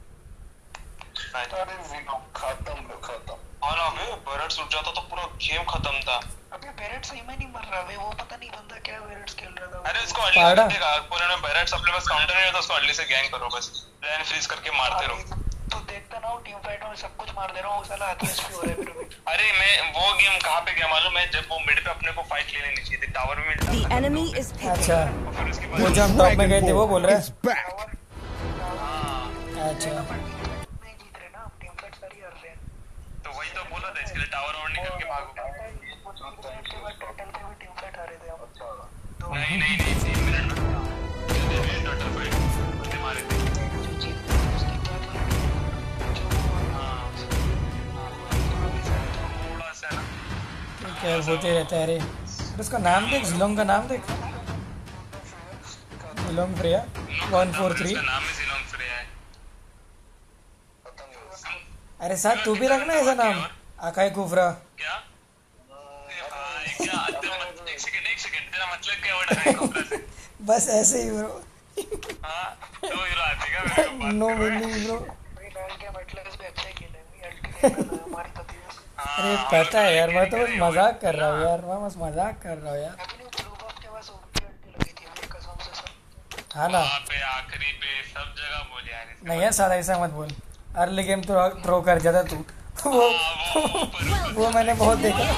S2: अरे वीनो खत्म खत्म। और अबे बरट्स उठ जाता तो पूरा गेम खत्म था।
S3: अबे बैरेट सही में नहीं मर रहा है, वो पता नहीं बंदा क्या बैरेट्स खेल रहा था।
S2: अरे उसको अर्ली देगा पूरे में बैरेट्स अपने पास काउंटर नहीं है तो उसको अर्ली से गैंग करो बस, लाइन फ्रीज करके मारते रहो।
S3: तो देखता ना टीम फाइट में सब कुछ मार दे रहा हूँ, साला हाथ में हो रहा है फिर भी।
S2: अरे मैं वो गेम कहाँ पे गया मालूम है? जब वो मिड पे अपने को फाइट ले लेनी चाहिए थी, टावर में मिलता
S5: The
S2: था।
S5: enemy is picking.
S1: अच्छा
S2: फिर उसके
S1: वो
S2: बाद
S1: जो हम टॉप में गए थे वो बोल रहा है।
S2: हाँ
S1: अच्छा
S3: नहीं जीत रहे ना, टीम फाइट सारी हार रहे हैं।
S2: तो वही तो बोला था, इसके लिए टावर और निकल के भागो।
S3: टोटल पे भी टीम फाइट हारे थे हम।
S2: नहीं नहीं नहीं तीन मिनट में टोटल फाइट बंदे मारे थे। थोड़ा सा ना
S1: क्या होते रहता है। अरे उसका नाम देख, जिलोंग का नाम देख, जिलोंग फ्रिया वन फोर थ्री।
S2: उसका नाम ही जिलोंग फ्रिया है।
S1: अरे साथ तू भी रखना ऐसा नाम, आकाई कुफरा।
S2: क्या भाई क्या? एक सेकंड एक सेकंड तेरा मतलब क्या वर्ड है कोबरा से?
S1: बस ऐसे ही ब्रो,
S2: हां तो हीरो आएगा मेरे को बात
S1: नो
S2: करवा है।
S1: Meaning bro.
S3: भाई डाल के मतलब भी अच्छा खेले भी अल्टीमेट हमारी तो थी।
S1: अरे पता है यार, मैं तो बस मजाक कर रहा हूँ यार, मैं बस मजाक कर रहा हूँ यार।
S3: अभी ब्लू बफ के पास ओपी अल्टी लगी थी मेरे कसम से सब।
S1: हाँ ना,
S2: वहाँ पे आखिरी पे सब जगह बोले यार इसका।
S1: नहीं यार सारा ऐसा मत बोल। अर्ली गेम तो थ्रो कर जाता तू, वो वो मैंने बहुत देखा।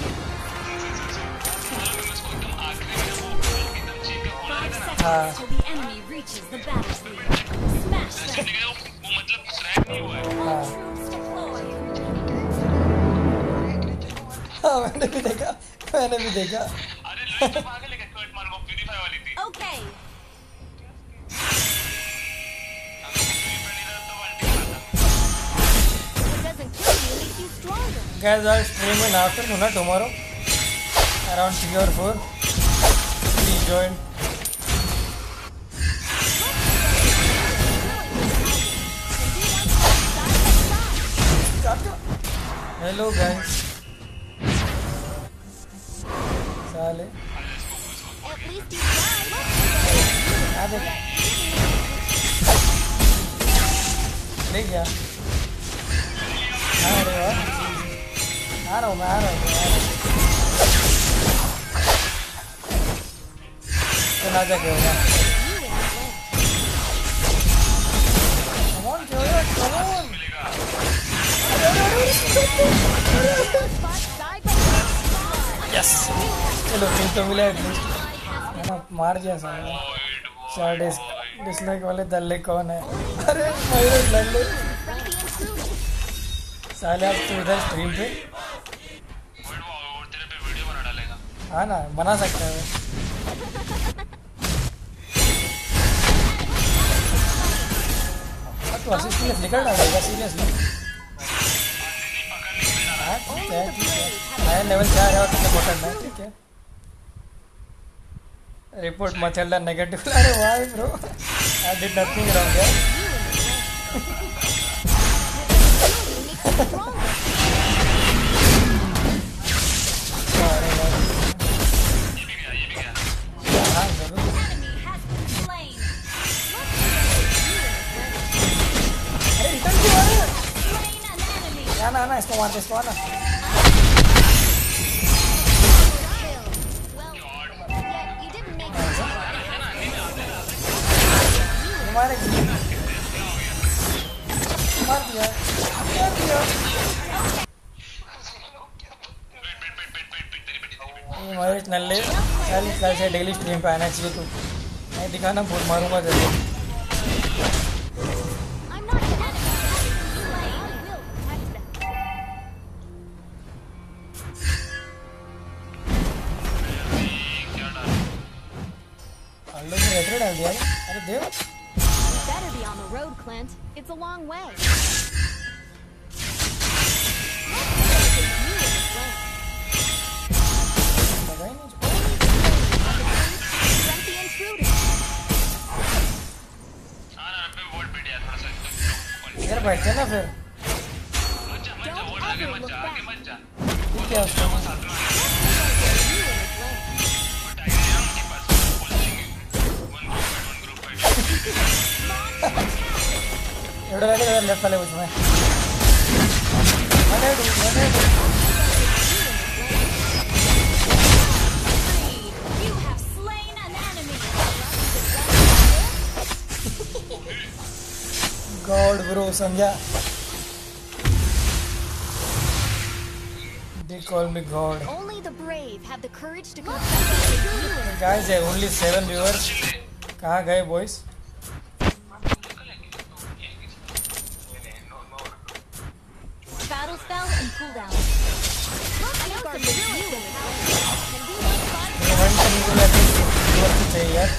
S1: हाँ
S7: Till the enemy reaches the battlefield. Smash them.
S2: वो मतलब क्रैक नहीं हुआ है।
S1: हाँ
S7: Troops deployed.
S1: हाँ मैंने भी देखा, मैंने भी देखा।
S2: अरे लुई तो पागल है क्या? कर्ट मार वो प्यूरीफाई वाली थी।
S7: Okay.
S1: Guys, I'll stream in afternoon uh, tomorrow around three or four. Please join. Hello guys. साले आ देख ले गया। अरे वाह, आ रहा हूँ मैं, आ रहा हूँ तो ना जाके होगा। Come on, Joya, come on. Yes. चलो तीन तो मिला एटलीस्ट, है ना? मार दिया साला। चार डिस डिसलाइक वाले दल्ले कौन है? अरे मेरे दल्ले साले, आज तू इधर स्ट्रीम पे हाँ ना, बना सकता है। तो असिस्ट में फ्लिकर डालेगा सीरियसली? हाँ ठीक है, ठीक है। नया लेवल चार है और तुमने बटन है, ठीक है। रिपोर्ट मचेल्डा नेगेटिव। अरे वाह bro, I did nothing wrong यार। हाँ जरूर। अरे रिटर्न क्यों आ रहा है? आना आना, इसको मारते, इसको आना। मार दिया, मार दिया। हमारे नल्ले चालीस साल से डेली स्ट्रीम पे आना चाहिए। तो मैं दिखाना बहुत मारूंगा जरूर। डाल दिया। अरे देव,
S7: better be on the road, Clint. It's a long way.
S1: इधर बैठते ना फिर। क्या उसका एवढं लागेल लेफ्ट वाले उसमें मैंने मैंने गॉड ब्रो, समझा? They call me God.
S7: Only the brave have the courage to go.
S1: Guys, there are only seven viewers. कहाँ गए boys?
S7: Battle spell and cooldown.
S1: यार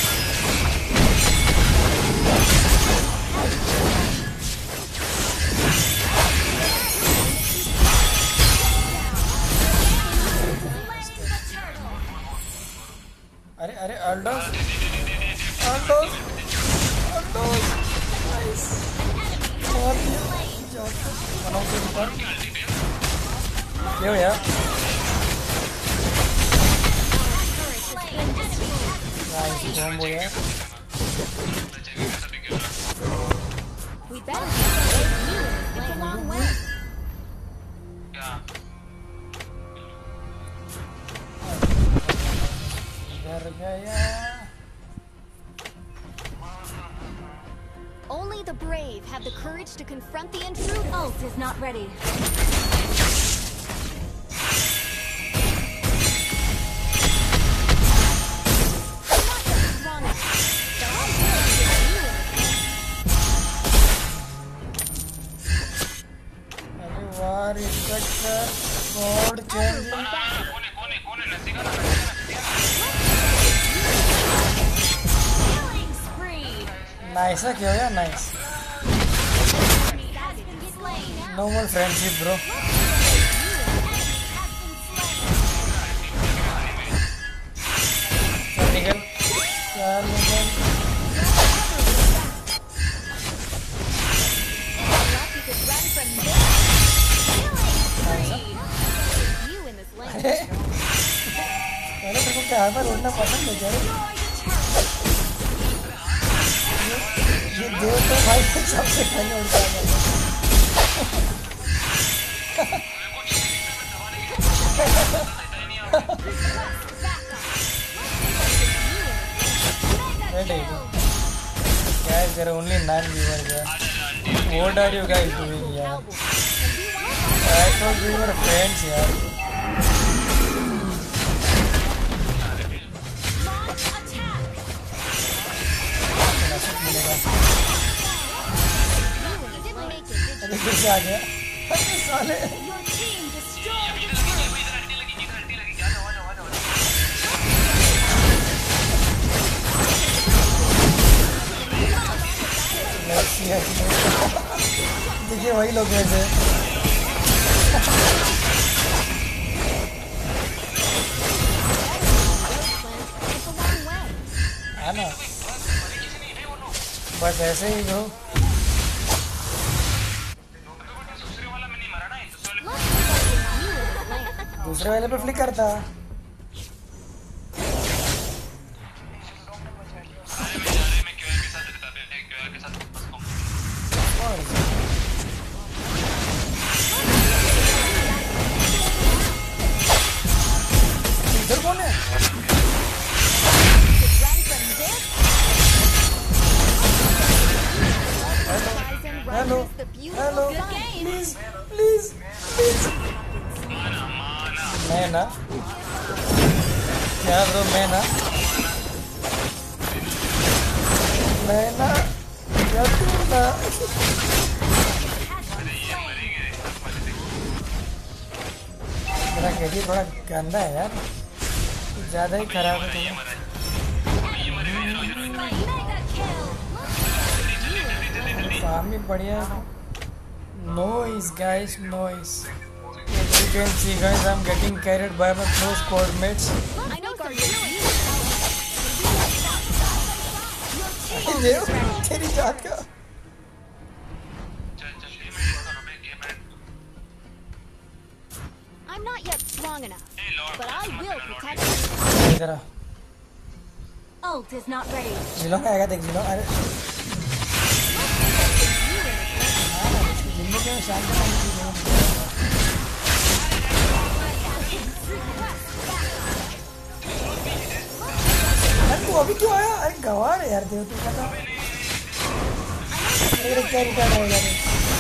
S1: अरे अरे अल्डोस अल्डोस अल्डोस नाइस बहुत ही बनाओ के ऊपर क्यों यार नाइस कॉम्बो यार
S7: We better be safe. It's a long way. Only the brave have the courage to confront the intruder. Ult is not ready.
S1: Nice, क्या हो गया? Nice. No more friendship, bro. Armour उड़ना पसंद है क्या? ये देव तो भाई सबसे पहले उड़ता है। Guys, there are only nine viewers here. What are you guys doing here? I thought we were friends here. अरे कैसे आ गया? अरे साले देखिए वही लोग वैसे है ना, बस ऐसे ही जो दूसरे वाले पे फ्लिक करता। इधर कौन है? Hello hello please please please मैं ना क्या ब्रो मैं ना मैं ना क्या तू ना मेरा कैडी थोड़ा गंदा है यार, ज़्यादा ही खराब है। फार्मिंग बढ़िया है। Noise guys, noise. As you can see guys, I'm getting carried by my close squad mates. देव तेरी जात का
S7: I'm not yet strong enough, but I will protect you.
S1: इधर आ।
S7: Ult is not ready.
S1: जिलों आएगा देख जिलों अरे जिंदगी में शांत अरे तू अभी क्यों आया? अरे गवार है यार देव तू पता मेरे क्या रिकॉर्ड है यार।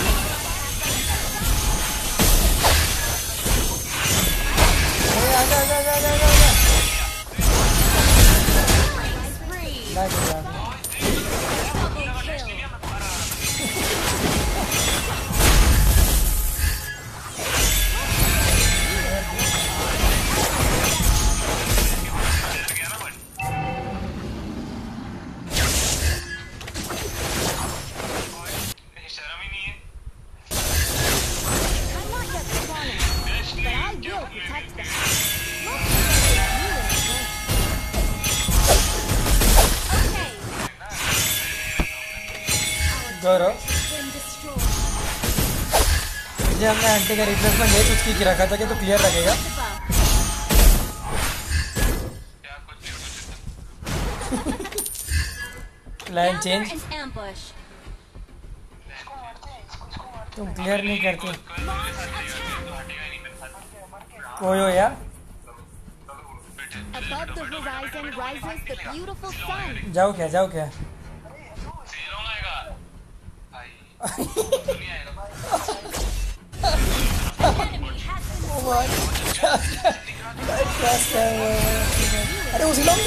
S1: अरे आजा आजा आजा आजा आजा लाइक यार गौरव मुझे हमने आंटी का रिप्लेसमेंट ये कुछ की रखा था कि तो क्लियर रखेगा। लाइन चेंज तुम क्लियर नहीं करते कोई हो यार। जाओ क्या जाओ क्या अरे उसी लोग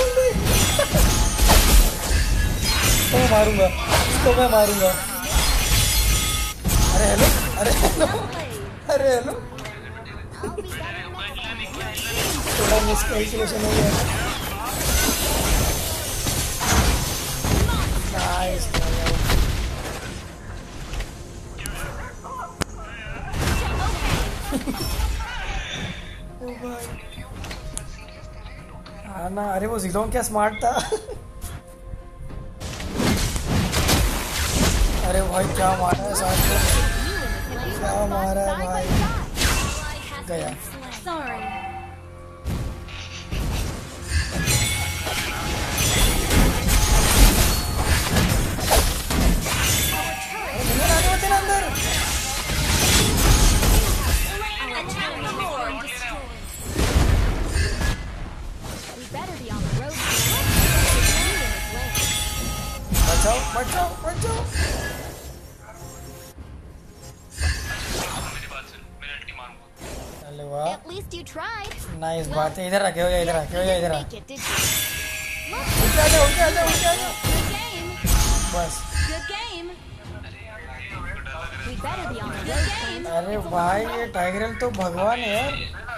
S1: तो मैं मारूंगा इसको मैं मारूंगा। अरे हेलो अरे हेलो अरे हेलो थोड़ा मिसकैलकुलेशन हो गया। नाइस हाँ ना। अरे वो जीरोंग क्या स्मार्ट था। अरे भाई क्या मारा है साथ में, क्या मारा है भाई। गया चलो वाह
S7: At least you tried.
S1: Nice बात है इधर रखे हो या इधर रखे हो या इधर
S7: Make it, did you?
S1: उठ जा उठ जा उठ जा
S7: Good game.
S1: बस
S7: Good game. We better be on a good game.
S1: अरे भाई ये टाइगरल तो भगवान है यार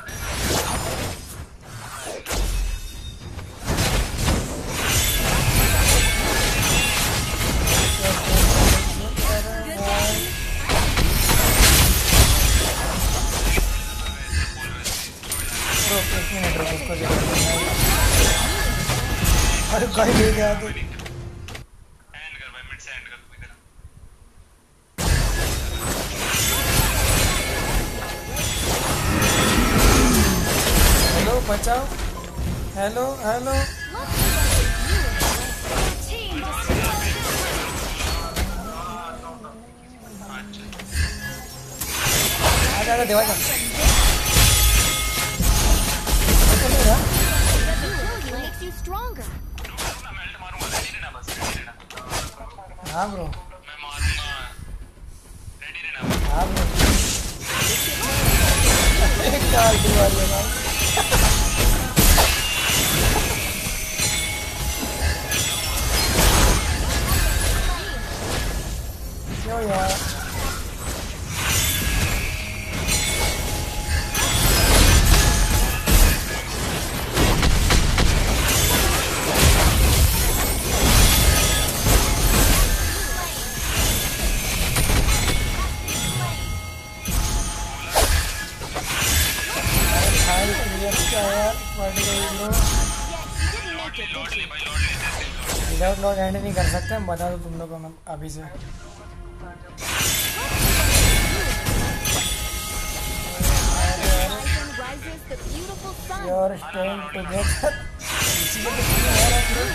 S1: अरे भाई ले गया तो
S2: एंड कर भाई मिड से एंड कर तू इधर
S1: हेलो बचाओ हेलो हेलो
S7: Team destroyed.
S1: आ जा देवा जा
S7: Makes you stronger.
S2: मैं अल्ट मारूंगा रेडी रहना बस रेडी रहना
S1: हाँ ब्रो
S2: मैं मारूंगा रेडी रहना बस
S1: हाँ ब्रो एक चार दीवार लगा क्यों यार विदाउट लॉर्ड एंड नहीं कर सकते हम बता दो तुम लोग को मैं अभी से
S7: Rises the beautiful sun.
S1: Your staying together इसी को तो क्यों है bro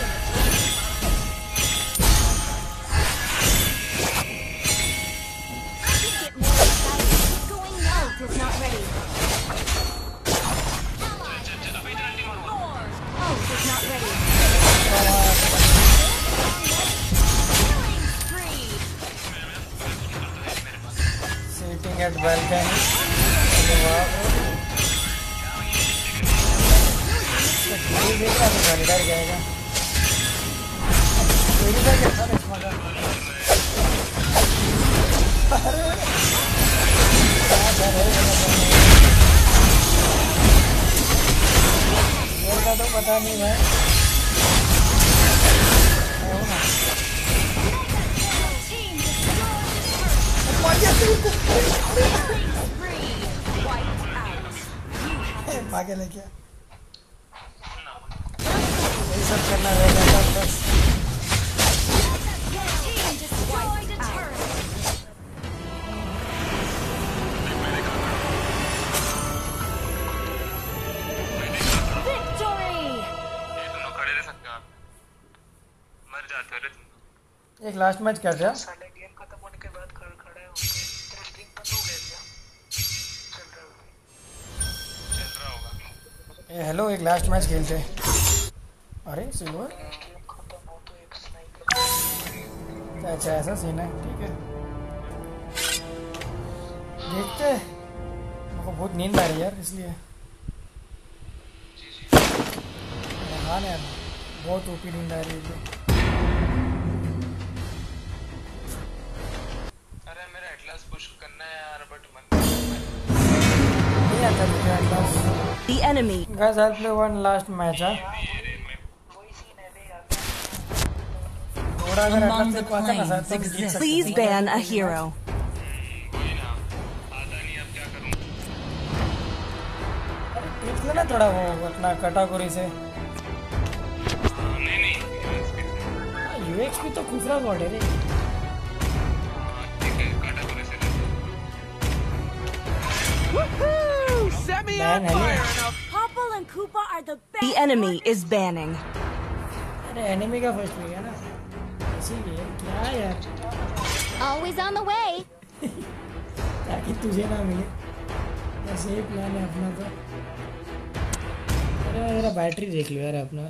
S7: Get more excited. Keep going now. Ult is not ready. Ult is not ready.
S1: Sitting at balcony. ये देख रहा था डर जाएगा मेरी बात क्या था मजा अरे मेरे का तो पता नहीं है भागे लेके यही सब करना रहेगा बस एक लास्ट मैच कर दिया
S3: गेम खत्म होने के बाद खड़े खड़े होंगे तेरा स्ट्रीम बंद हो गया चल रहा
S2: चल रहा होगा
S1: ए हेलो एक लास्ट मैच खेलते हैं अरे सिल्वर
S3: खत्म हो तो एक स्नाइपर
S1: अच्छा ऐसा सीन है ठीक है देखते हैं मुझको बहुत नींद आ रही है यार इसलिए हाँ यार बहुत ओपी नींद आ रही है
S2: अरे मेरा एटलास पुश करना है यार बट मन
S1: नहीं आता मुझे Atlas
S5: The enemy.
S1: Guys, I'll play one last match. Huh?
S5: Among the planes exist. Please ban a hero.
S1: Tips लेना थोड़ा वो अपना कैटेगरी से
S2: नहीं नहीं
S1: यूएक्सपी तो खुफरा गॉड है रे
S2: ठीक है कैटेगरी से
S9: Woohoo! Set me on fire enough.
S7: Popple and Koopa are the best.
S5: The enemy is banning.
S1: अरे एनिमी का फर्स्ट भी है ना इसीलिए क्या यार
S7: Always on the way.
S1: ताकि तुझे ना मिले बस यही प्लान है अपना तो अरे मेरा बैटरी देख लो यार अपना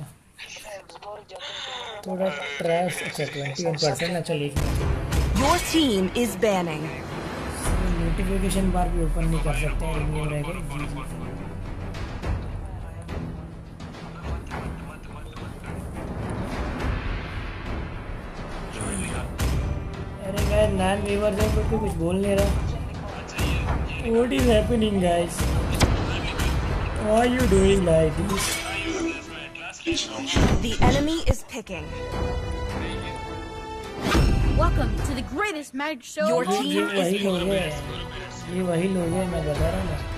S1: थोड़ा ट्रैश अच्छा ट्वेंटी वन परसेंट अच्छा लिख
S5: Your team is banning.
S1: Notification bar भी ओपन नहीं कर सकते रिव्यू रहेगा जी जी। अरे गाइस नॉन व्यूअर्स है तो कुछ बोल नहीं रहा। What is happening guys? Why are you doing like this?
S5: The enemy is picking.
S7: Welcome to the greatest magic show.
S5: Your
S1: ये
S5: team
S1: वही
S5: is
S1: लोग
S5: picking.
S1: हैं, ये वही लोग हैं, मैं बता रहा हूँ ना।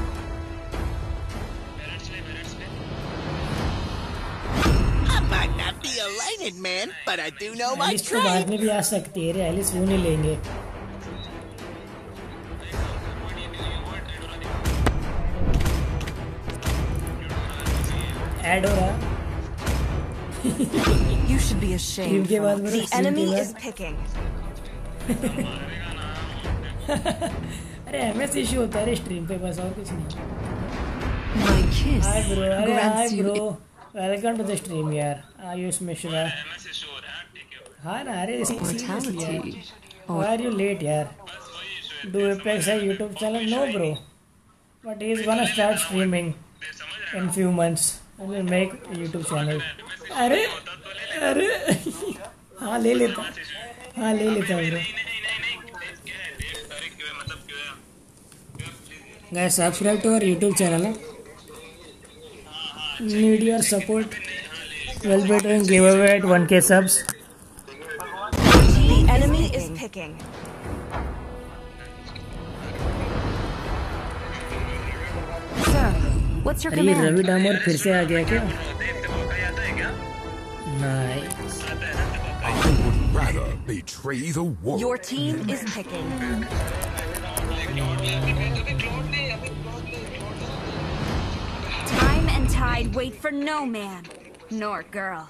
S9: I might not be a lighted man, but I do know my
S1: Alice तो बाद
S9: trade.
S1: में भी आ सकती है रे, एलिस क्यों नहीं लेंगे? ऐड हो रहा।
S5: You should be ashamed.
S1: के बाद
S5: Frank.
S1: मेरे
S5: The
S1: stream
S5: enemy
S1: के
S5: is
S1: बाद-
S5: picking.
S1: अरे एमएस इशू होता है रे स्ट्रीम पे, बस और कुछ नहीं।
S4: My kiss
S1: हाय ब्रो, अरे hi
S4: grants you
S1: bro, welcome to the stream यार, आयुष मिश्रा। हाँ ना, अरे सीरियसली यार, व्हाई आर यू लेट यार? डू एपेक्स है YouTube channel? No bro, but he is gonna start streaming in few months and will make YouTube channel. अरे अरे हाँ ले लेता, हाँ ले लेता bro. Guys, subscribe to our YouTube channel. Need your support. We'll be doing giveaway at one K subs.
S5: The enemy is picking.
S4: Sir, what's your
S1: अरे ये रवि
S4: command?
S1: डामोर फिर से आ गया क्या? Nice.
S6: I would rather betray the world.
S5: Your team is picking.
S7: Time and tide wait for no man nor girl.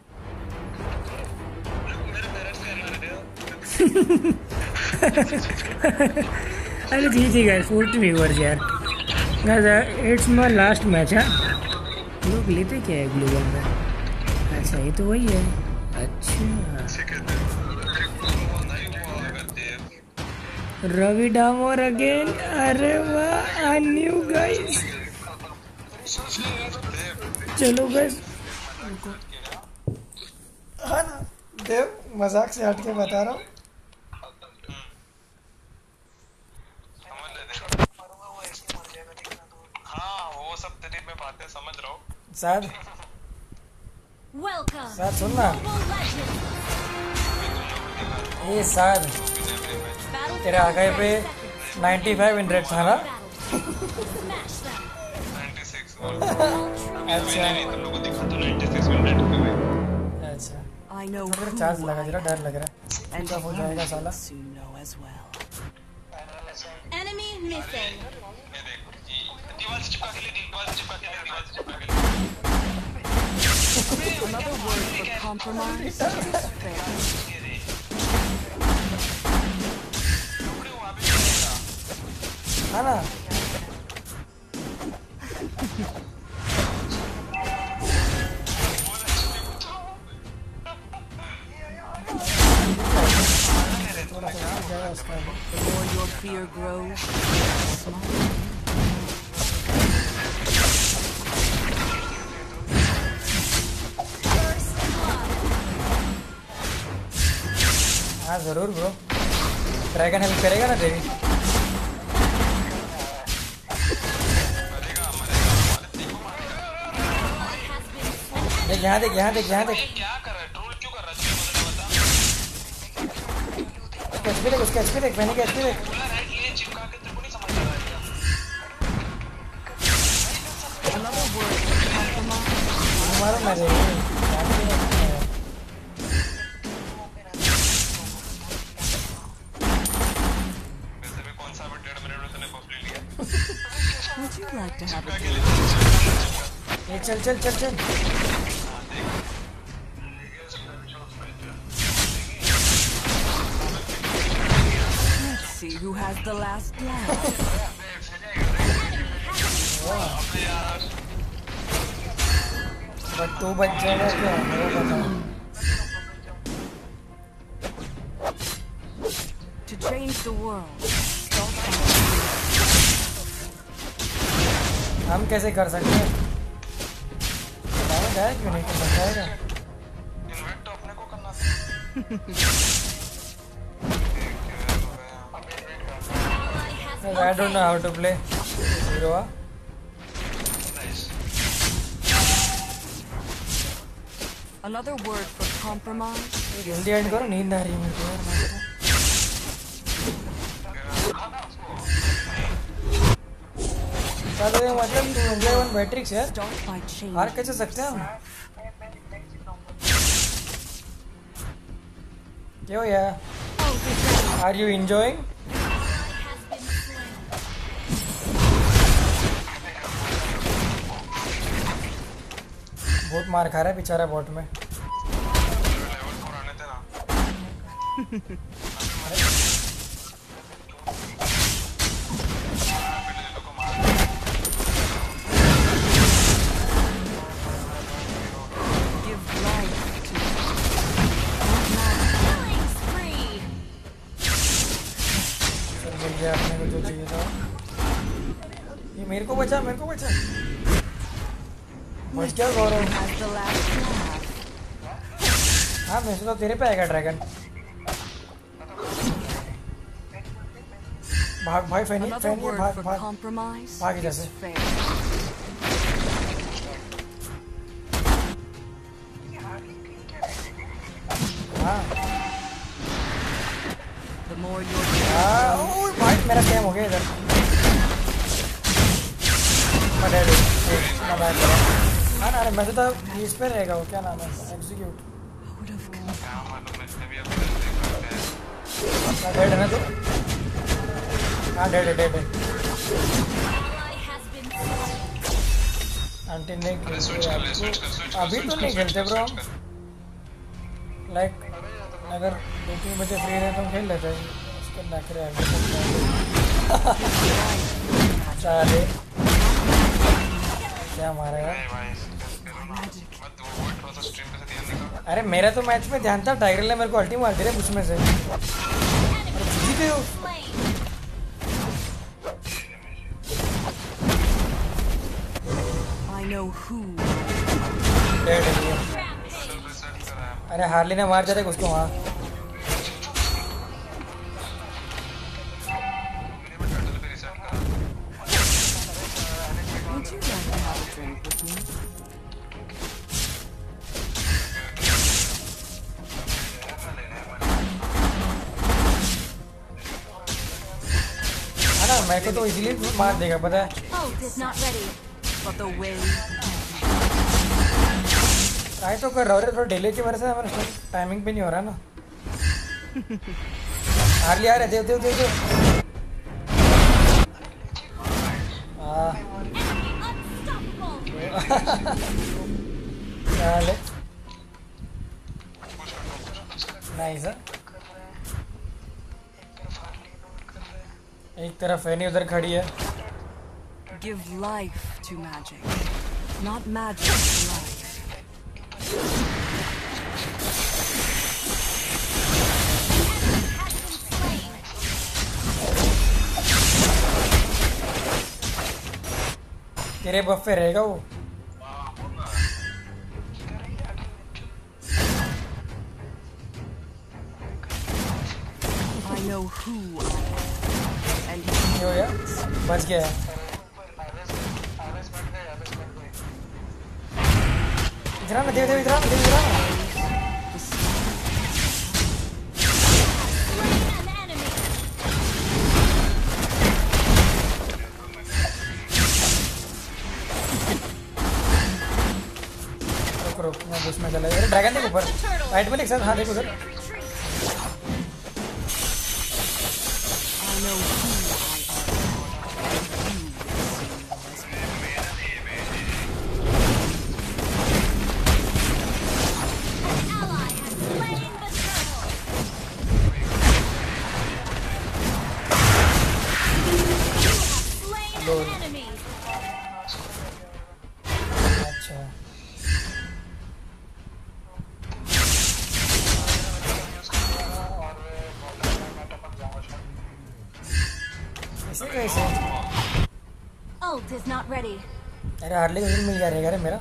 S1: अरे जी जी guys, fourteen viewers यार. Guys, uh, it's my last match हाँ. लोग लेते क्या है ग्लोबल में? अच्छा ये तो वही है. अच्छा. रवि डामोर अगेन. अरे वाह, I knew guys. चलो बस. हाँ ना, देव मजाक से हट के बता रहा हूँ. साद
S7: Welcome.
S1: साद सुन ना.
S7: Global legend.
S1: ये साद
S7: Battle
S1: तेरे आगे पे ninety-five इन रेट था ना.
S7: smash them.
S1: अच्छा अच्छा.
S5: I know
S1: मेरा
S5: who
S1: चार्ज लगा,
S5: I
S1: जरा डर
S5: am,
S1: लग रहा है.
S5: and
S1: कब हो जाएगा साला?
S5: you soon know as well.
S7: Enemy missing.
S5: Another word for compromise is fair.
S1: हाँ ना. थोड़ा सा हो जाएगा उसका.
S5: The more your fear grows, the smaller.
S1: हाँ जरूर ब्रो. ड्रैगन हेल्प करेगा ना देवी? देख यहाँ देख यहाँ देख यहाँ देख. उसका एचपी देख, उसका एचपी देख, मैंने क्या एचपी देख.
S5: Another word for compromise.
S1: मारो ना देवी.
S5: Would you like to have a date?
S1: ये चल चल चल चल.
S5: Let's see who has the last laugh.
S1: But तू बच जाएगा क्या? मेरे को बताओ.
S5: To change the world, start from
S1: हम कैसे कर सकते हैं? बताया क्यों नहीं कर सकता?
S2: इन्वेट तो अपने को करना था।
S1: I don't know how to play. Zero.
S4: Another word for compromise.
S1: जल्दी एंड करो, नींद आ रही है मुझे यार। मतलब मतलब इंडिया वन मैट्रिक्स यार। हार कैसे सकते हैं हम? क्यों यार? Are you enjoying? बहुत मार खा रहा है बेचारा बॉट में। अपने को जो चाहिए था ये मेरे को बचा मेरे को बचा बच गया गौरव। हाँ मैं सोचा तेरे पे आएगा ड्रैगन। भाग भाई फैनी फैनी भाग भाग भाग इधर से। हाँ हाँ भाई मेरा स्कैम हो गया इधर। हाँ ना मैं तो इस पे रहेगा वो क्या नाम है एग्जीक्यूट। डेड है ना तू? हाँ डेड है डेड है। आंटी ने अभी तो नहीं खेलते ब्रो हम। लाइक अगर दो तीन बजे फ्री रहे तो हम खेल लेते हैं। उसके नखरे चाले क्या मारा यार? अरे मेरा तो मैच में ध्यान था। टाइगर ने मेरे को अल्टी मार दी रे उसमें से। जीत गए हो। अरे हार्ली ने मार जाते उसको वहाँ। मेरे को तो इजीली मार देगा पता है। ट्राई तो कर रहा हूँ थोड़ा डिले की वजह से हमारा टाइमिंग पे नहीं हो रहा ना। हार लिया रे देव देव देव देव। चले नाइस। एक तरफ फैनी उधर खड़ी है।
S4: Give life to magic, not magic to life.
S1: तेरे बफ्फे रहेगा वो।
S4: I know who I am.
S1: यो यार बच गया। इधर ना देव देव इधर ना देव इधर ना। रुक रुक मैं बुश में चला। अरे ड्रैगन देख ऊपर राइट में देख सर। हाँ देख उधर।
S4: I know who I am.
S7: Ult is not ready.
S1: अरे हार्ली का विजन मिल गया रहेगा रे मेरा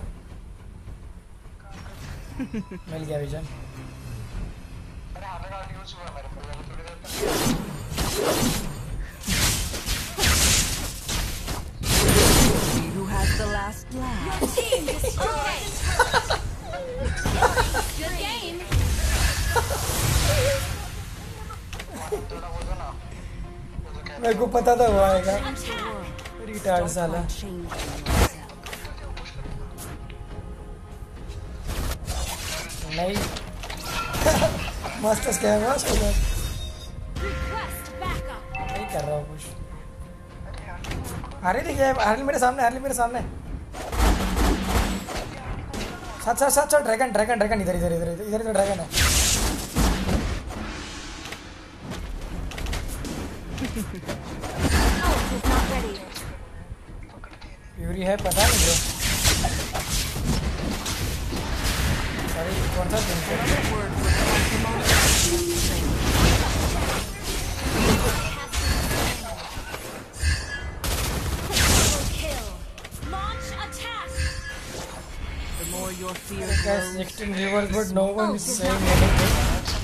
S1: मिल गया विजन
S3: अरे हार्ली का यूज हुआ मेरे को थोड़ी देर
S4: Who has the last laugh?
S7: Your team destroyed. Good game.
S3: थोड़ा वो था ना
S1: मेरे को पता था वो आएगा
S7: Attack.
S1: रिटार्ड साला
S4: Changing yourself.
S1: नहीं मस्त स्कैम है उसको मैं
S7: Request backup.
S1: नहीं कर रहा हूँ कुछ हार्ली दिख गया हार्ली मेरे सामने हार्ली मेरे सामने साथ साथ साथ साथ ड्रैगन ड्रैगन ड्रैगन इधर इधर इधर इधर इधर ड्रैगन है
S7: Ult is not ready.
S1: प्यूरी है पता नहीं ब्रो सॉरी कौन सा दिन से
S7: Double kill. Launch attack.
S4: The more your fear
S1: guys
S4: grows,
S1: sixteen viewers but no one is saying anything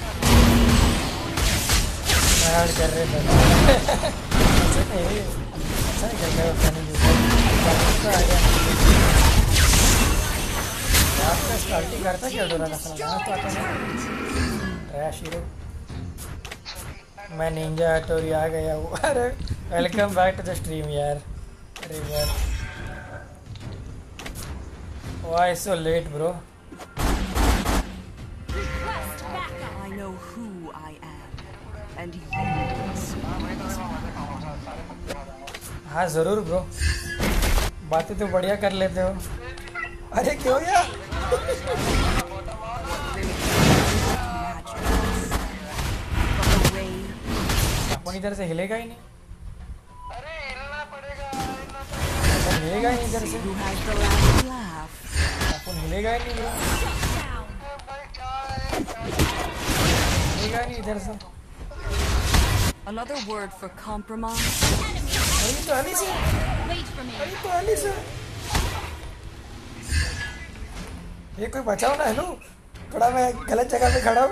S1: यार कर रहे थे ऐसे नहीं ऐसा नहीं कर रहे हो फनी यूट्यूब का आइडिया आपका स्टार्टिंग करता क्या डोरा का साला तो आता नहीं ट्रैश हीरो मैं निंजा हटोरी आ गया हूँ अरे welcome back to the stream यार अरे यार why so late bro
S7: Request backup.
S4: I know who I am, and you will see.
S1: हाँ जरूर ब्रो बातें तो बढ़िया कर लेते हो अरे क्यों यार अपन इधर से हिलेगा ही नहीं
S3: अरे हिलना पड़ेगा हिलना
S1: अपन हिलेगा ही नहीं इधर से
S4: Who has the last laugh?
S1: अपन हिलेगा ही नहीं ब्रो हिलेगा ही नहीं इधर से
S4: Another word for compromise?
S1: अरे तो अली से
S7: Wait for me.
S1: अरे तो अली से ये कोई बचाओ ना हेलो थोड़ा मैं गलत जगह पे खड़ा हूँ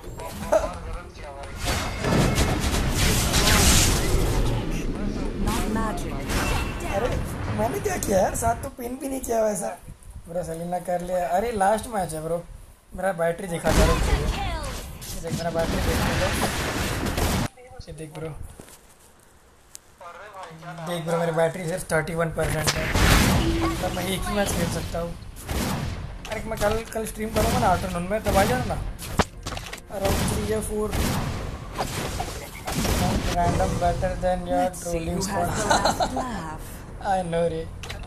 S4: Not magic.
S1: अरे मैंने क्या किया यार साथ तो पिन भी नहीं किया वैसा ब्रो सलीना कर लिया अरे लास्ट मैच है ब्रो मेरा बैटरी दिखा था रुक
S7: Kill.
S1: ये देख मेरा बैटरी देख लो ये देख ब्रो देख ब्रो मेरी बैटरी सिर्फ थर्टी वन परसेंट है तब मैं एक ही मैच खेल सकता हूँ अरे मैं कल कल स्ट्रीम करूँगा ना आफ्टरनून में तब आ जाना ना अराउंड थ्री या four random better than your
S4: Let's see
S1: trolling
S4: who has the last laugh.
S1: I know रे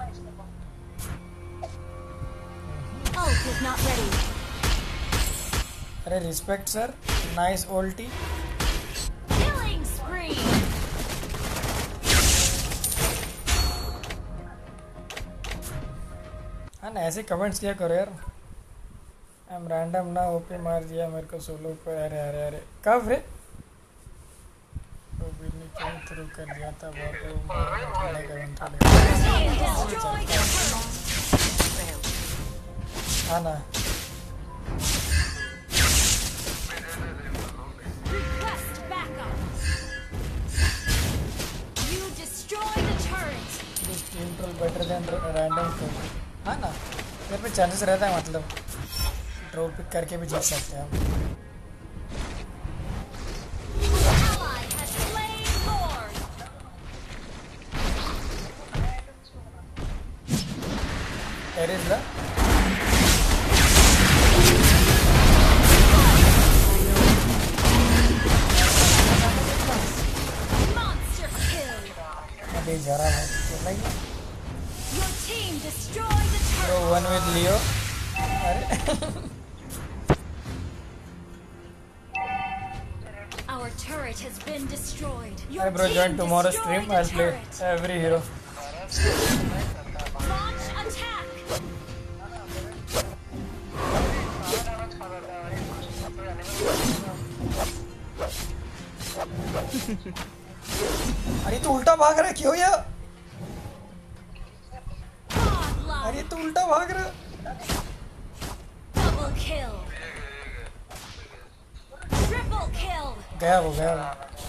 S7: Ult is not ready.
S1: अरे respect sir nice ulti
S7: Killing spree.
S1: हाँ ना ऐसे कमेंट्स किया करो यार आई एम रैंडम ना ओपी मार दिया मेरे को सोलो पे अरे अरे अरे कब रे तो भी नहीं क्यों थ्रू कर दिया था बहुत मारने का मन था
S7: Team destroyed the turret.
S1: हाँ ना
S7: Request backup. You destroyed the turret.
S1: This team troll better than random troll हाँ ना मेरे पे चांसेस रहता है मतलब ट्रोल पिक करके भी जीत सकते हैं हम
S7: Ally has slain Lord.
S1: There is the
S7: Monster kill.
S1: अभी जरा है तो नहीं
S7: Your team destroyed the
S1: तो
S7: turret.
S1: वन विद लियो अरे
S7: Our turret has been destroyed. Your
S1: अरे bro
S7: team
S1: join tomorrow
S7: destroyed
S1: stream
S7: the
S1: I play
S7: turret.
S1: Every hero
S7: Launch attack.
S1: अरे तो उल्टा भाग रहा है क्यों यार
S7: God
S1: अरे तू उल्टा भाग रहा।
S7: Double kill. Triple kill.
S1: गया वो गया वो।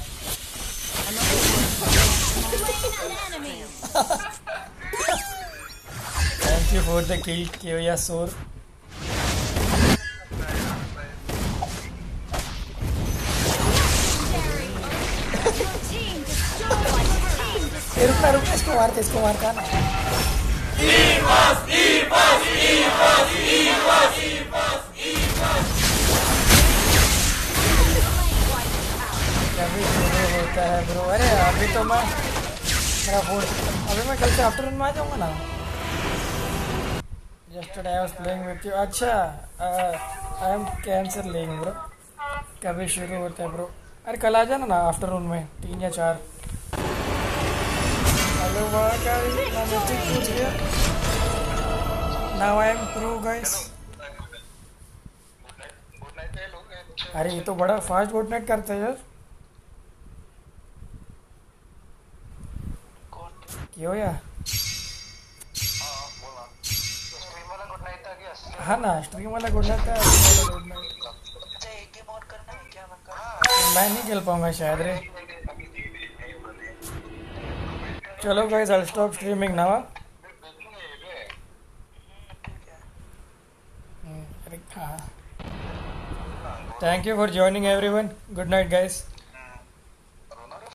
S7: Slain an enemy.
S1: Thank you for the kill, Kyoya Sor.
S7: Team destroyed. Team
S1: ये रुकना रुकना इसको मारते इसको मारता ना। अभी शुरू होता है ब्रो। अरे अभी तो मैं मेरा फोन अभी मैं कल से आफ्टरनून में आ जाऊँगा ना। Yesterday I was playing with you. अच्छा आई एम कैंसर लेंगे ब्रो। कभी शुरू होता है ब्रो। अरे कल आ जाना ना आफ्टरनून में तीन या चार। हेलो पूछ गया। Now I am pro guys. अरे ये तो बड़ा फास्ट गुड नाइट करते हैं यार। क्यों यार? हाँ ना स्ट्रीम वाला गुड नाइट था। मैं नहीं खेल पाऊंगा शायद रे। चलो guys I'll stop streaming now. Thank you for joining everyone. Good night guys.